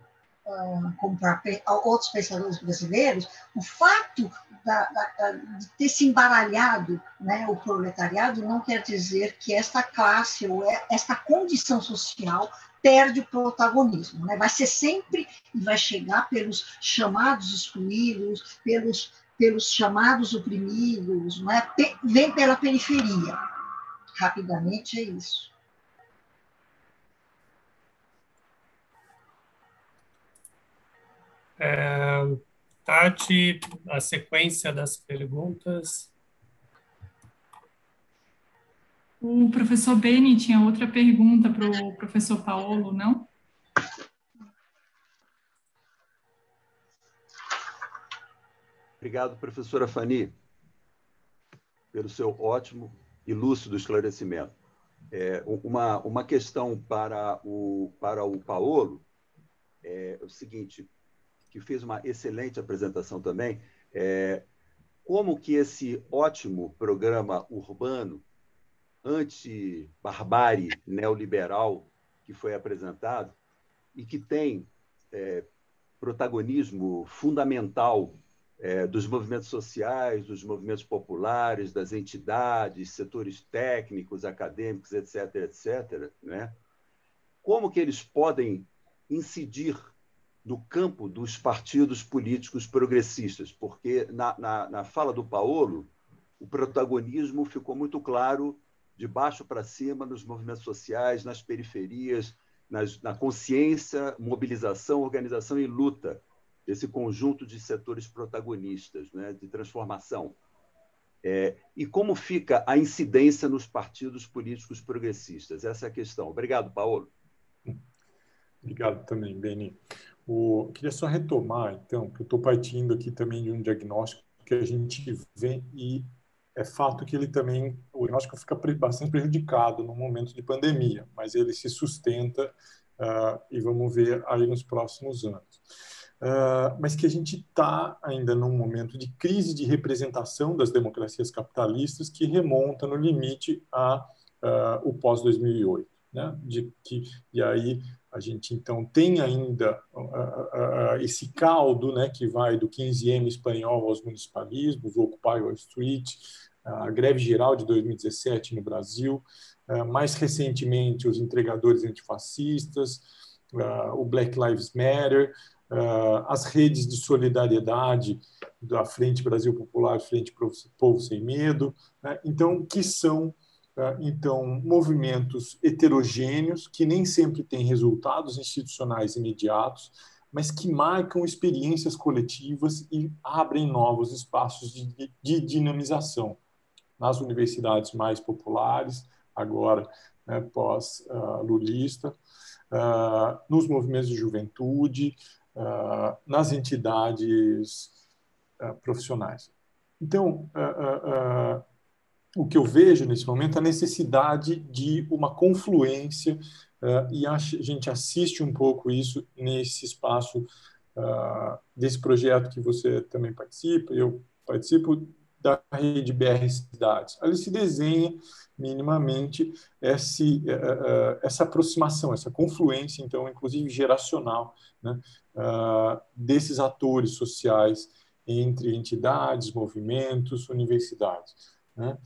como para outros pensadores brasileiros, o fato de ter se embaralhado, né, o proletariado não quer dizer que esta classe ou esta condição social perde o protagonismo, né? Vai ser sempre e vai chegar pelos chamados excluídos, pelos chamados oprimidos, não é? Vem pela periferia. Rapidamente é isso. Tati, a sequência das perguntas. O professor Beni tinha outra pergunta para o professor Paulo, não? Obrigado, professora Fanny, pelo seu ótimo e lúcido esclarecimento. Uma questão para o Paulo é o seguinte, que fez uma excelente apresentação também, como que esse ótimo programa urbano anti-barbárie neoliberal que foi apresentado e que tem protagonismo fundamental dos movimentos sociais, dos movimentos populares, das entidades, setores técnicos, acadêmicos, etc., etc., né? Como que eles podem incidir no campo dos partidos políticos progressistas? Porque na fala do Paulo, o protagonismo ficou muito claro de baixo para cima nos movimentos sociais, nas periferias, na consciência, mobilização, organização e luta desse conjunto de setores protagonistas, né, de transformação. E como fica a incidência nos partidos políticos progressistas? Essa é a questão. Obrigado, Paulo. Obrigado também, Beni. Queria só retomar, então, que eu estou partindo aqui também de um diagnóstico que a gente vê e é fato que o diagnóstico fica bastante prejudicado no momento de pandemia, mas ele se sustenta e vamos ver aí nos próximos anos. Mas que a gente está ainda num momento de crise de representação das democracias capitalistas que remonta no limite o pós-2008. Né? E aí a gente, então, tem ainda esse caldo, né, que vai do 15M espanhol aos municipalismos, o Occupy Wall Street, a greve geral de 2017 no Brasil, mais recentemente os entregadores antifascistas, o Black Lives Matter, as redes de solidariedade da Frente Brasil Popular, Frente Povo Sem Medo, né? Então, que são movimentos heterogêneos que nem sempre têm resultados institucionais imediatos, mas que marcam experiências coletivas e abrem novos espaços de dinamização nas universidades mais populares, agora, né, pós-lulista, nos movimentos de juventude, nas entidades profissionais. Então, o que eu vejo nesse momento é a necessidade de uma confluência, e a gente assiste um pouco isso nesse espaço desse projeto que você também participa, eu participo da rede BR Cidades. Ali se desenha minimamente essa aproximação, essa confluência, então, inclusive geracional, né, desses atores sociais entre entidades, movimentos, universidades, né?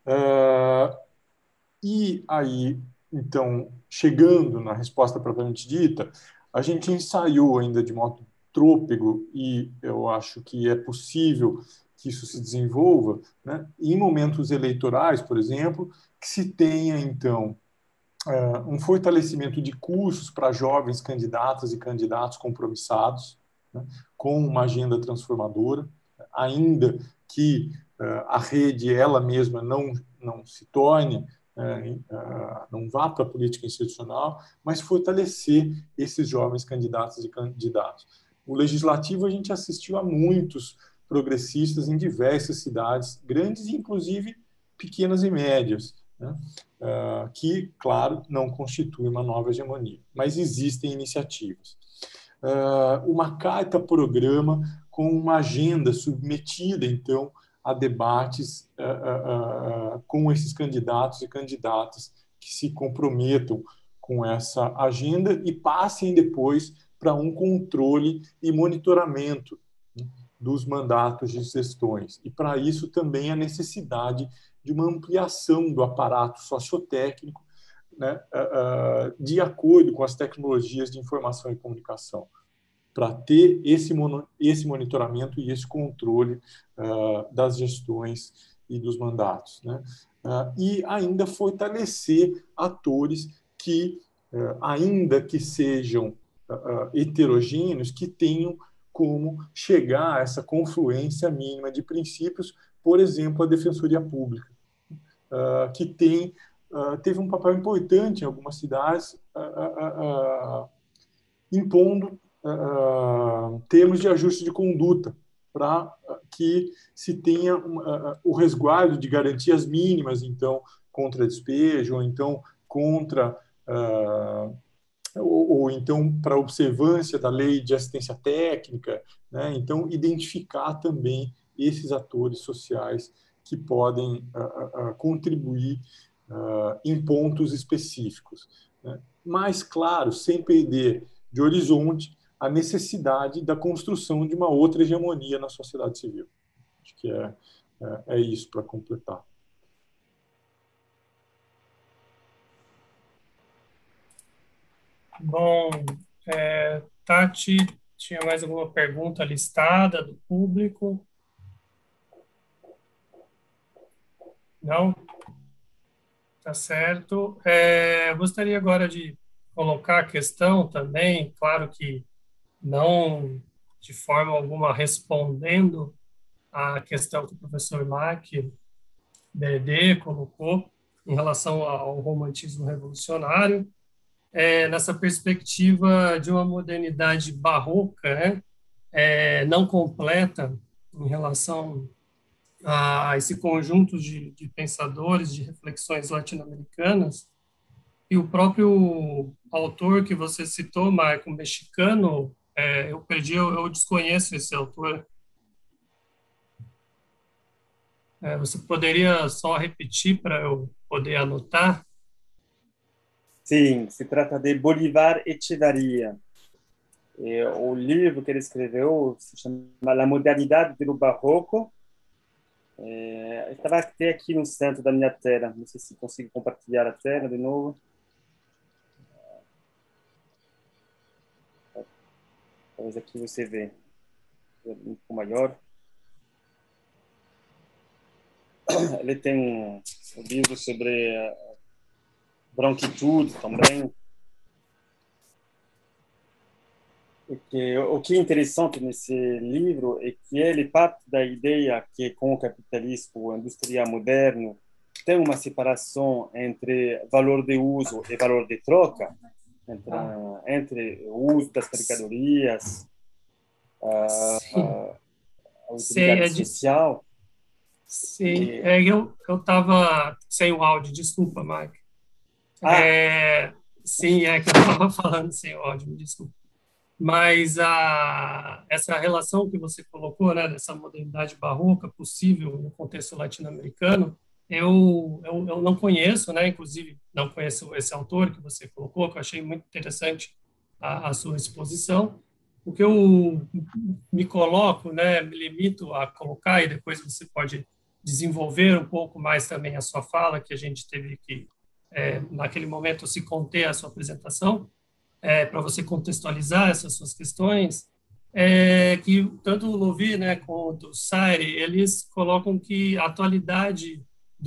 E aí, então, chegando na resposta propriamente dita, a gente ensaiou ainda de modo trôpego, e eu acho que é possível que isso se desenvolva, né, em momentos eleitorais, por exemplo, que se tenha, então, um fortalecimento de cursos para jovens candidatas e candidatos compromissados, né, com uma agenda transformadora, ainda que a rede ela mesma não se torne, não vá para a política institucional, mas fortalecer esses jovens candidatos e candidatos. O legislativo a gente assistiu a muitos progressistas em diversas cidades, grandes e inclusive pequenas e médias, né? Que, claro, não constitui uma nova hegemonia, mas existem iniciativas. Uma carta-programa com uma agenda submetida, então, a debates com esses candidatos e candidatas que se comprometam com essa agenda e passem depois para um controle e monitoramento, né, dos mandatos de gestões. E, para isso, também a necessidade de uma ampliação do aparato sociotécnico, né, de acordo com as tecnologias de informação e comunicação, para ter esse monitoramento e esse controle das gestões e dos mandatos, né? E ainda fortalecer atores que, ainda que sejam heterogêneos, que tenham como chegar a essa confluência mínima de princípios, por exemplo, a Defensoria Pública, que teve um papel importante em algumas cidades, impondo termos de ajuste de conduta para que se tenha o resguardo de garantias mínimas, então, contra despejo, ou então contra ou então para observância da lei de assistência técnica, né? Então, identificar também esses atores sociais que podem contribuir em pontos específicos, né? Mas, claro, sem perder de horizonte a necessidade da construção de uma outra hegemonia na sociedade civil. Acho que é isso para completar. Bom, Tati, tinha mais alguma pergunta listada do público? Não? Tá certo. Gostaria agora de colocar a questão também, claro que não de forma alguma respondendo à questão que o professor Mac BD colocou em relação ao romantismo revolucionário, nessa perspectiva de uma modernidade barroca, né, não completa em relação a esse conjunto de pensadores, de reflexões latino-americanas, e o próprio autor que você citou, Marco, mexicano, eu desconheço esse autor. Você poderia só repetir para eu poder anotar? Sim, se trata de Bolívar Echevarría. O livro que ele escreveu se chama La Modernidade do Barroco. Estava até aqui no centro da minha tela. Não sei se consigo compartilhar a tela de novo. Talvez aqui você vê. Um pouco maior. Ele tem um livro sobre branquitude também. O que é interessante nesse livro é que ele parte da ideia que com o capitalismo industrial moderno tem uma separação entre valor de uso e valor de troca, entre o uso das mercadorias, a utilidade social. Sim, eu estava sem o áudio, desculpa, Mike. Sim, que eu estava falando sem o áudio, me desculpa. Mas essa relação que você colocou, né, dessa modernidade barroca possível no contexto latino-americano, eu não conheço, né, inclusive não conheço esse autor que você colocou, que eu achei muito interessante a sua exposição. O que eu me coloco, né, me limito a colocar, e depois você pode desenvolver um pouco mais também a sua fala, que a gente teve que, naquele momento, se conter a sua apresentação, para você contextualizar essas suas questões, que tanto o Louvi, né, quanto o Saire, eles colocam que a atualidade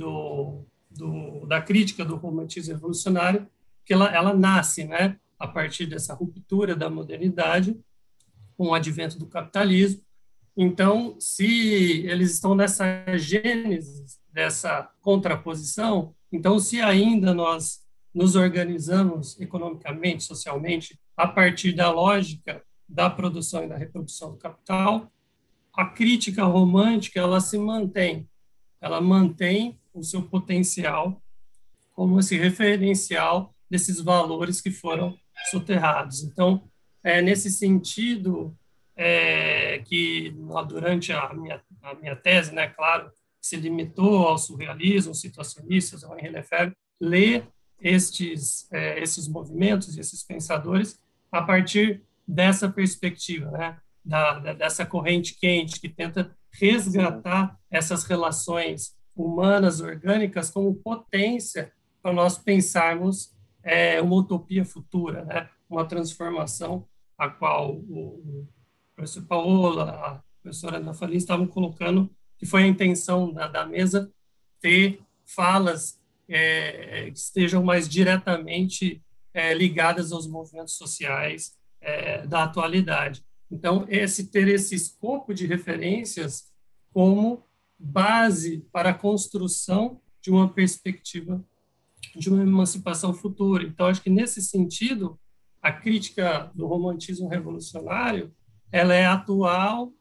da crítica do romantismo revolucionário, que ela nasce, né, a partir dessa ruptura da modernidade, com o advento do capitalismo. Então, se eles estão nessa gênese, dessa contraposição, então, se ainda nós nos organizamos economicamente, socialmente, a partir da lógica da produção e da reprodução do capital, a crítica romântica, ela se mantém. Ela mantém o seu potencial como esse referencial desses valores que foram soterrados. Então, nesse sentido, que durante a minha tese, né, claro, se limitou ao surrealismo, situacionistas, ao Henri Lefebvre, ler esses movimentos e esses pensadores a partir dessa perspectiva, né? Dessa corrente quente que tenta resgatar essas relações humanas, orgânicas, como potência para nós pensarmos uma utopia futura, né? Uma transformação a qual o professor Paola, a professora Ana Fani estavam colocando, que foi a intenção da mesa ter falas que estejam mais diretamente ligadas aos movimentos sociais da atualidade. Então, ter esse escopo de referências como base para a construção de uma perspectiva de uma emancipação futura. Então, acho que, nesse sentido, a crítica do romantismo revolucionário ela é atual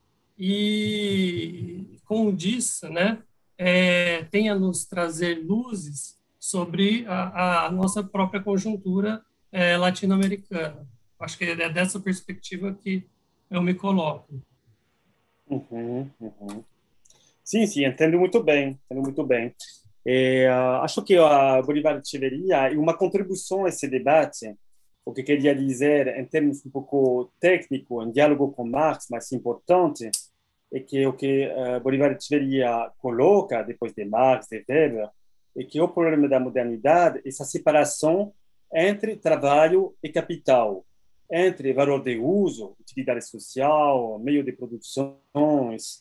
e condiz, né, tem a nos trazer luzes sobre a nossa própria conjuntura latino-americana. Acho que é dessa perspectiva que eu me coloco. Sim, sim, entendo muito bem, entendo muito bem. Acho que a Bolívar Echeverría é uma contribuição a esse debate. O que queria dizer, em termos um pouco técnicos, em diálogo com Marx, mas importante, é que o que Bolívar Echeverría coloca, depois de Marx, de Weber, é que o problema da modernidade é essa separação entre trabalho e capital, entre valor de uso, utilidade social, meio de produções,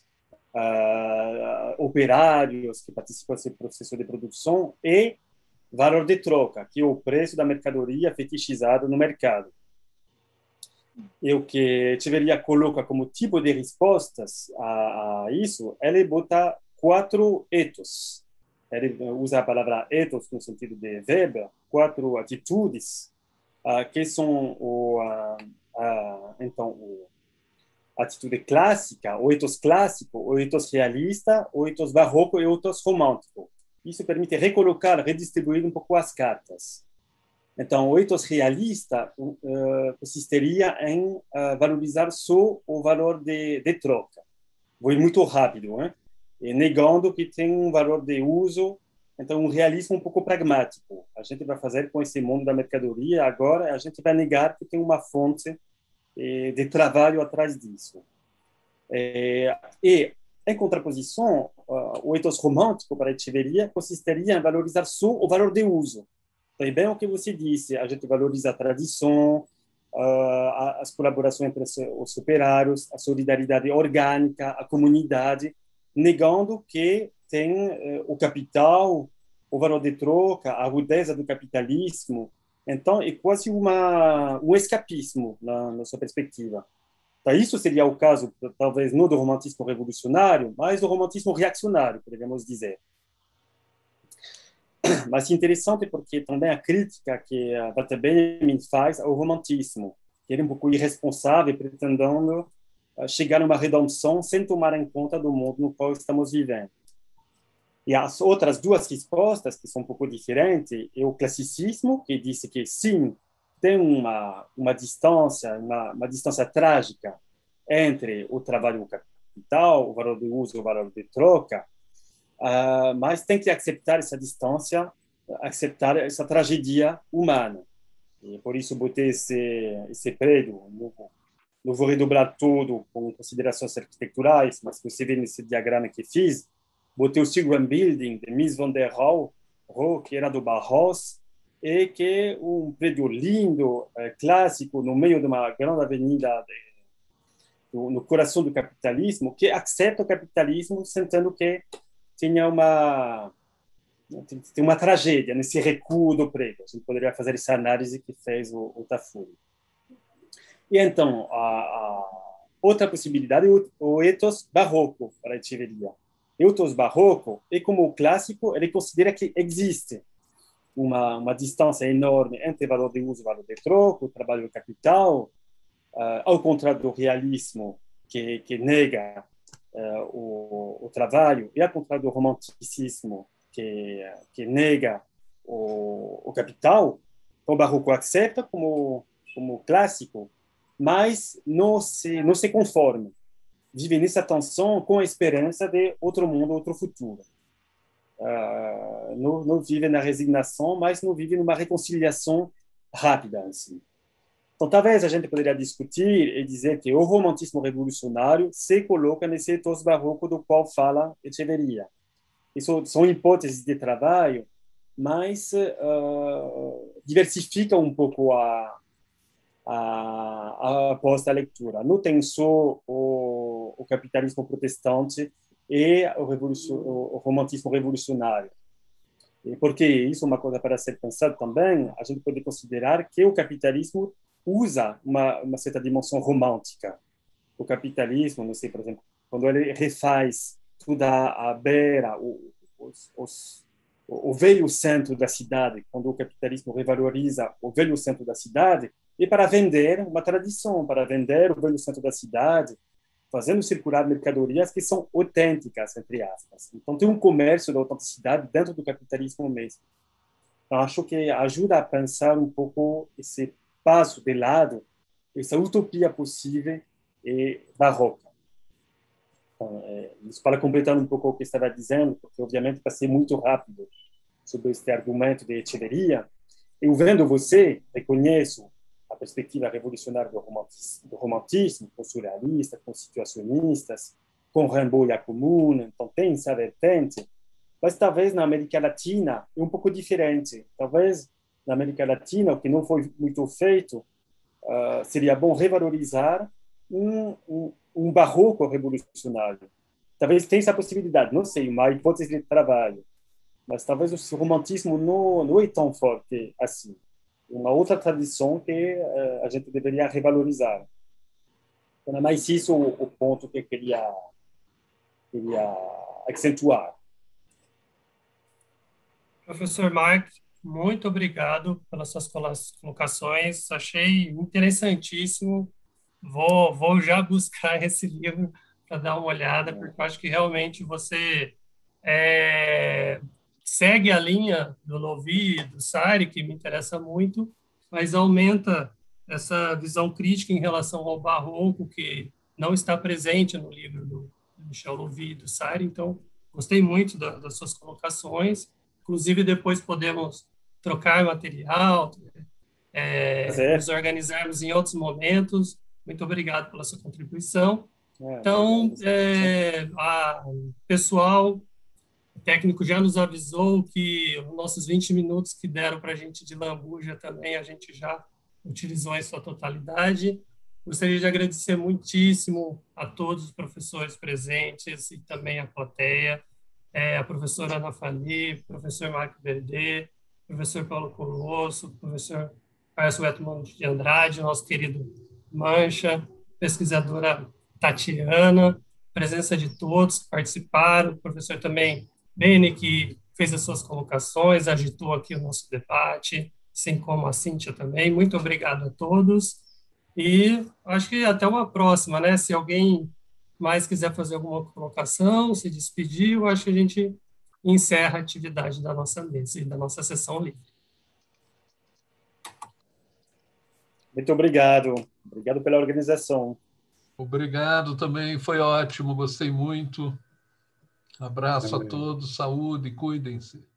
operários que participam desse processo de produção e valor de troca, que é o preço da mercadoria fetichizada no mercado. E o que Echeverría coloca como tipo de respostas a isso, ele bota 4 ethos. Ele usa a palavra ethos no sentido de Weber, 4 atitudes que são então a atitude clássica, o ethos clássico, o ethos realista, o ethos barroco e o ethos romântico. Isso permite recolocar, redistribuir um pouco as cartas. Então, o ethos realista consistiria em valorizar só o valor de troca. Vou ir muito rápido, né? E negando que tem um valor de uso. Então, um realismo um pouco pragmático. A gente vai fazer com esse mundo da mercadoria, agora a gente vai negar que tem uma fonte de trabalho atrás disso. E, em contraposição, o ethos romântico para Echeverría consistiria em valorizar só o valor de uso. Então, bem o que você disse, a gente valoriza a tradição, as colaborações entre os operários, a solidariedade orgânica, a comunidade, negando que tem o capital, o valor de troca, a rudeza do capitalismo. Então, é quase um escapismo na sua perspectiva. Então, isso seria o caso, talvez, não do romantismo revolucionário, mas do romantismo reacionário, poderíamos dizer. Mas interessante porque também a crítica que Walter Benjamin faz ao romantismo, que ele é um pouco irresponsável, pretendendo chegar a uma redenção sem tomar em conta do mundo no qual estamos vivendo. E as outras 2 respostas, que são um pouco diferentes, é o classicismo, que disse que, sim, tem uma distância trágica entre o trabalho e o capital, o valor de uso e o valor de troca, mas tem que aceitar essa distância, aceitar essa tragédia humana. E por isso botei esse prédio. Não vou redobrar tudo com considerações arquiteturais, mas você vê nesse diagrama que fiz, botei o Seagram Building de Mies van der Rohe, que era do Bauhaus, e que é um prédio lindo, clássico, no meio de uma grande avenida, no coração do capitalismo, que aceita o capitalismo, sentindo que tem uma tragédia nesse recuo do prédio. A gente poderia fazer essa análise que fez o Tafuri. E então, a outra possibilidade é o ethos barroco para Echeverría. O ethos barroco é como o clássico, ele considera que existe uma distância enorme entre valor de uso e valor de troca, o trabalho e o capital, ao contrário do realismo, que nega o trabalho, e ao contrário do romanticismo, que nega o capital. O barroco aceita como clássico, mas não se conforma. Vive nessa tensão com a esperança de outro mundo, outro futuro. Não vive na resignação, mas não vive numa reconciliação rápida, assim. Então, talvez a gente poderia discutir e dizer que o romantismo revolucionário se coloca nesse ethos barroco do qual fala Echeverría. Isso são hipóteses de trabalho, mas diversifica um pouco a posta leitura. Não tem só o capitalismo protestante e o romantismo revolucionário. Porque isso é uma coisa para ser pensada também. A gente pode considerar que o capitalismo usa uma certa dimensão romântica. O capitalismo, não sei, por exemplo, quando ele refaz toda a beira, o velho centro da cidade, quando o capitalismo revaloriza o velho centro da cidade, e para vender uma tradição, para vender o velho centro da cidade, fazendo circular mercadorias que são autênticas, entre aspas. Então, tem um comércio da autenticidade dentro do capitalismo mesmo. Então, acho que ajuda a pensar um pouco esse passo de lado, essa utopia possível e barroca. Então, isso para completar um pouco o que estava dizendo, porque, obviamente, passei muito rápido sobre este argumento de Echeverría. Eu vendo você, reconheço a perspectiva revolucionária do romantismo, com surrealistas, com situacionistas, com Rimbaud e a Comune, então tem essa vertente, mas talvez na América Latina é um pouco diferente. Talvez na América Latina, o que não foi muito feito, seria bom revalorizar um barroco revolucionário. Talvez tenha essa possibilidade, não sei, uma hipótese de trabalho, mas talvez o romantismo não é tão forte assim. Uma outra tradição que a gente deveria revalorizar. Então, é mais isso o ponto que eu queria acentuar. Professor Mark, muito obrigado pelas suas colocações. Achei interessantíssimo. Vou já buscar esse livro para dar uma olhada, porque eu acho que realmente você segue a linha do Lovi e do Sartre, que me interessa muito, mas aumenta essa visão crítica em relação ao barroco, que não está presente no livro do Michel Lovi e do Sartre. Então, gostei muito das suas colocações. Inclusive, depois podemos trocar material, nos organizarmos em outros momentos. Muito obrigado pela sua contribuição. Então, pessoal, o técnico já nos avisou que os nossos 20 minutos que deram para a gente de lambuja também, a gente já utilizou em sua totalidade. Gostaria de agradecer muitíssimo a todos os professores presentes e também a plateia, a professora Ana Fani, professor Marco Verde, professor Paulo Colosso, professor Carlos Wetmund de Andrade, nosso querido Mancha, pesquisadora Tatiana, presença de todos que participaram, o professor também Beni, que fez as suas colocações, agitou aqui o nosso debate, assim como a Cíntia também. Muito obrigado a todos e acho que até uma próxima, né? Se alguém mais quiser fazer alguma colocação, se despedir, eu acho que a gente encerra a atividade da nossa mesa e da nossa sessão livre. Muito obrigado. Obrigado pela organização. Obrigado também, foi ótimo, gostei muito. Abraço a todos, saúde, cuidem-se.